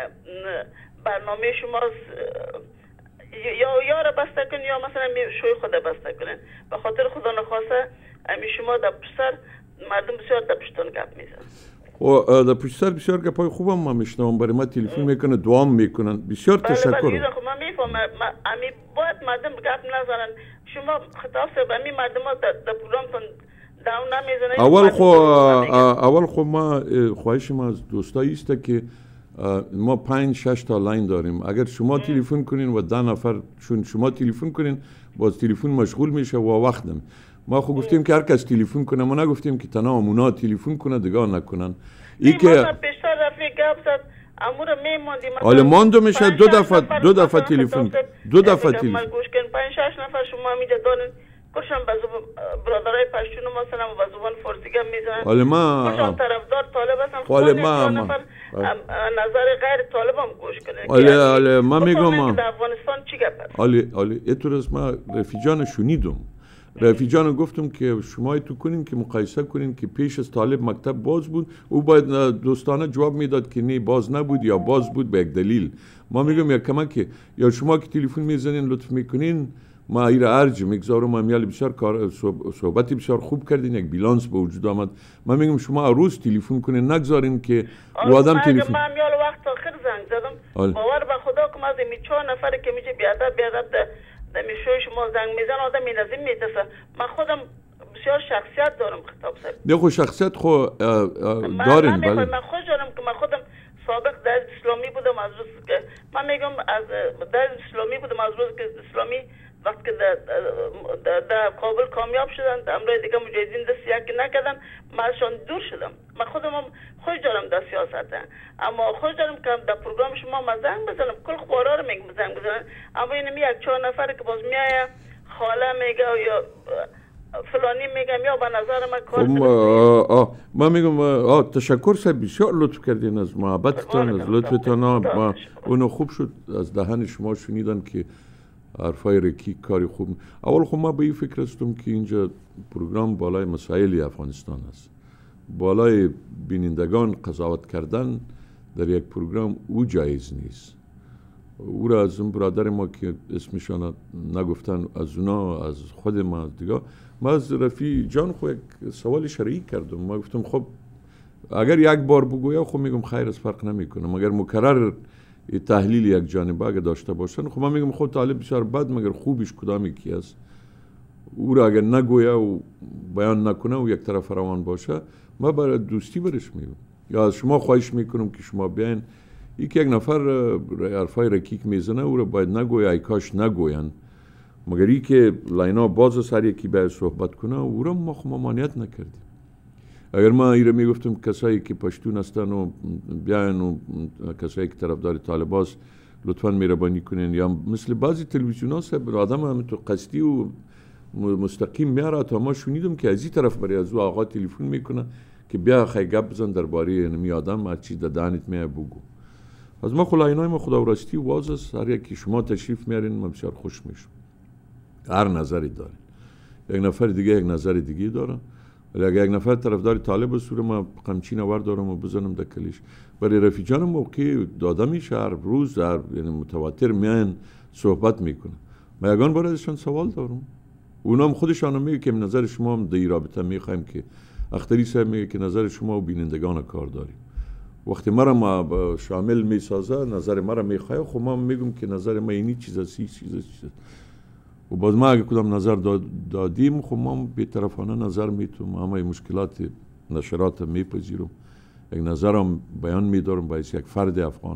برنامه شما یا یا را بسته کنین یا مثلا شوی خود بسته کنین. به خاطر خدا نخواسته امی شما در پشتر مردم بسیار در پشتون گپ میزن و در پشتر بسیار گپای خوبم ما میشنوم. برای ما تلفن میکنه دوام میکنن. بسیار تشکر. بله خب من میفهمم امی باید مردم گپ نزنن. شما خطاب صاحب امی مردم ها در پروگرامتون داون نمیزنن. اول خو اول خو ما خواهش ما از دوستایی است که ما پنج شش تا لاین داریم. اگر شما تلفن کنین و ده نفر چون شما تلفن کنین باز تلفن مشغول میشه و وقت نمی. ما خو گفتیم که هر کس تلفن کنه، ما نگفتیم که تنها اونا تلفن کنه دیگه نکنن. این که پیشتر رفیق گپ زد امور میموندیم. حالا ماندو میشه دو دفعه دو دفعه تلفن دو دفعه تلفن گوش کن پنج شش نفر شما میجا دارین کشم به برادرای پشتون مثلا و زبان فارسی گپ میزنن. حالا ما کشم طرفدار طالب هستن. حالا ما نظر غیر طالب هم گوش کنه. حالا حالا ما میگم ما در افغانستان چی گپ است؟ حالا حالا اینطور است ما رفیجان شنیدم. رفیجان گفتم که شما تو کنین که مقایسه کنین که پیش از طالب مکتب باز بود، او باید دوستانه جواب میداد که نه باز نبود یا باز بود به یک دلیل. ما میگم یا کمک یا شما که تلفن میزنین لطف میکنین ما ایره ارج میگذارم. ما میال بسیار کار صحبتی بسیار خوب کردین، یک بیلانس به وجود آمد. ما میگم شما روز تلفن کنین نگذارین که و آدم تلفن. من میال وقت آخر زنگ زدم باور به خدا که از می چهار نفر که میگه بیادب بیادب نمیشه شما زنگ میزن آدم میلازم میتسه. من خودم بسیار شخصیت دارم خطاب صاحب. نه خو شخصیت خو دارین. بله من خوش دارم که من خودم سابق در اسلامی بودم از روز که من میگم از در اسلامی بودم از روز که اسلامی وقتی که در, در کابل کامیاب شدن در امروز دیگه مجاهدین دست یکی نکردن من ازشان دور شدم. من خودم هم خوش دارم در سیاست اما خوش دارم که در پروگرام شما ما زنگ بزنم کل خوارا رو میگم زنگ بزنم اما اینمی یک چهار نفر که باز میایه خاله میگه یا فلانی میگم یا به نظر من کار آه آه ما میگم آه تشکر صاحب بسیار لطف کردین از محبتتان از لطفتان. ما اونو خوب شد از دهن شما شنیدن که حرفای رکی کاری خوب. اول خب ما به این فکر هستم که اینجا پروگرام بالای مسائل افغانستان است. بالای بینندگان قضاوت کردن در یک پروگرام او جایز نیست. او را از اون برادر ما که اسمشان نگفتن، از اونا، از خود ما دیگه، ما از رفیع جان خو یک سوال شرعی کردم. ما گفتم خب اگر یک بار بگویا خب میگم خیر از فرق نمیکنه، مگر مکرر تحلیل یک جانبه اگر داشته باشن خب ما میگم خود طالب بسیار بد مگر خوبش کدامی کی است، او را اگر نگویا و بیان نکنه و یک طرف روان باشه ما برای دوستی برش میگم. یا از شما خواهش میکنم که شما بیاین یک یک نفر حرفای رکیک میزنه او را باید نگویا، ای کاش نگوین، مگر ای که لینا باز سر یکی باید صحبت کنه او را ما ممانعت نکردیم. اگر ما ایره میگفتم کسایی که پشتون هستن و بیاین و کسایی که طرفدار طالب هست لطفا مهربانی کنین، یا مثل بعضی تلویزیون هست آدم هم تو قصدی و مستقیم میاره تا ما شنیدم که از این طرف برای از او آقا تلفن میکنه که بیا خیلی گپ بزن درباره نمی آدم هر چی در دهنت میه بگو. از ما خلاینای ما خدا راستی واز است، هر یکی شما تشریف میارین ما بسیار خوش میشم، هر نظری دارین. یک نفر دیگه یک نظر دیگه داره، ولی اگر یک نفر طرفدار طالب است ما قمچین آور دارم و بزنم دکلیش. برای رفیجان موقعی دادمیش هر روز هر یعنی متواتر میان صحبت میکنه. ما یگان بار ازشان سوال دارم، اونا هم خودشان میگه که نظر شما هم در این رابطه میخوایم که اختری صاحب میگه که نظر شما و بینندگان کار داریم. وقتی مرا ما شامل میسازه نظر مرا میخواه خب ما میگم که نظر ما اینی چیز است سی چیز است و باز ما اگه کدام نظر دادیم خب ما بی‌طرفانه نظر میتونم، همه مشکلات نشرات میپذیرم، یک نظرم بیان میدارم باعث یک فرد افغان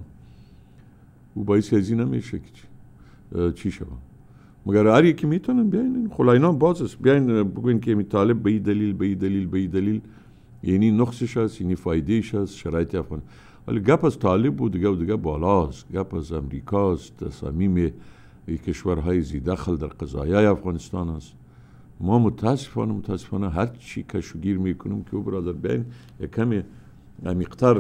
و باعث ازی نمیشه که چی شود. مگر هر یکی میتونن بیاین خلاینا باز است، بیاین بگوین که می طالب به این دلیل به این دلیل به این دلیل یعنی نقصش هست، یعنی فایدهش هست شرایط افغان. ولی گپ از طالب بود دیگه و دیگه بالاست، گپ از امریکاست، تصامیم کشورهای زی دخل در قضایای افغانستان است. ما متاسفانه متاسفانه هر چی کشوگیر میکنیم که او برادر بیاین یک کمی عمیق‌تر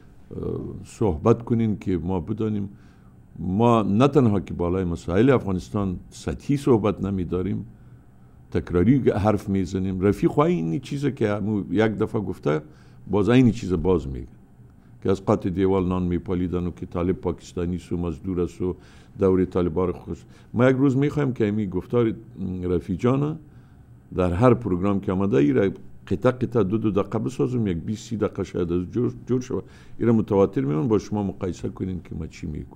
صحبت کنین که ما بدانیم ما نه تنها که بالای مسائل افغانستان سطحی صحبت نمیداریم، تکراری حرف میزنیم. رفیق خواهی اینی چیزه که یک دفعه گفته باز اینی چیز باز میگه که از قطع دیوال نان میپالیدن و که طالب پاکستانی سو مزدور است و دوره طالبان خوش. ما یک روز میخوایم که امی گفتار رفیق جانه در هر پروگرام که آمده ایره قطع قطع دو دو دقیقه بسازم، یک بیست سی دقیقه شاید از جور, جور شود، ایره متواتر میمون با شما مقایسه کنین که ما چی میگم.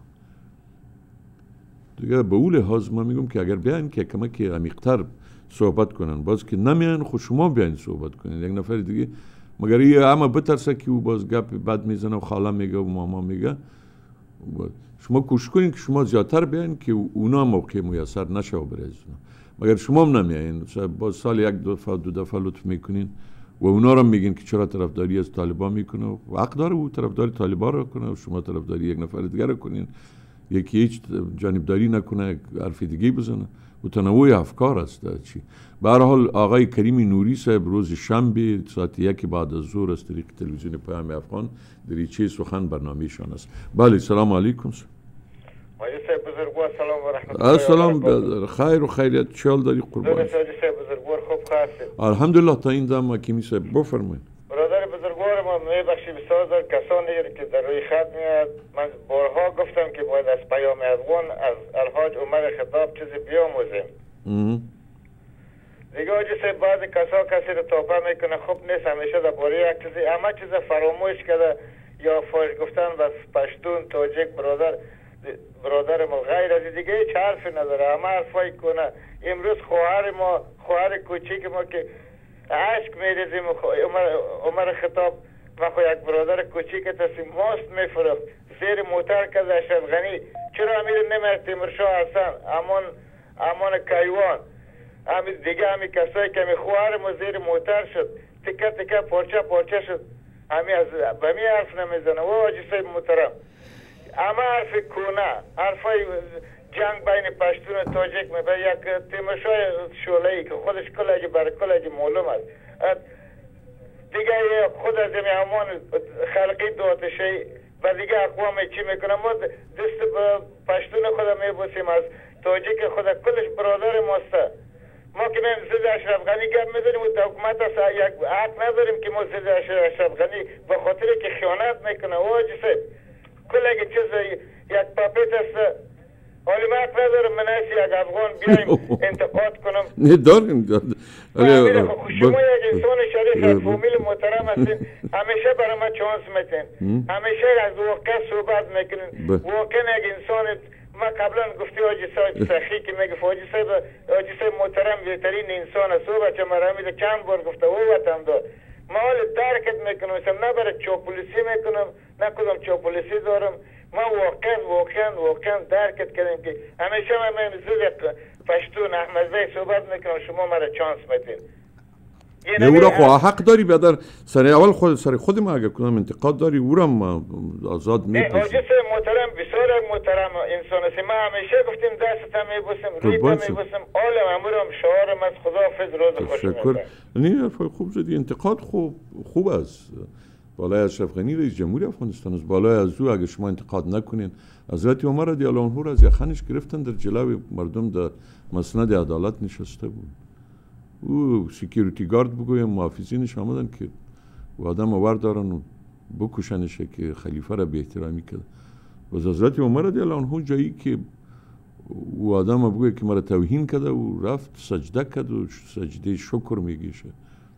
دیگه به اون لحاظ ما میگم که اگر بیاین که کمک عمیق‌تر صحبت کنن، باز که نمیان خود شما بیاین صحبت کنین. یک نفر دیگه مگر یه اما بترسه که او باز گپ بد میزنه و خاله میگه و ماما میگه، شما کوشش کنین که شما زیادتر بیاین که اونا موقع میسر نشه و برای مگر شما هم نمیاین. باز سال یک دفعه دو دفعه لطف میکنین و اونا رو میگین که چرا طرفداری از طالبان میکنه و حق داره او طرفداری طالبان رو کنه و شما طرفداری یک نفر دیگه رو کنین، یکی هیچ جانبداری نکنه حرف دیگه بزنه و تنوع افکار است. چی به هر حال آقای کریمی نوری صاحب روز شنبه ساعت یک بعد از ظهر از طریق تلویزیون پیام افغان دریچه سخن برنامه‌شان است. بله سلام علیکم. حاجی صاحب بزرگوار سلام و رحمت الله. سلام خیر و خیریت چال داری قربان. حاجی صاحب بزرگوار خوب خاصید. الحمدلله تا این دم کیمی صاحب بفرمایید. برادر بزرگوار ما میبخشی بسیار کسانی که در روی خط میاد، من بارها گفتم که باید از پیام افغان از الحاج عمر خطاب چیزی بیاموزیم. دیگه حاجی صاحب بعض کسا کسی رو توپه میکنه خوب نیست همیشه درباره یک چیزی همه چیز فراموش کرده یا فاش گفتن بس پشتون تاجیک برادر برادر ما غیر از دیگه هیچ حرفی نداره، همه حرفای کنه. امروز خواهر ما خواهر کوچیک ما که عشق میریزیم عمر, عمر خطاب ما خو یک برادر کوچیک تاسی ماست میفروخت زیر موتر کرد اشرف غنی چرا امیر نمیاد تیمورشاه حسن امان امان کیوان همین دیگه همین کسایی که می خواهر ما زیر موتر شد تکه تکه پارچه پارچه شد، همین از به می حرف نمیزنه و حاجی صاحب محترم اما حرف کونه حرفای جنگ بین پشتون و تاجیک می به یک تیمورشاه شعله‌ای که خودش کلگی برای کلگی معلوم است دیگه خود از این امان خلقی دواتشی و دیگه اقوام چی میکنه ما دست پشتون خود میبوسیم از تاجیک خود کلش برادر ماسته. ما که میم زد اشرف غنی گپ میزنیم و حکومت است یک حق نداریم که ما زد اشرف غنی به خاطر که خیانت میکنه و حاجی صاحب کل اگه چیز یک پاپیت است. ولی من حق ندارم من از یک افغان بیایم انتقاد کنم. نه داریم شما یک انسان شریف از فامیل محترم هستین، همیشه برای من چانس میتین، همیشه از واقع صحبت میکنین. واقعا یک انسان ما قبلا گفتی حاجی صاحب سخی که میگه حاجی صاحب حاجی صاحب محترم بهترین انسان است. صحبت چه مرامید چند بار گفته او وطن دار. ما حال درکت میکنم، مثلا نه برای چاپلوسی میکنم، نه کدام چاپلوسی دارم. ما واقعا واقعا واقعا درکت کردیم که همیشه من من زود پشتون احمدزی صحبت میکنم، شما مرا چانس میدین. نه او را خواه حق داری بیادر سر اول خود سر خود ما اگر کنم انتقاد داری او را ما آزاد میپذیم. حاجی محترم بسیار محترم انسان است. ما همیشه گفتیم دست هم میبوسیم روی هم میبوسیم عالم امورم شعارم از خداحافظ روز خوش تشکر. نه حرفای خوب زدی. انتقاد خوب خوب است. بالای اشرف غنی رئیس جمهوری افغانستان است. بالای از او اگه شما انتقاد نکنین حضرت عمر رضی الله عنه را از یخنش گرفتن در جلوی مردم در مسند عدالت نشسته بود. او سکیوریتی گارد بگویم محافظینش آمدن که و آدم آور دارن و بکشنشه که خلیفه را به احترامی کرد. و حضرت عمر رضی الله عنه جایی که او آدم بگوی که مرا توهین کرده و رفت سجده کرد و سجده شکر میگیشه.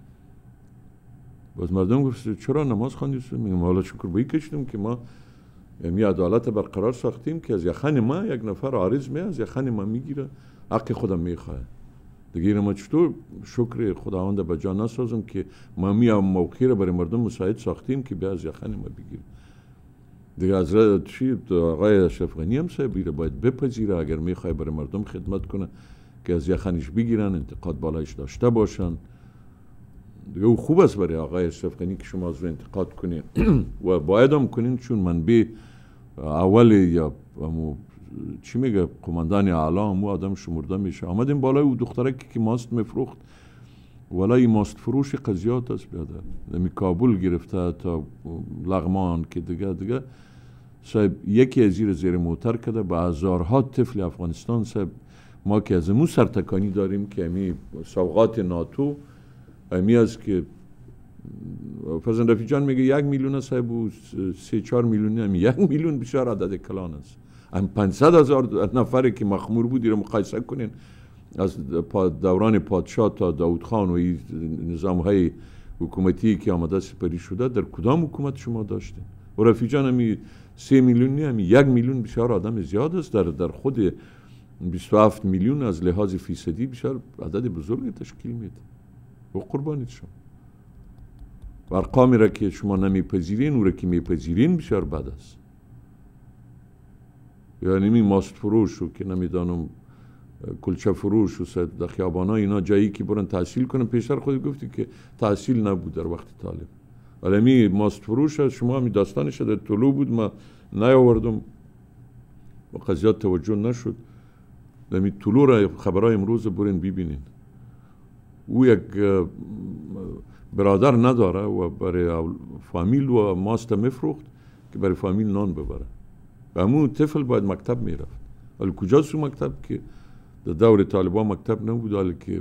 باز مردم گفت چرا نماز خواندید؟ میگم حالا شکر به این کشیدیم که ما می عدالت برقرار ساختیم که از یخن ما یک نفر عارض می از یخن ما میگیره حق خودم میخواه. دیگه ما چطور شکر خداوند به جا نسازم که ما می موقعی را برای مردم مساعد ساختیم که بیا از یخن ما بگیره. دیگه حضرت چی آقای اشرف غنی هم صاحب باید بپذیره اگر میخواد برای مردم خدمت کنه که از یخنش بگیرن، انتقاد بالایش داشته باشن. دیگه او خوب است برای آقای اشرف غنی که شما از انتقاد کنین و باید هم کنین، چون منبع اول یا چی میگه قماندان اعلی هم آدم شمرده میشه. آمدیم بالای او دخترکی که ماست میفروخت، ولای ماست فروش قضیات است بیاده نمی کابل گرفته تا لغمان که دیگه دیگه صاحب یکی از زیر زیر موتر کرده به هزارها طفل افغانستان. صاحب ما که از امو سرتکانی داریم که امی سوغات ناتو امی است که فرزند رفیع جان میگه یک میلیون است صاحب و سه چهار میلیونی هم یک میلیون بسیار عدد کلان است. هم پانصد هزار نفری که مخمور بود رو مقایسه کنین از دوران پادشاه تا داود خان و این نظام های حکومتی که آمده سپری شده در کدام حکومت شما داشتین؟ و رفیع جان همی سه میلیونی همی یک میلیون بسیار آدم زیاد است. در در خود بیست و هفت میلیون از لحاظ فیصدی بسیار عدد بزرگی تشکیل میده. و قربانید شما و ارقامی را که شما نمیپذیرین او را که میپذیرین بسیار بد است. یعنی می ماست فروش و که نمیدانم کلچه فروش و در خیابانا اینا جایی که برن تحصیل کنن. پیشتر خود گفتی که تحصیل نبود در وقت طالب، ولی می ماست فروش هست. شما می داستانش در طلوع بود ما نیاوردم و قضیات توجه نشد. می طلوع را خبرهای امروز برین ببینین. او یک برادر نداره و برای فامیل و ماست میفروخت که برای فامیل نان ببره. و همون طفل باید مکتب میرفت. ولی کجاست اون مکتب که در دور طالبان مکتب نبود؟ ولی که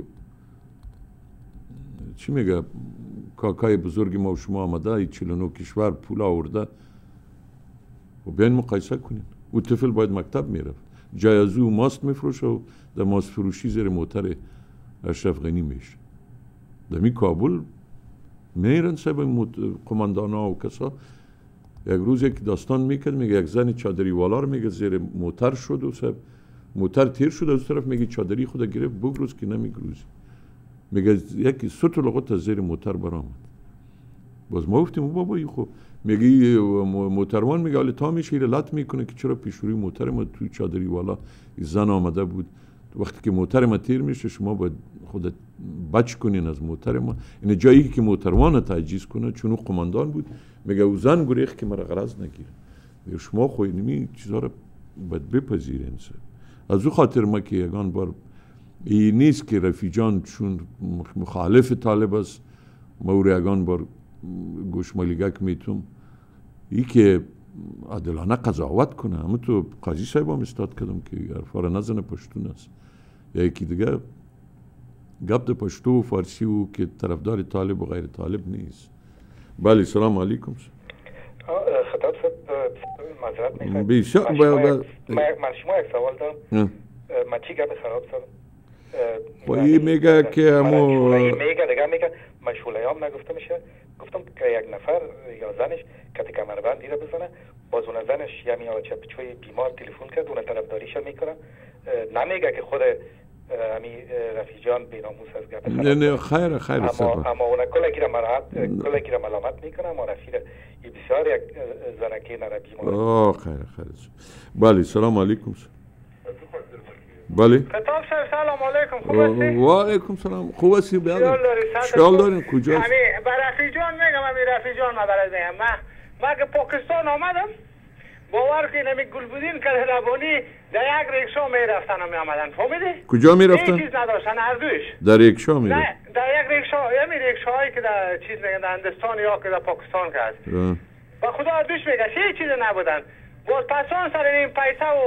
چی میگه کاکای بزرگ ما و شما آمده ای چهل و نه کشور پول آورده و بیاین مقایسه کنین. او طفل باید مکتب میرفت. جای از او ماست میفروشه و در ماست فروشی زیر موتر اشرف غنی میشه. در می کابل میرن صاحب قماندان ها و کسا. یک روز یک داستان میکرد میگه یک زن چادری والا رو میگه زیر موتر شد و صاحب موتر تیر شد از طرف میگه چادری خود گرفت بگروز که نمیگروزی. میگه یکی سوت لغت از زیر موتر برآمد. باز ما گفتیم بابا این خب میگه موتروان میگه حالا تا میشه لط میکنه که چرا پیشوری موتر ما توی چادری والا زن آمده بود. وقتی که موتر ما تیر میشه شما باید خودت بچ کنین از موتر ما. این جایی که موتروان تجهیز کنه چون او قماندان بود میگه او زن گریخت که مرا غرض نگیره. میگه شما خود نمی چیزا رو باید بپذیرین. از او خاطر ما که یگان بار این نیست که رفیع جان چون مخالف طالب است ما او یگان بار گوشمالیگک میتونم ای که عادلانه قضاوت کنه. همون تو قاضی صاحب هم استاد کردم که حرفا را نزنه پشتون است. یا یکی دیگه گپ ده پشتو و فارسی و که طرفدار طالب و غیر طالب نیست. بله سلام علیکم. خطاب صاحب معذرت میخوام بیشتر من شما یک سوال دارم من چی گپ خراب شدم خواهی میگه که همو میگه دیگه میگه مشغوله هم نگفته میشه گفتم که یک نفر یا زنش کتی کمربند دیره بزنه باز اون زنش یمی یا چپچوی بیمار تلفن کرد اون طرفداریش میکنه نمیگه که خود امی رفیع جان بیناموس از گپ نه نه خیر خیر اما اما اون کلکی را مراحت کلکی را ملامت میکنه اما رفیع بسیار یک زنکی نره بیمار آه خیر خیر بله سلام علیکم بله خطاب صاحب سلام علیکم خوب هستی؟ و علیکم سلام خوب هستی بیادر شکال دارین کجاست؟ امی بر رفیع جان میگم امی رفیع جان ما برای میگم من من که پاکستان آمدم باور که نمی گلبودین که ربانی در یک ریکشا میرفتن و میامدن فهمیدی؟ کجا میرفتن؟ هیچ چیز نداشتن هر دویش در ریکشا میرفتن؟ نه در یک ریکشا یمی ریکشاهایی که در چیز میگن در هندستان یا که در پاکستان که هست با خدا هر دویش میگه هیچ چیز نبودن باز پسان سر این پیسه و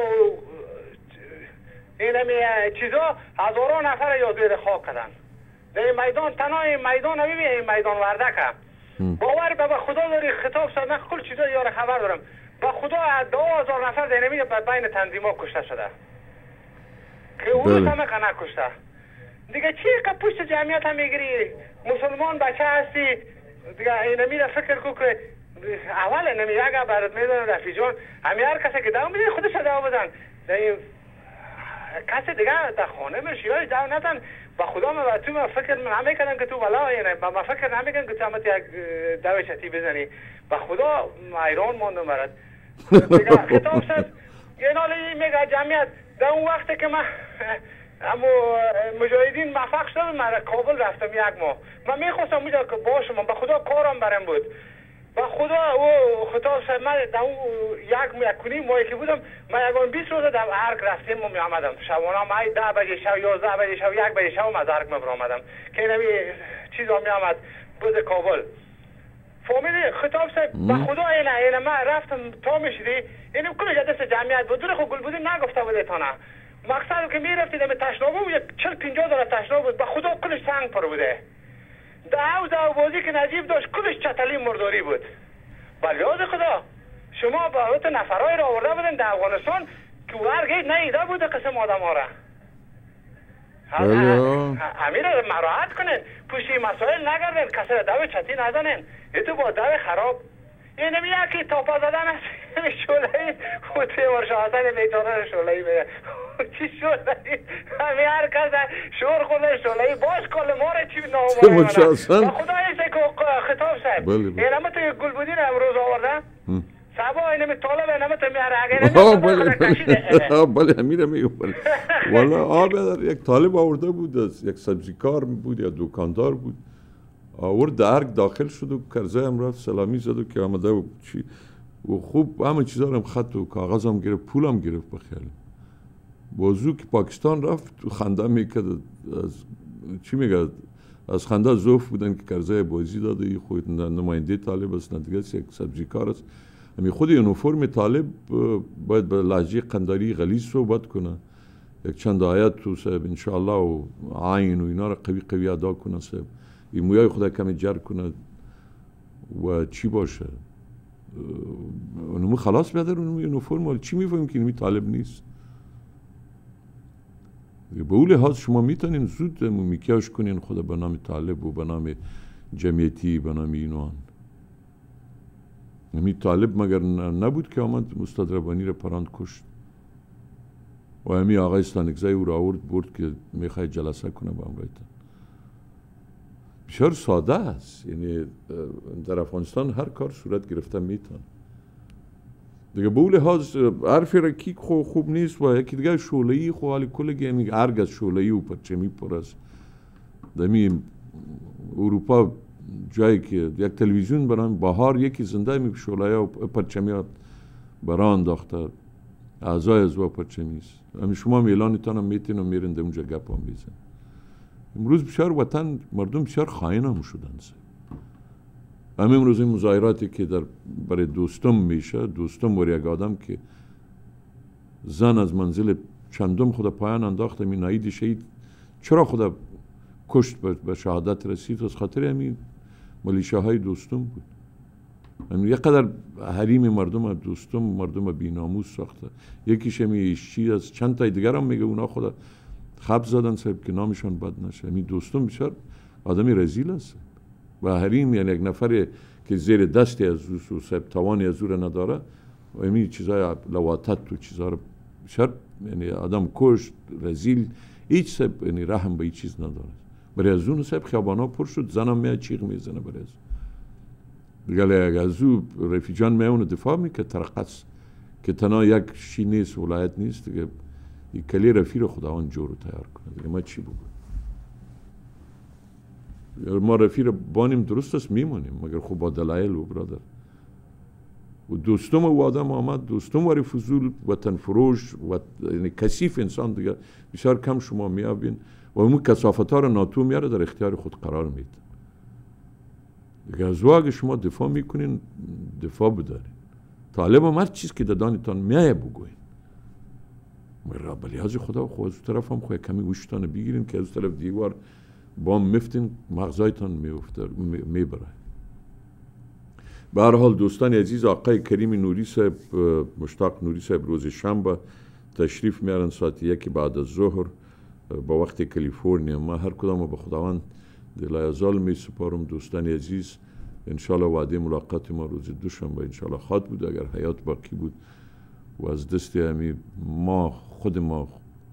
این همی چیزا هزاران نفر یا زیر خاک کردن در این میدان تنها این میدان نبیبی این میدان وردکه باور به خدا داری خطاب سر من کل چیزا یار خبر دارم با خدا دو هزار نفر در اینمی بین تنظیما کشته شده که اون همه که نکشته دیگه چی که پشت جمعیت هم میگیری مسلمان بچه هستی دیگه اینمی را فکر کو که اول اینمی اگه برات میدونم رفیع جان همی هر کسی که دو میدونی خودش دو بدن در این کسی دیگه در خانه مرشی های دو ندن با خدا من تو من فکر نمیکنم که تو بلا یعنی من فکر نمیکنم که تو همت یک دو شتی بزنی با خدا ایران ماندم برد دیگه خطاب شد این حالی میگه جمعیت در اون وقت که من اما مجاهدین موفق شدم من کابل رفتم یک ماه من میخواستم اونجا که باشم با خدا کارم برم بود با خدا او خطاب شد من در اون یک یک کنی ماهی که بودم من یکان بیست روزه در ارک رفتیم و می آمدم شبانه من ده بجه شب یازده بجه شب یک بجه شب از ارک مبر آمدم که نمی چیزا می آمد بود کابل فهمیدی خطاب شد با خدا اینه اینه من رفتم تا میشدی اینم کلش دست جمعیت بود دور خود گل بودی نگفته بوده تا نه مقصد که میرفتی دم تشنابه بود چل پینجا داره تشنابه بود با خدا کلش سنگ پر بوده دعو دعو بازی که نجیب داشت کلش چتلی مرداری بود بلیاز خدا شما با اوت نفرهای را آورده بودن در افغانستان که ورگید نیده بوده قسم آدم ها را امیر مراحت کنین پوشی مسائل نگردین کسی را دو چتی نزنین ایتو با دو خراب این نمی یکی تاپا زدن است شولهی و تیمار شاهستان بیتانه شولهی میگه چی شولهی همی هر کس شور خورده شولهی باش کل ماره چی نامو با خدا ایسه که خطاب صاحب این همه تو گل بودین امروز آورده سبا اینمی طالب اینمی تو میاره اگر نمی بله امیره میگه بله والا آب یک طالب آورده بود یک سبزیکار بود یا دکاندار بود آورد درک داخل شد و کرزه هم رفت سلامی زد و که آمده و چی و خوب همه چیزا هم خط و کاغذ هم گرفت پول هم گرفت بخیال بازو که پاکستان رفت و خنده میکرد از چی میگه از خنده زوف بودن که کرزه بازی داده ای خود نماینده طالب است ندیگه یک سبزیکار است همی خود یونیفرم طالب باید به لهجه قنداری غلیظ صحبت کنه یک چند آیت تو صاحب انشاءالله و عین و اینا را قوی قوی ادا کنه صاحب این مویای خدا کمی جر کنه و چی باشه اونمو خلاص بیادر اونمو یونیفرم ولی چی میفهمیم که اینمی طالب نیست به اون لحاظ شما میتونین زود میکیاش کنین خدا به نام طالب و به نام جمعیتی به نام اینوان همی طالب مگر نبود که آمد استاد ربانی را پراند کشت و همی آقای استانکزای او را آورد برد که میخوای جلسه کنه با امرایتن بسیار ساده است یعنی در افغانستان هر کار صورت گرفته میتون دیگه به اون لحاظ حرف رکیک خو خوب نیست و یکی دیگه شعله‌ای خو حالی کلگی همی ارگ از شعله‌ای و پرچمی پر است دمی اروپا جایی که یک تلویزیون بران بهار یکی زنده می شعله و پرچمی بران انداخته اعضای از و پرچمی است همین شما میلانتان هم میتین و میرین در اونجا گپ هم بیزن امروز بسیار وطن مردم بسیار خائن هم شدن همین امروز این مظاهراتی که در برای دوستم میشه دوستم ور یک آدم که زن از منزل چندم خدا پایان انداخته می ناید شهید چرا خدا کشت به شهادت رسید از خاطر همین ملیشاهای دوستم بود یک قدر حریم مردم دوستم مردم بیناموس ساخته. یکیش همی چی از چند تای دیگر هم میگه اونا خدا خب زدن صاحب که نامشان بد نشه. همین دوستم بسیار آدمی رزیل است و حریم یعنی یک نفر که زیر دستی از او صاحب توانی از او را نداره و همین چیزای لواتت و چیزها رو بسیار یعنی آدم کشت رزیل هیچ صاحب یعنی رحم به هیچ چیز نداره. برای از اون صاحب خیابانا پر شد زنم میاد چیغ میزنه برای از دیگه اگه از او رفیجان می اونو دفاع میکرد ترقص که تنها یک شی نیست ولایت نیست دیگه یک کلی رفی رو خداوند جور رو تیار کنه دیگه ما چی بگویم ما رفی رو بانیم درست است میمونیم مگر خوب با دلایل و برادر و دوستم و آدم آمد دوستم واری فضول وطن فروش و یعنی کثیف انسان دیگه بسیار کم شما میابین و اون کثافت ها رو ناتو میاره در اختیار خود قرار میده دیگه از اگه شما دفاع میکنین دفاع بدارین طالب هم هر چیز که دادانتان میایه بگوین مگر بلی از خدا خود از طرف هم خواهی کمی گوشتان بگیرین که از طرف دیوار بام مفتین مغزایتان میبره به هر حال دوستان عزیز آقای کریم نوری صاحب مشتاق نوری صاحب روز شنبه تشریف میارن ساعت یکی بعد از ظهر با وقت کالیفرنیا ما هر کدام به خداوند دلایزال می سپارم دوستان عزیز انشالله وعده ملاقات ما روز دوشنبه انشالله خواهد بود اگر حیات باقی بود و از دست همی ما خود ما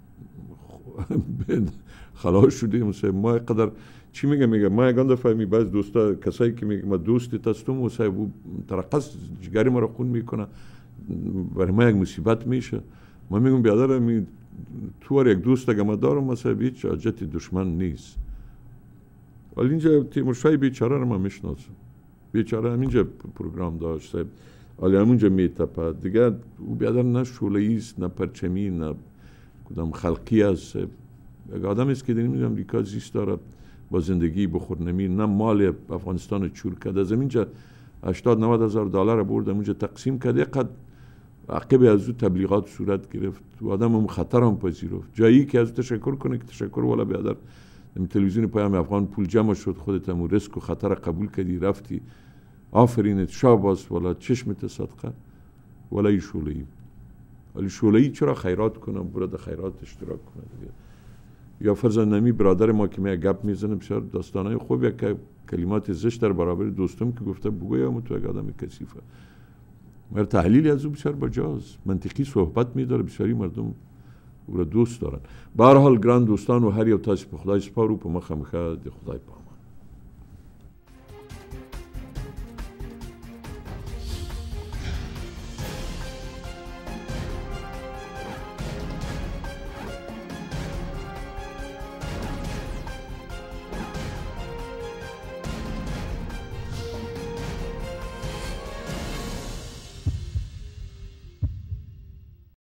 خلاص شدیم ما قدر چی میگه میگه ما یکان دفعه می بعض دوستا کسایی که میگه ما دوستی هستم و صاحب ترقص جگری ما رو خون میکنه برای ما یک مصیبت میشه ما میگم بیادر می تو یک دوست اگه ما دارم ما صاحب هیچ حاجت دشمن نیست ولی اینجا تیمورشاه بیچاره رو ما میشناسم بیچاره همینجا پروگرام داشت صاحب ولی همونجا میتپه دیگه او بیادر نه شعله است نه پرچمی نه کدام خلقی است یک آدم است که در این امریکا زیست داره با زندگی بخور نمی نه مال افغانستان چور کرده از اینجا هشتاد نود هزار دلار برد اونجا تقسیم کرده قد عقب از او تبلیغات صورت گرفت و آدم هم خطر هم پذیرفت جایی که از او تشکر کنه که تشکر والا بیادر تلویزیون پیام افغان پول جمع شد خودت هم رزق و خطر قبول کردی رفتی آفرینت شاباس والا چشمت صدقه ولی ای شوله ای ولی شوله ای چرا خیرات کنم برای خیرات اشتراک کنه دیگه یا فرزند نمی برادر ما که می گپ میزنه بسیار داستانای خوبی که کلمات زشت در برابر دوستم که گفته بگویم تو یک آدم کثیفه مگر تحلیلی از او بسیار بجاست منطقی صحبت میداره بسیاری مردم او را دوست دارن به هر حال گران دوستان و هر یو تاسو په خدای سپارو په مخه مخه د خدای پام